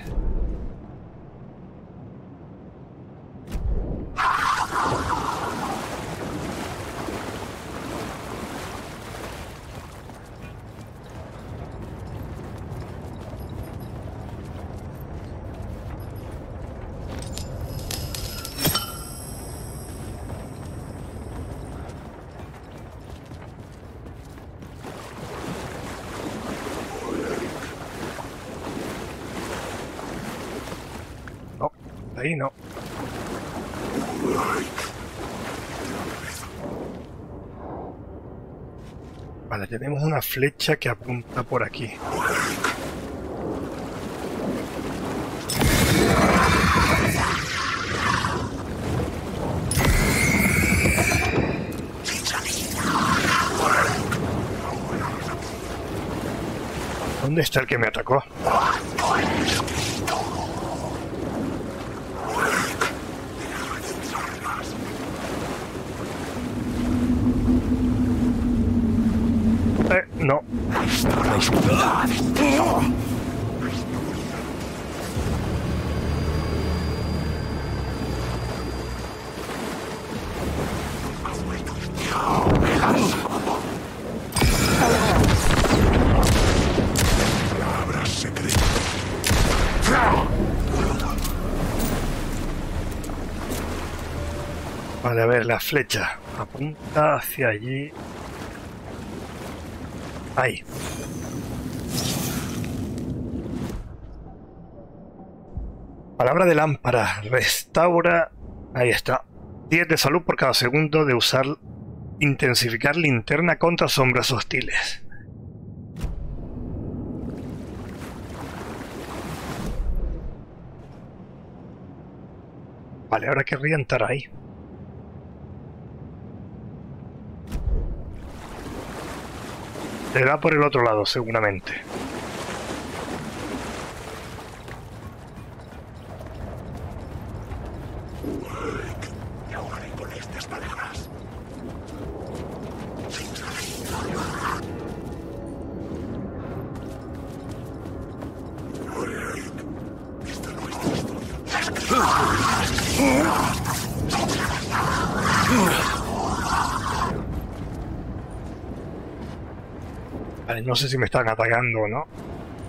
Ahí no. Vale, tenemos una flecha que apunta por aquí. ¿Dónde está el que me atacó? Eh, no. Vale, a ver, la flecha apunta hacia allí. Ahí. Palabra de lámpara. Restaura. Ahí está. diez de salud por cada segundo de usar. Intensificar linterna contra sombras hostiles. Vale, ahora querría entrar ahí. Será por el otro lado, seguramente. Vale, no sé si me están atacando o no.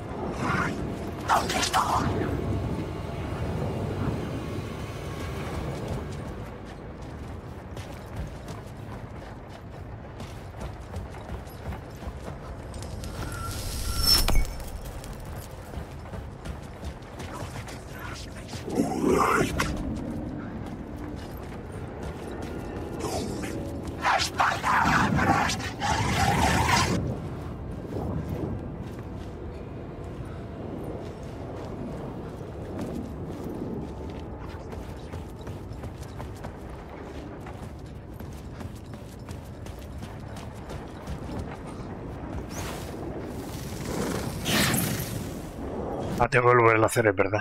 Ah, tengo que volver a hacer, es verdad.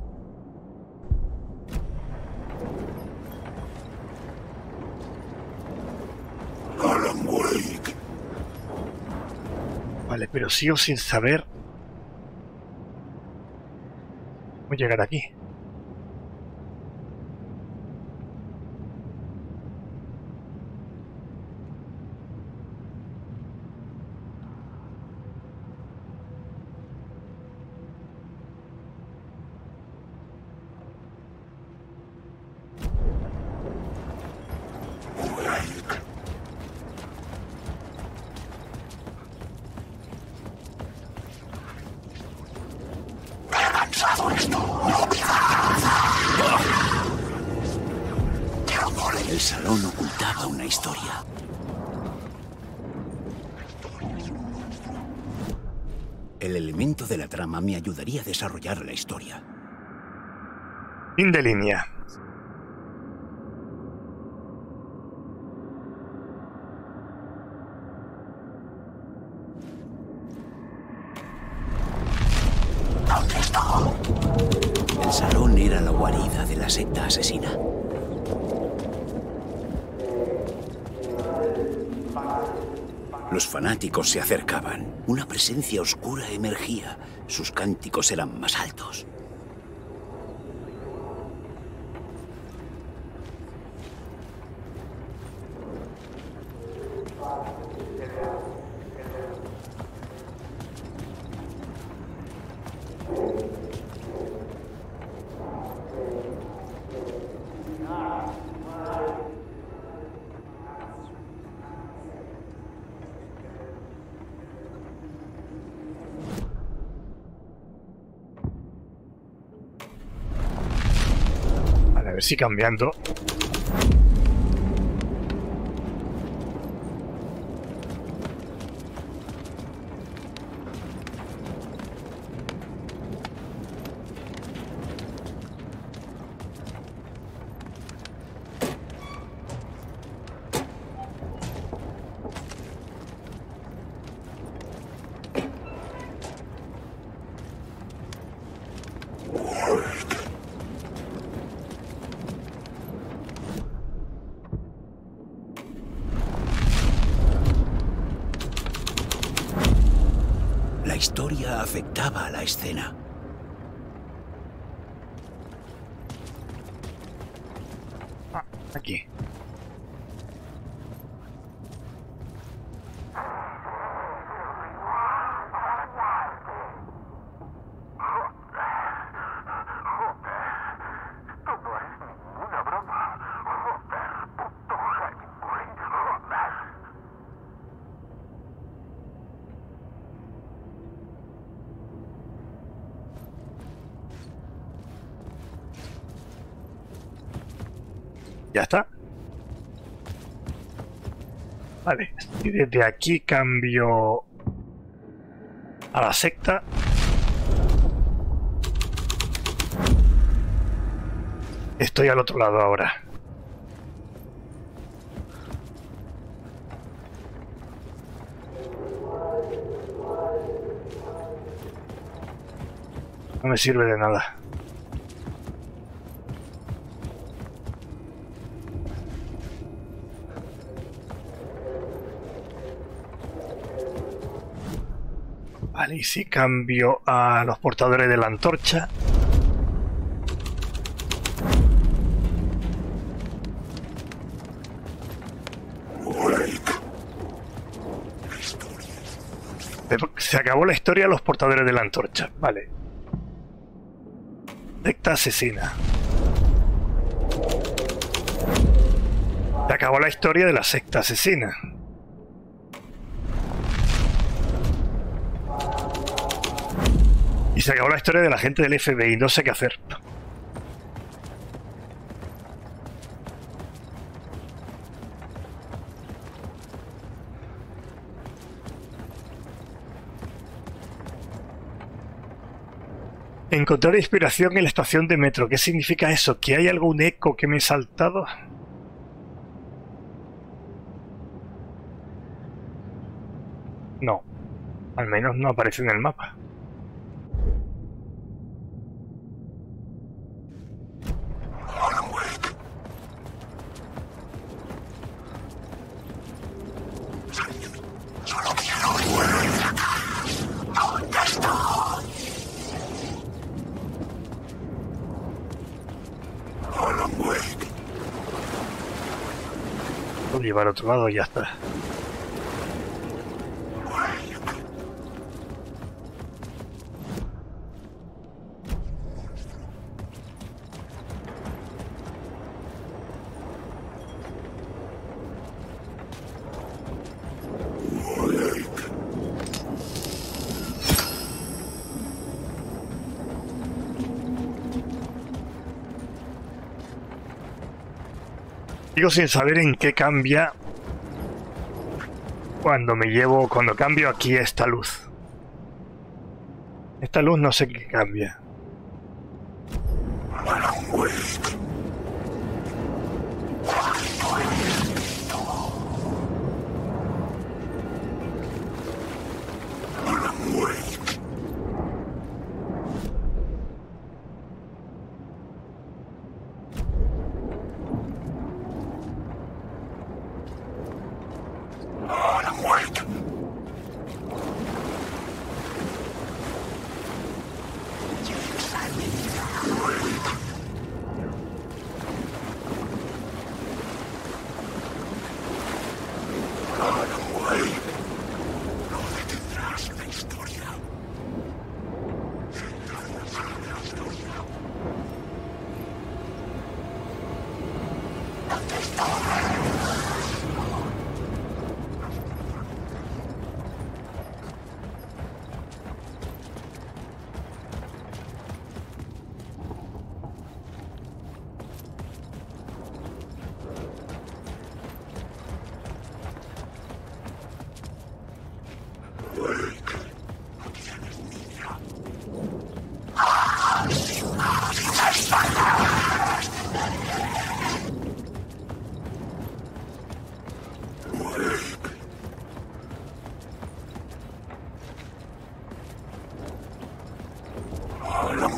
Alan Wake. Vale, pero sigo sin saber cómo llegar aquí. El salón ocultaba una historia. El elemento de la trama me ayudaría a desarrollar la historia. Fin de línea. El salón era la guarida de la secta asesina. Los fanáticos se acercaban. Una presencia oscura emergía. Sus cánticos eran más altos. A ver si cambiando. La historia afectaba a la escena. Ah, aquí. Ya está. Vale, y desde aquí cambio a la secta. Estoy al otro lado ahora. No me sirve de nada. Vale, y si cambio a los portadores de la antorcha. Se acabó la historia de los portadores de la antorcha. Vale. Secta asesina. Se acabó la historia de la secta asesina. Y se acabó la historia de la gente del F B I. No sé qué hacer. Encontrar inspiración en la estación de metro. ¿Qué significa eso? ¿Que hay algún eco que me he saltado? No. Al menos no aparece en el mapa. Lo llevar al otro lado y ya está. Sigo sin saber en qué cambia cuando me llevo, cuando cambio aquí esta luz. Esta luz no sé qué cambia.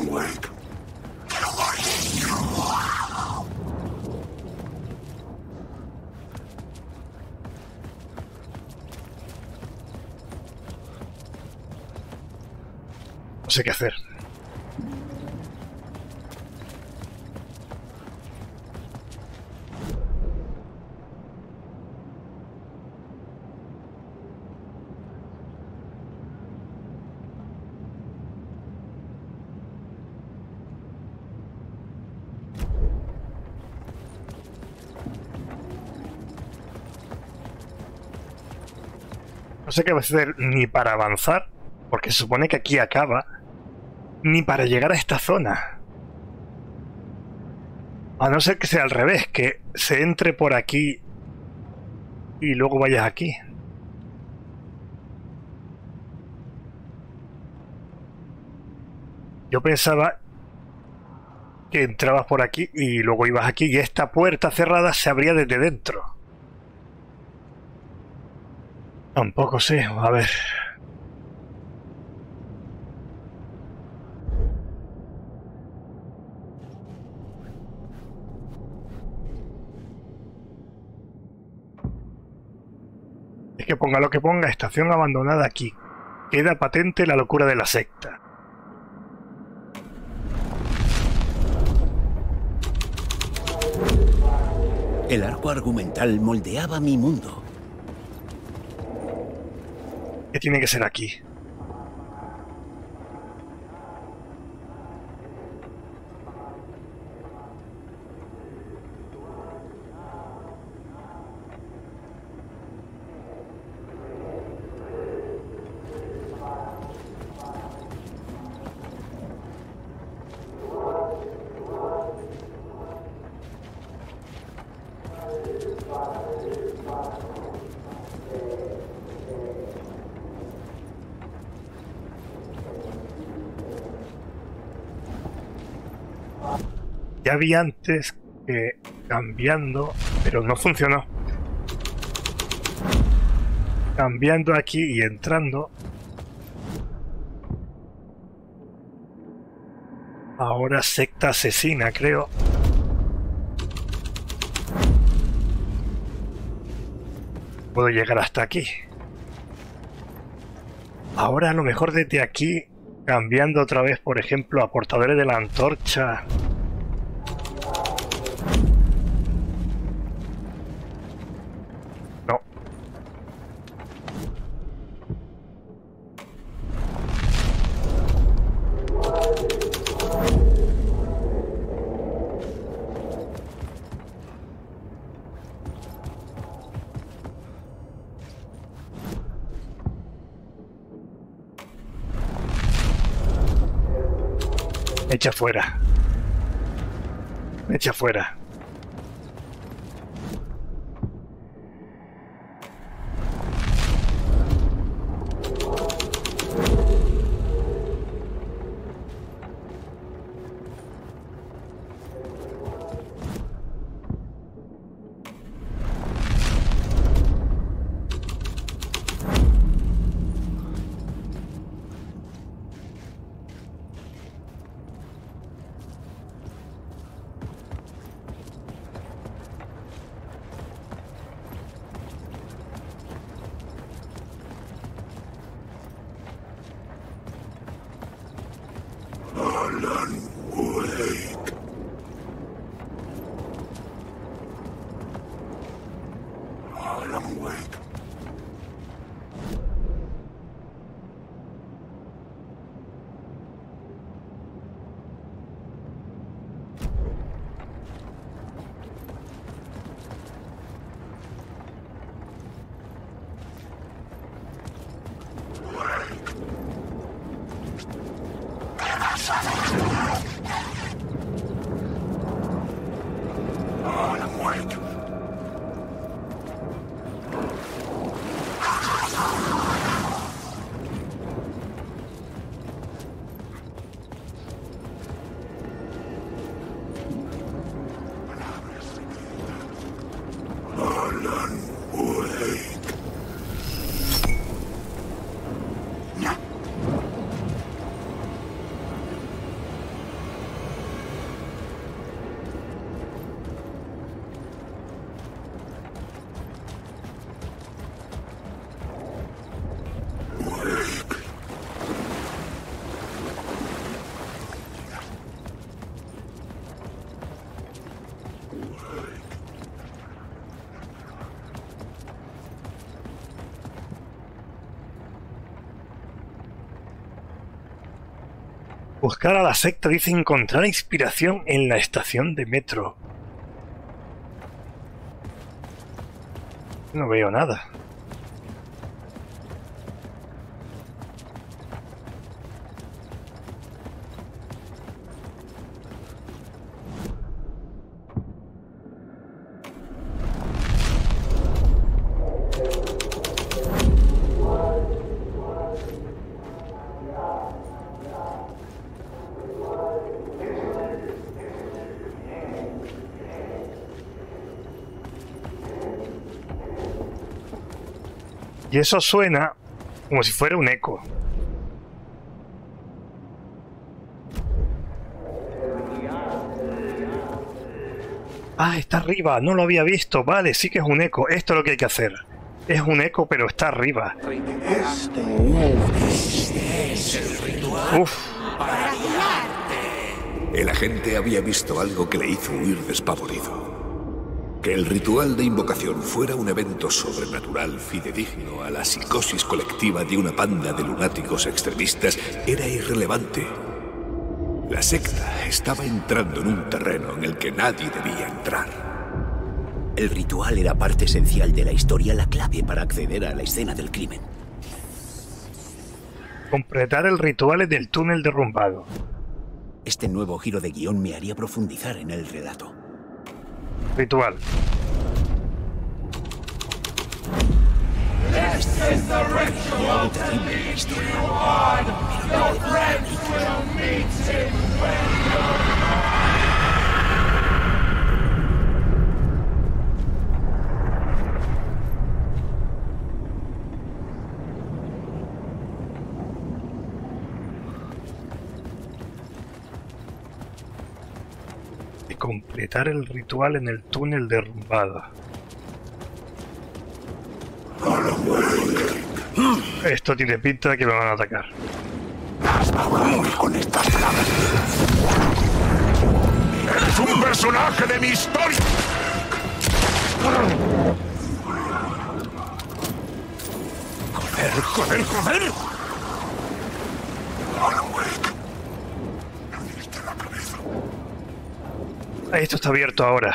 Wake. No sé qué hacer. No sé qué va a hacer ni para avanzar, porque se supone que aquí acaba, ni para llegar a esta zona. A no ser que sea al revés, que se entre por aquí y luego vayas aquí. Yo pensaba que entrabas por aquí y luego ibas aquí y esta puerta cerrada se abría desde dentro. Tampoco sé, a ver. Es que ponga lo que ponga, estación abandonada aquí. Queda patente la locura de la secta. El arco argumental moldeaba mi mundo. ¿Qué tiene que ser aquí? Ya vi antes que cambiando, pero no funcionó. Cambiando aquí y entrando. Ahora secta asesina, creo. Puedo llegar hasta aquí. Ahora a lo mejor desde aquí, cambiando otra vez, por ejemplo, a portadores de la antorcha. No. Echa fuera. Echa fuera. Buscar a la secta dice encontrar inspiración en la estación de metro. No veo nada. Y eso suena como si fuera un eco. Ah, está arriba, no lo había visto. Vale, sí que es un eco. Esto es lo que hay que hacer. Es un eco, pero está arriba. Uf. El agente había visto algo que le hizo huir despavorido. Que el ritual de invocación fuera un evento sobrenatural fidedigno a la psicosis colectiva de una panda de lunáticos extremistas era irrelevante. La secta estaba entrando en un terreno en el que nadie debía entrar. El ritual era parte esencial de la historia, la clave para acceder a la escena del crimen. Completar el ritual en el túnel derrumbado. Este nuevo giro de guión me haría profundizar en el relato. Ritual. De completar el ritual en el túnel derrumbado. Esto tiene pinta de que me van a atacar. Con estas palabras. ¡Eres un personaje de mi historia! ¡Joder, joder, joder! Esto está abierto ahora.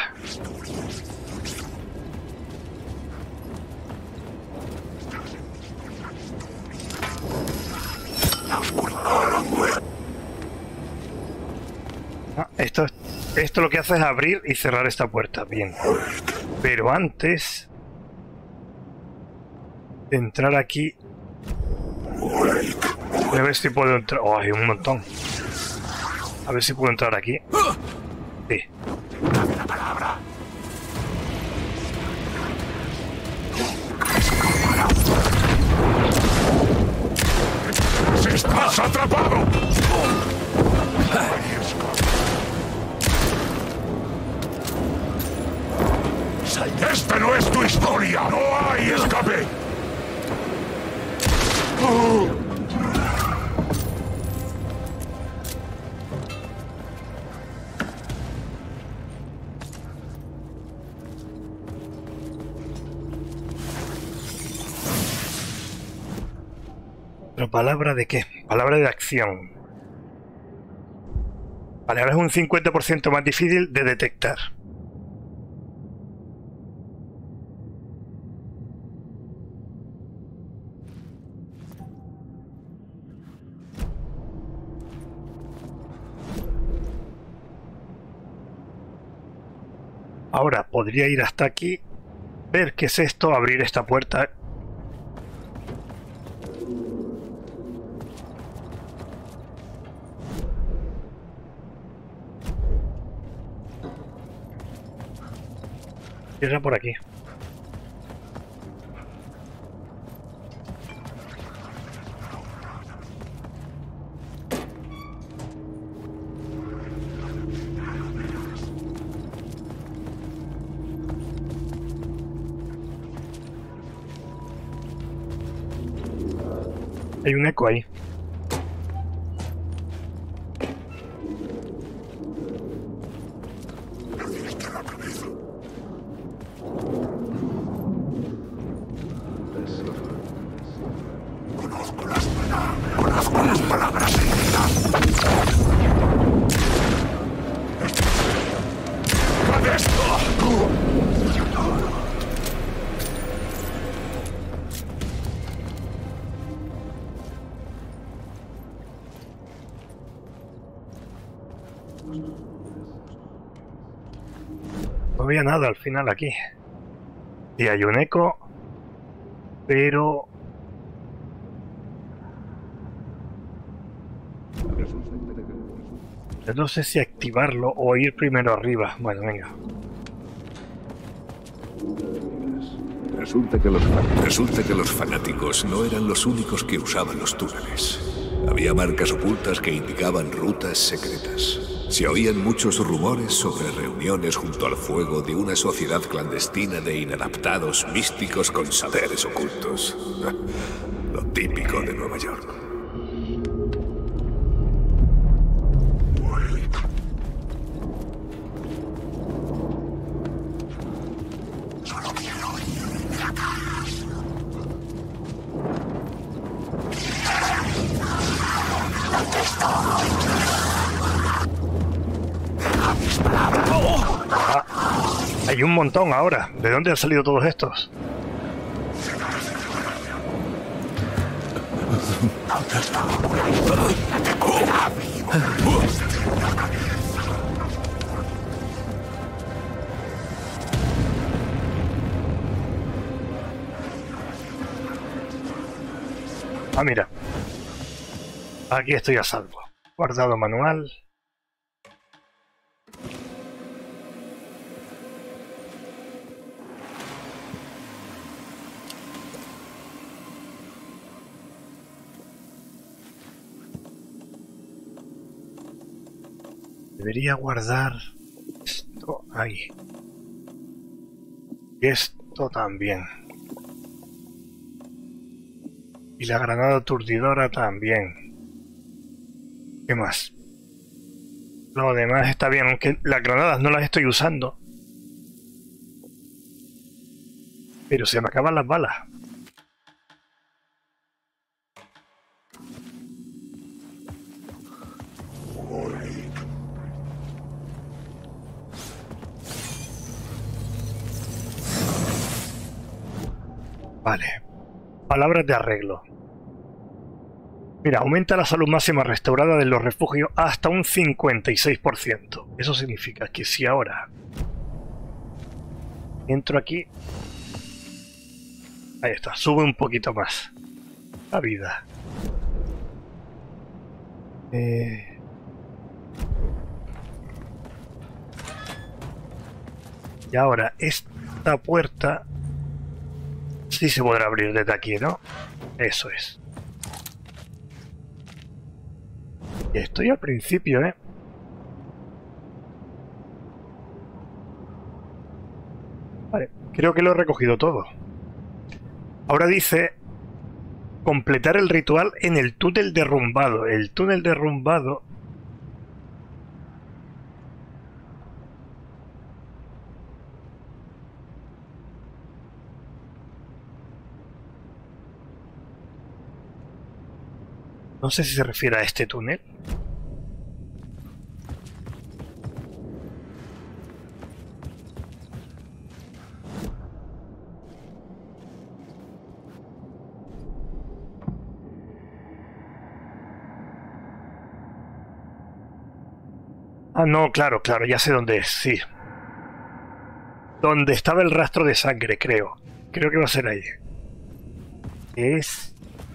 Ah, esto, esto lo que hace es abrir y cerrar esta puerta. Bien. Pero antes de entrar aquí, a ver si puedo entrar. Oh, hay un montón. A ver si puedo entrar aquí. Sí. Dame la palabra. ¡Estás atrapado! ¡Esta no es tu historia! ¡No hay escape! ¿Pero palabra de qué? Palabra de acción. Vale, ahora es un cincuenta por ciento más difícil de detectar. Ahora podría ir hasta aquí, ver qué es esto, abrir esta puerta. Cierra por aquí. Hay un eco ahí. Conozco las palabras, conozco las palabras. No había nada al final aquí. Sí, hay un eco, pero... no sé si activarlo o ir primero arriba. Bueno, venga. Resulta que, los, resulta que los fanáticos no eran los únicos que usaban los túneles. Había marcas ocultas que indicaban rutas secretas. Se oían muchos rumores sobre reuniones junto al fuego de una sociedad clandestina de inadaptados místicos con saberes ocultos. Lo típico de Nueva York. Hay un montón ahora. ¿De dónde han salido todos estos? Ah, mira. Aquí estoy a salvo. Guardado manual. Debería guardar esto ahí. Y esto también. Y la granada aturdidora también. ¿Qué más? Lo demás está bien, aunque las granadas no las estoy usando. Pero se me acaban las balas. Vale. Palabras de arreglo. Mira, aumenta la salud máxima restaurada de los refugios hasta un cincuenta y seis por ciento. Eso significa que si ahora entro aquí... Ahí está, sube un poquito más la vida. Eh... Y ahora, esta puerta... sí se podrá abrir desde aquí, ¿no? Eso es. Y estoy al principio, ¿eh? Vale, creo que lo he recogido todo. Ahora dice... completar el ritual en el túnel derrumbado. El túnel derrumbado... no sé si se refiere a este túnel. Ah, no, claro, claro, ya sé dónde es, sí. Donde estaba el rastro de sangre, creo. Creo que va a ser ahí. Es...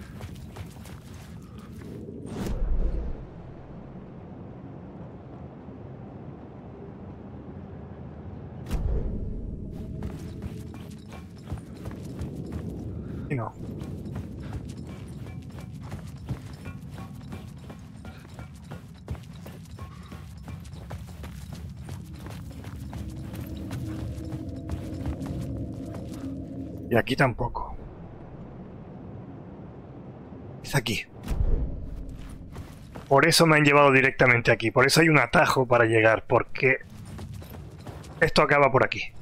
no. Y aquí tampoco. Es aquí. Por eso me han llevado directamente aquí. Por eso hay un atajo para llegar. Porque esto acaba por aquí.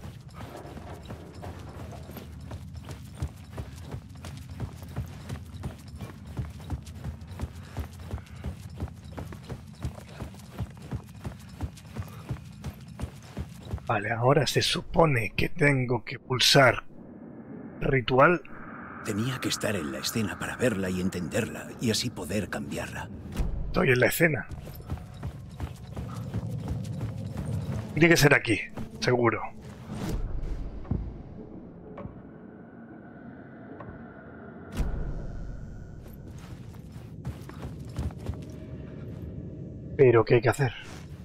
Vale, ahora se supone que tengo que pulsar ritual. Tenía que estar en la escena para verla y entenderla, y así poder cambiarla. Estoy en la escena. Tiene que ser aquí, seguro. Pero ¿qué hay que hacer?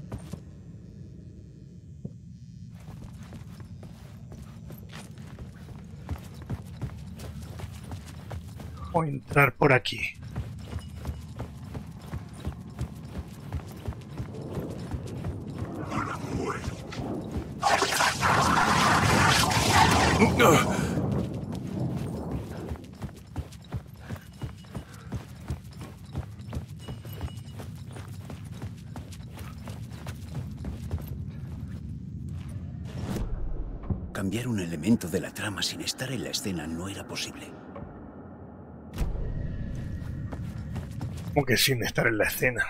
O entrar por aquí. Cambiar un elemento de la trama sin estar en la escena no era posible. Como que sin estar en la escena.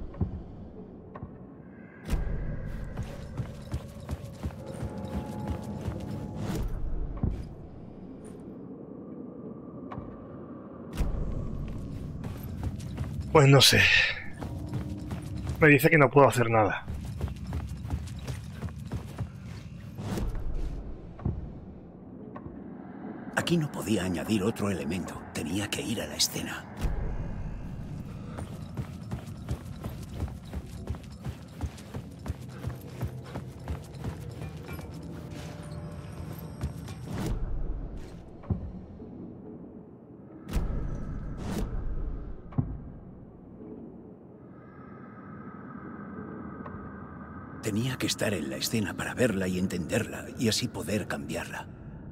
Pues no sé. Me dice que no puedo hacer nada. Aquí no podía añadir otro elemento. Tenía que ir a la escena. Tenía que estar en la escena para verla y entenderla, y así poder cambiarla.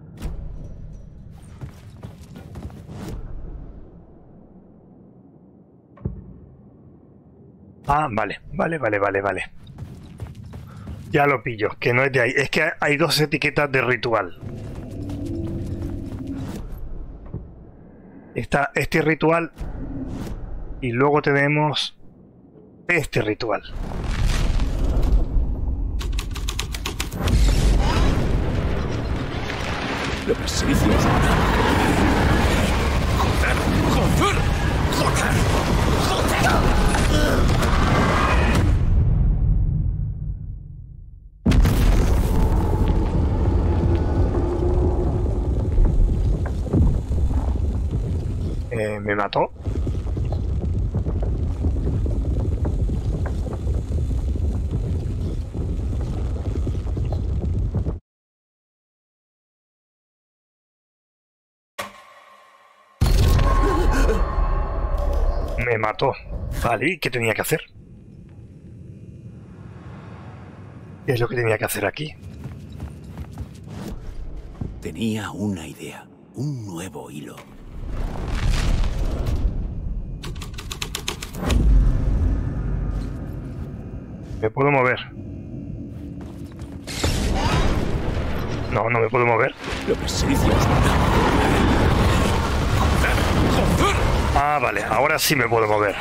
Ah, vale, vale, vale, vale, vale. Ya lo pillo, que no es de ahí. Es que hay dos etiquetas de ritual. Está este ritual y luego tenemos este ritual. Lo que se dice es... ¡Joder! ¡Joder! ¡Joder! ¡Joder! Eh, ¿me mató? Me mató. Vale, ¿y qué tenía que hacer? ¿Qué es lo que tenía que hacer aquí? Tenía una idea, un nuevo hilo. ¿Me puedo mover? No, no me puedo mover. Lo que se dice es... Ah, vale, ahora sí me puedo mover.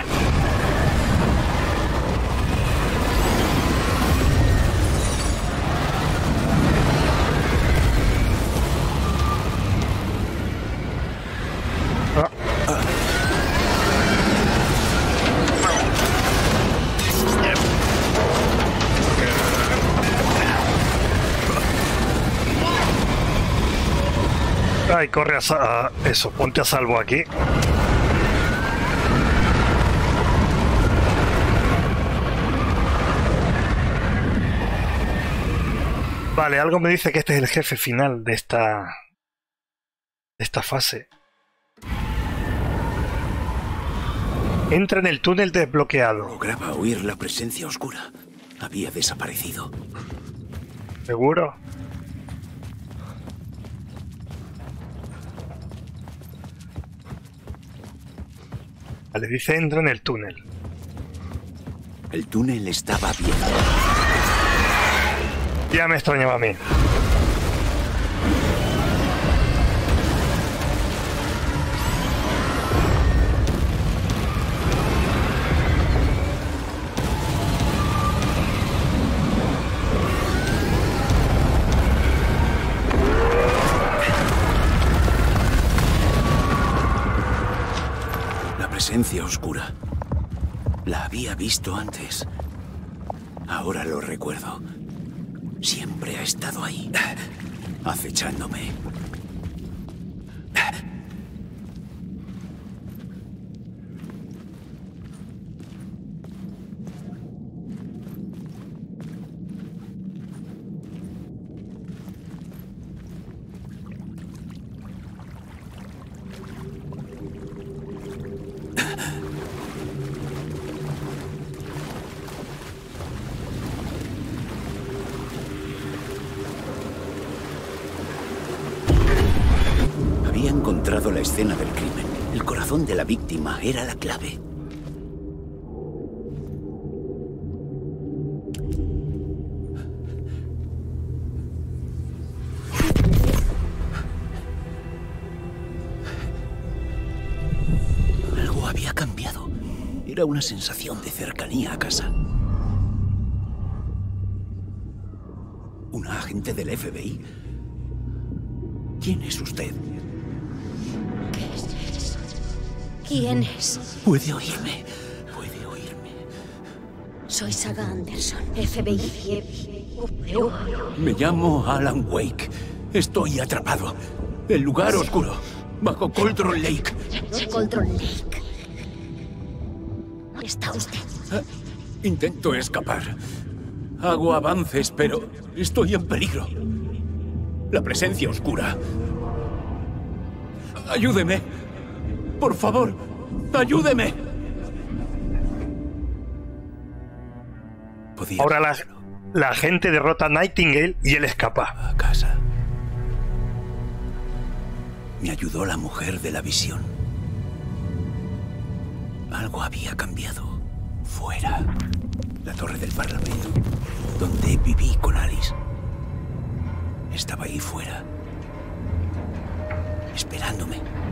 Ah. Ay, corre a, sa a eso, ponte a salvo aquí. Vale, algo me dice que este es el jefe final de esta de esta fase. Entra en el túnel desbloqueado. Lograba oír la presencia oscura. Había desaparecido. ¿Seguro? Vale, dice entra en el túnel. El túnel estaba abierto. Ya me extrañaba a mí. La presencia oscura. La había visto antes. Ahora lo recuerdo. Siempre ha estado ahí, acechándome. Había encontrado la escena del crimen. El corazón de la víctima era la clave. Algo había cambiado. Era una sensación de cercanía a casa. ¿Una agente del F B I? ¿Quién es usted? ¿Qué es eso? ¿Quién es? Puede oírme. Puede oírme. Soy Saga Anderson, F B I. Me llamo Alan Wake. Estoy atrapado. El lugar oscuro. Bajo Cauldron Lake. Cauldron Lake. ¿Dónde está usted? Ah, intento escapar. Hago avances, pero estoy en peligro. La presencia oscura. ¡Ayúdeme! ¡Por favor! ¡Ayúdeme! Podía Ahora la, la gente derrota a Nightingale y él escapa. a casa. Me ayudó la mujer de la visión. Algo había cambiado. Fuera. La torre del Parlamento, donde viví con Alice. Estaba ahí fuera, esperándome.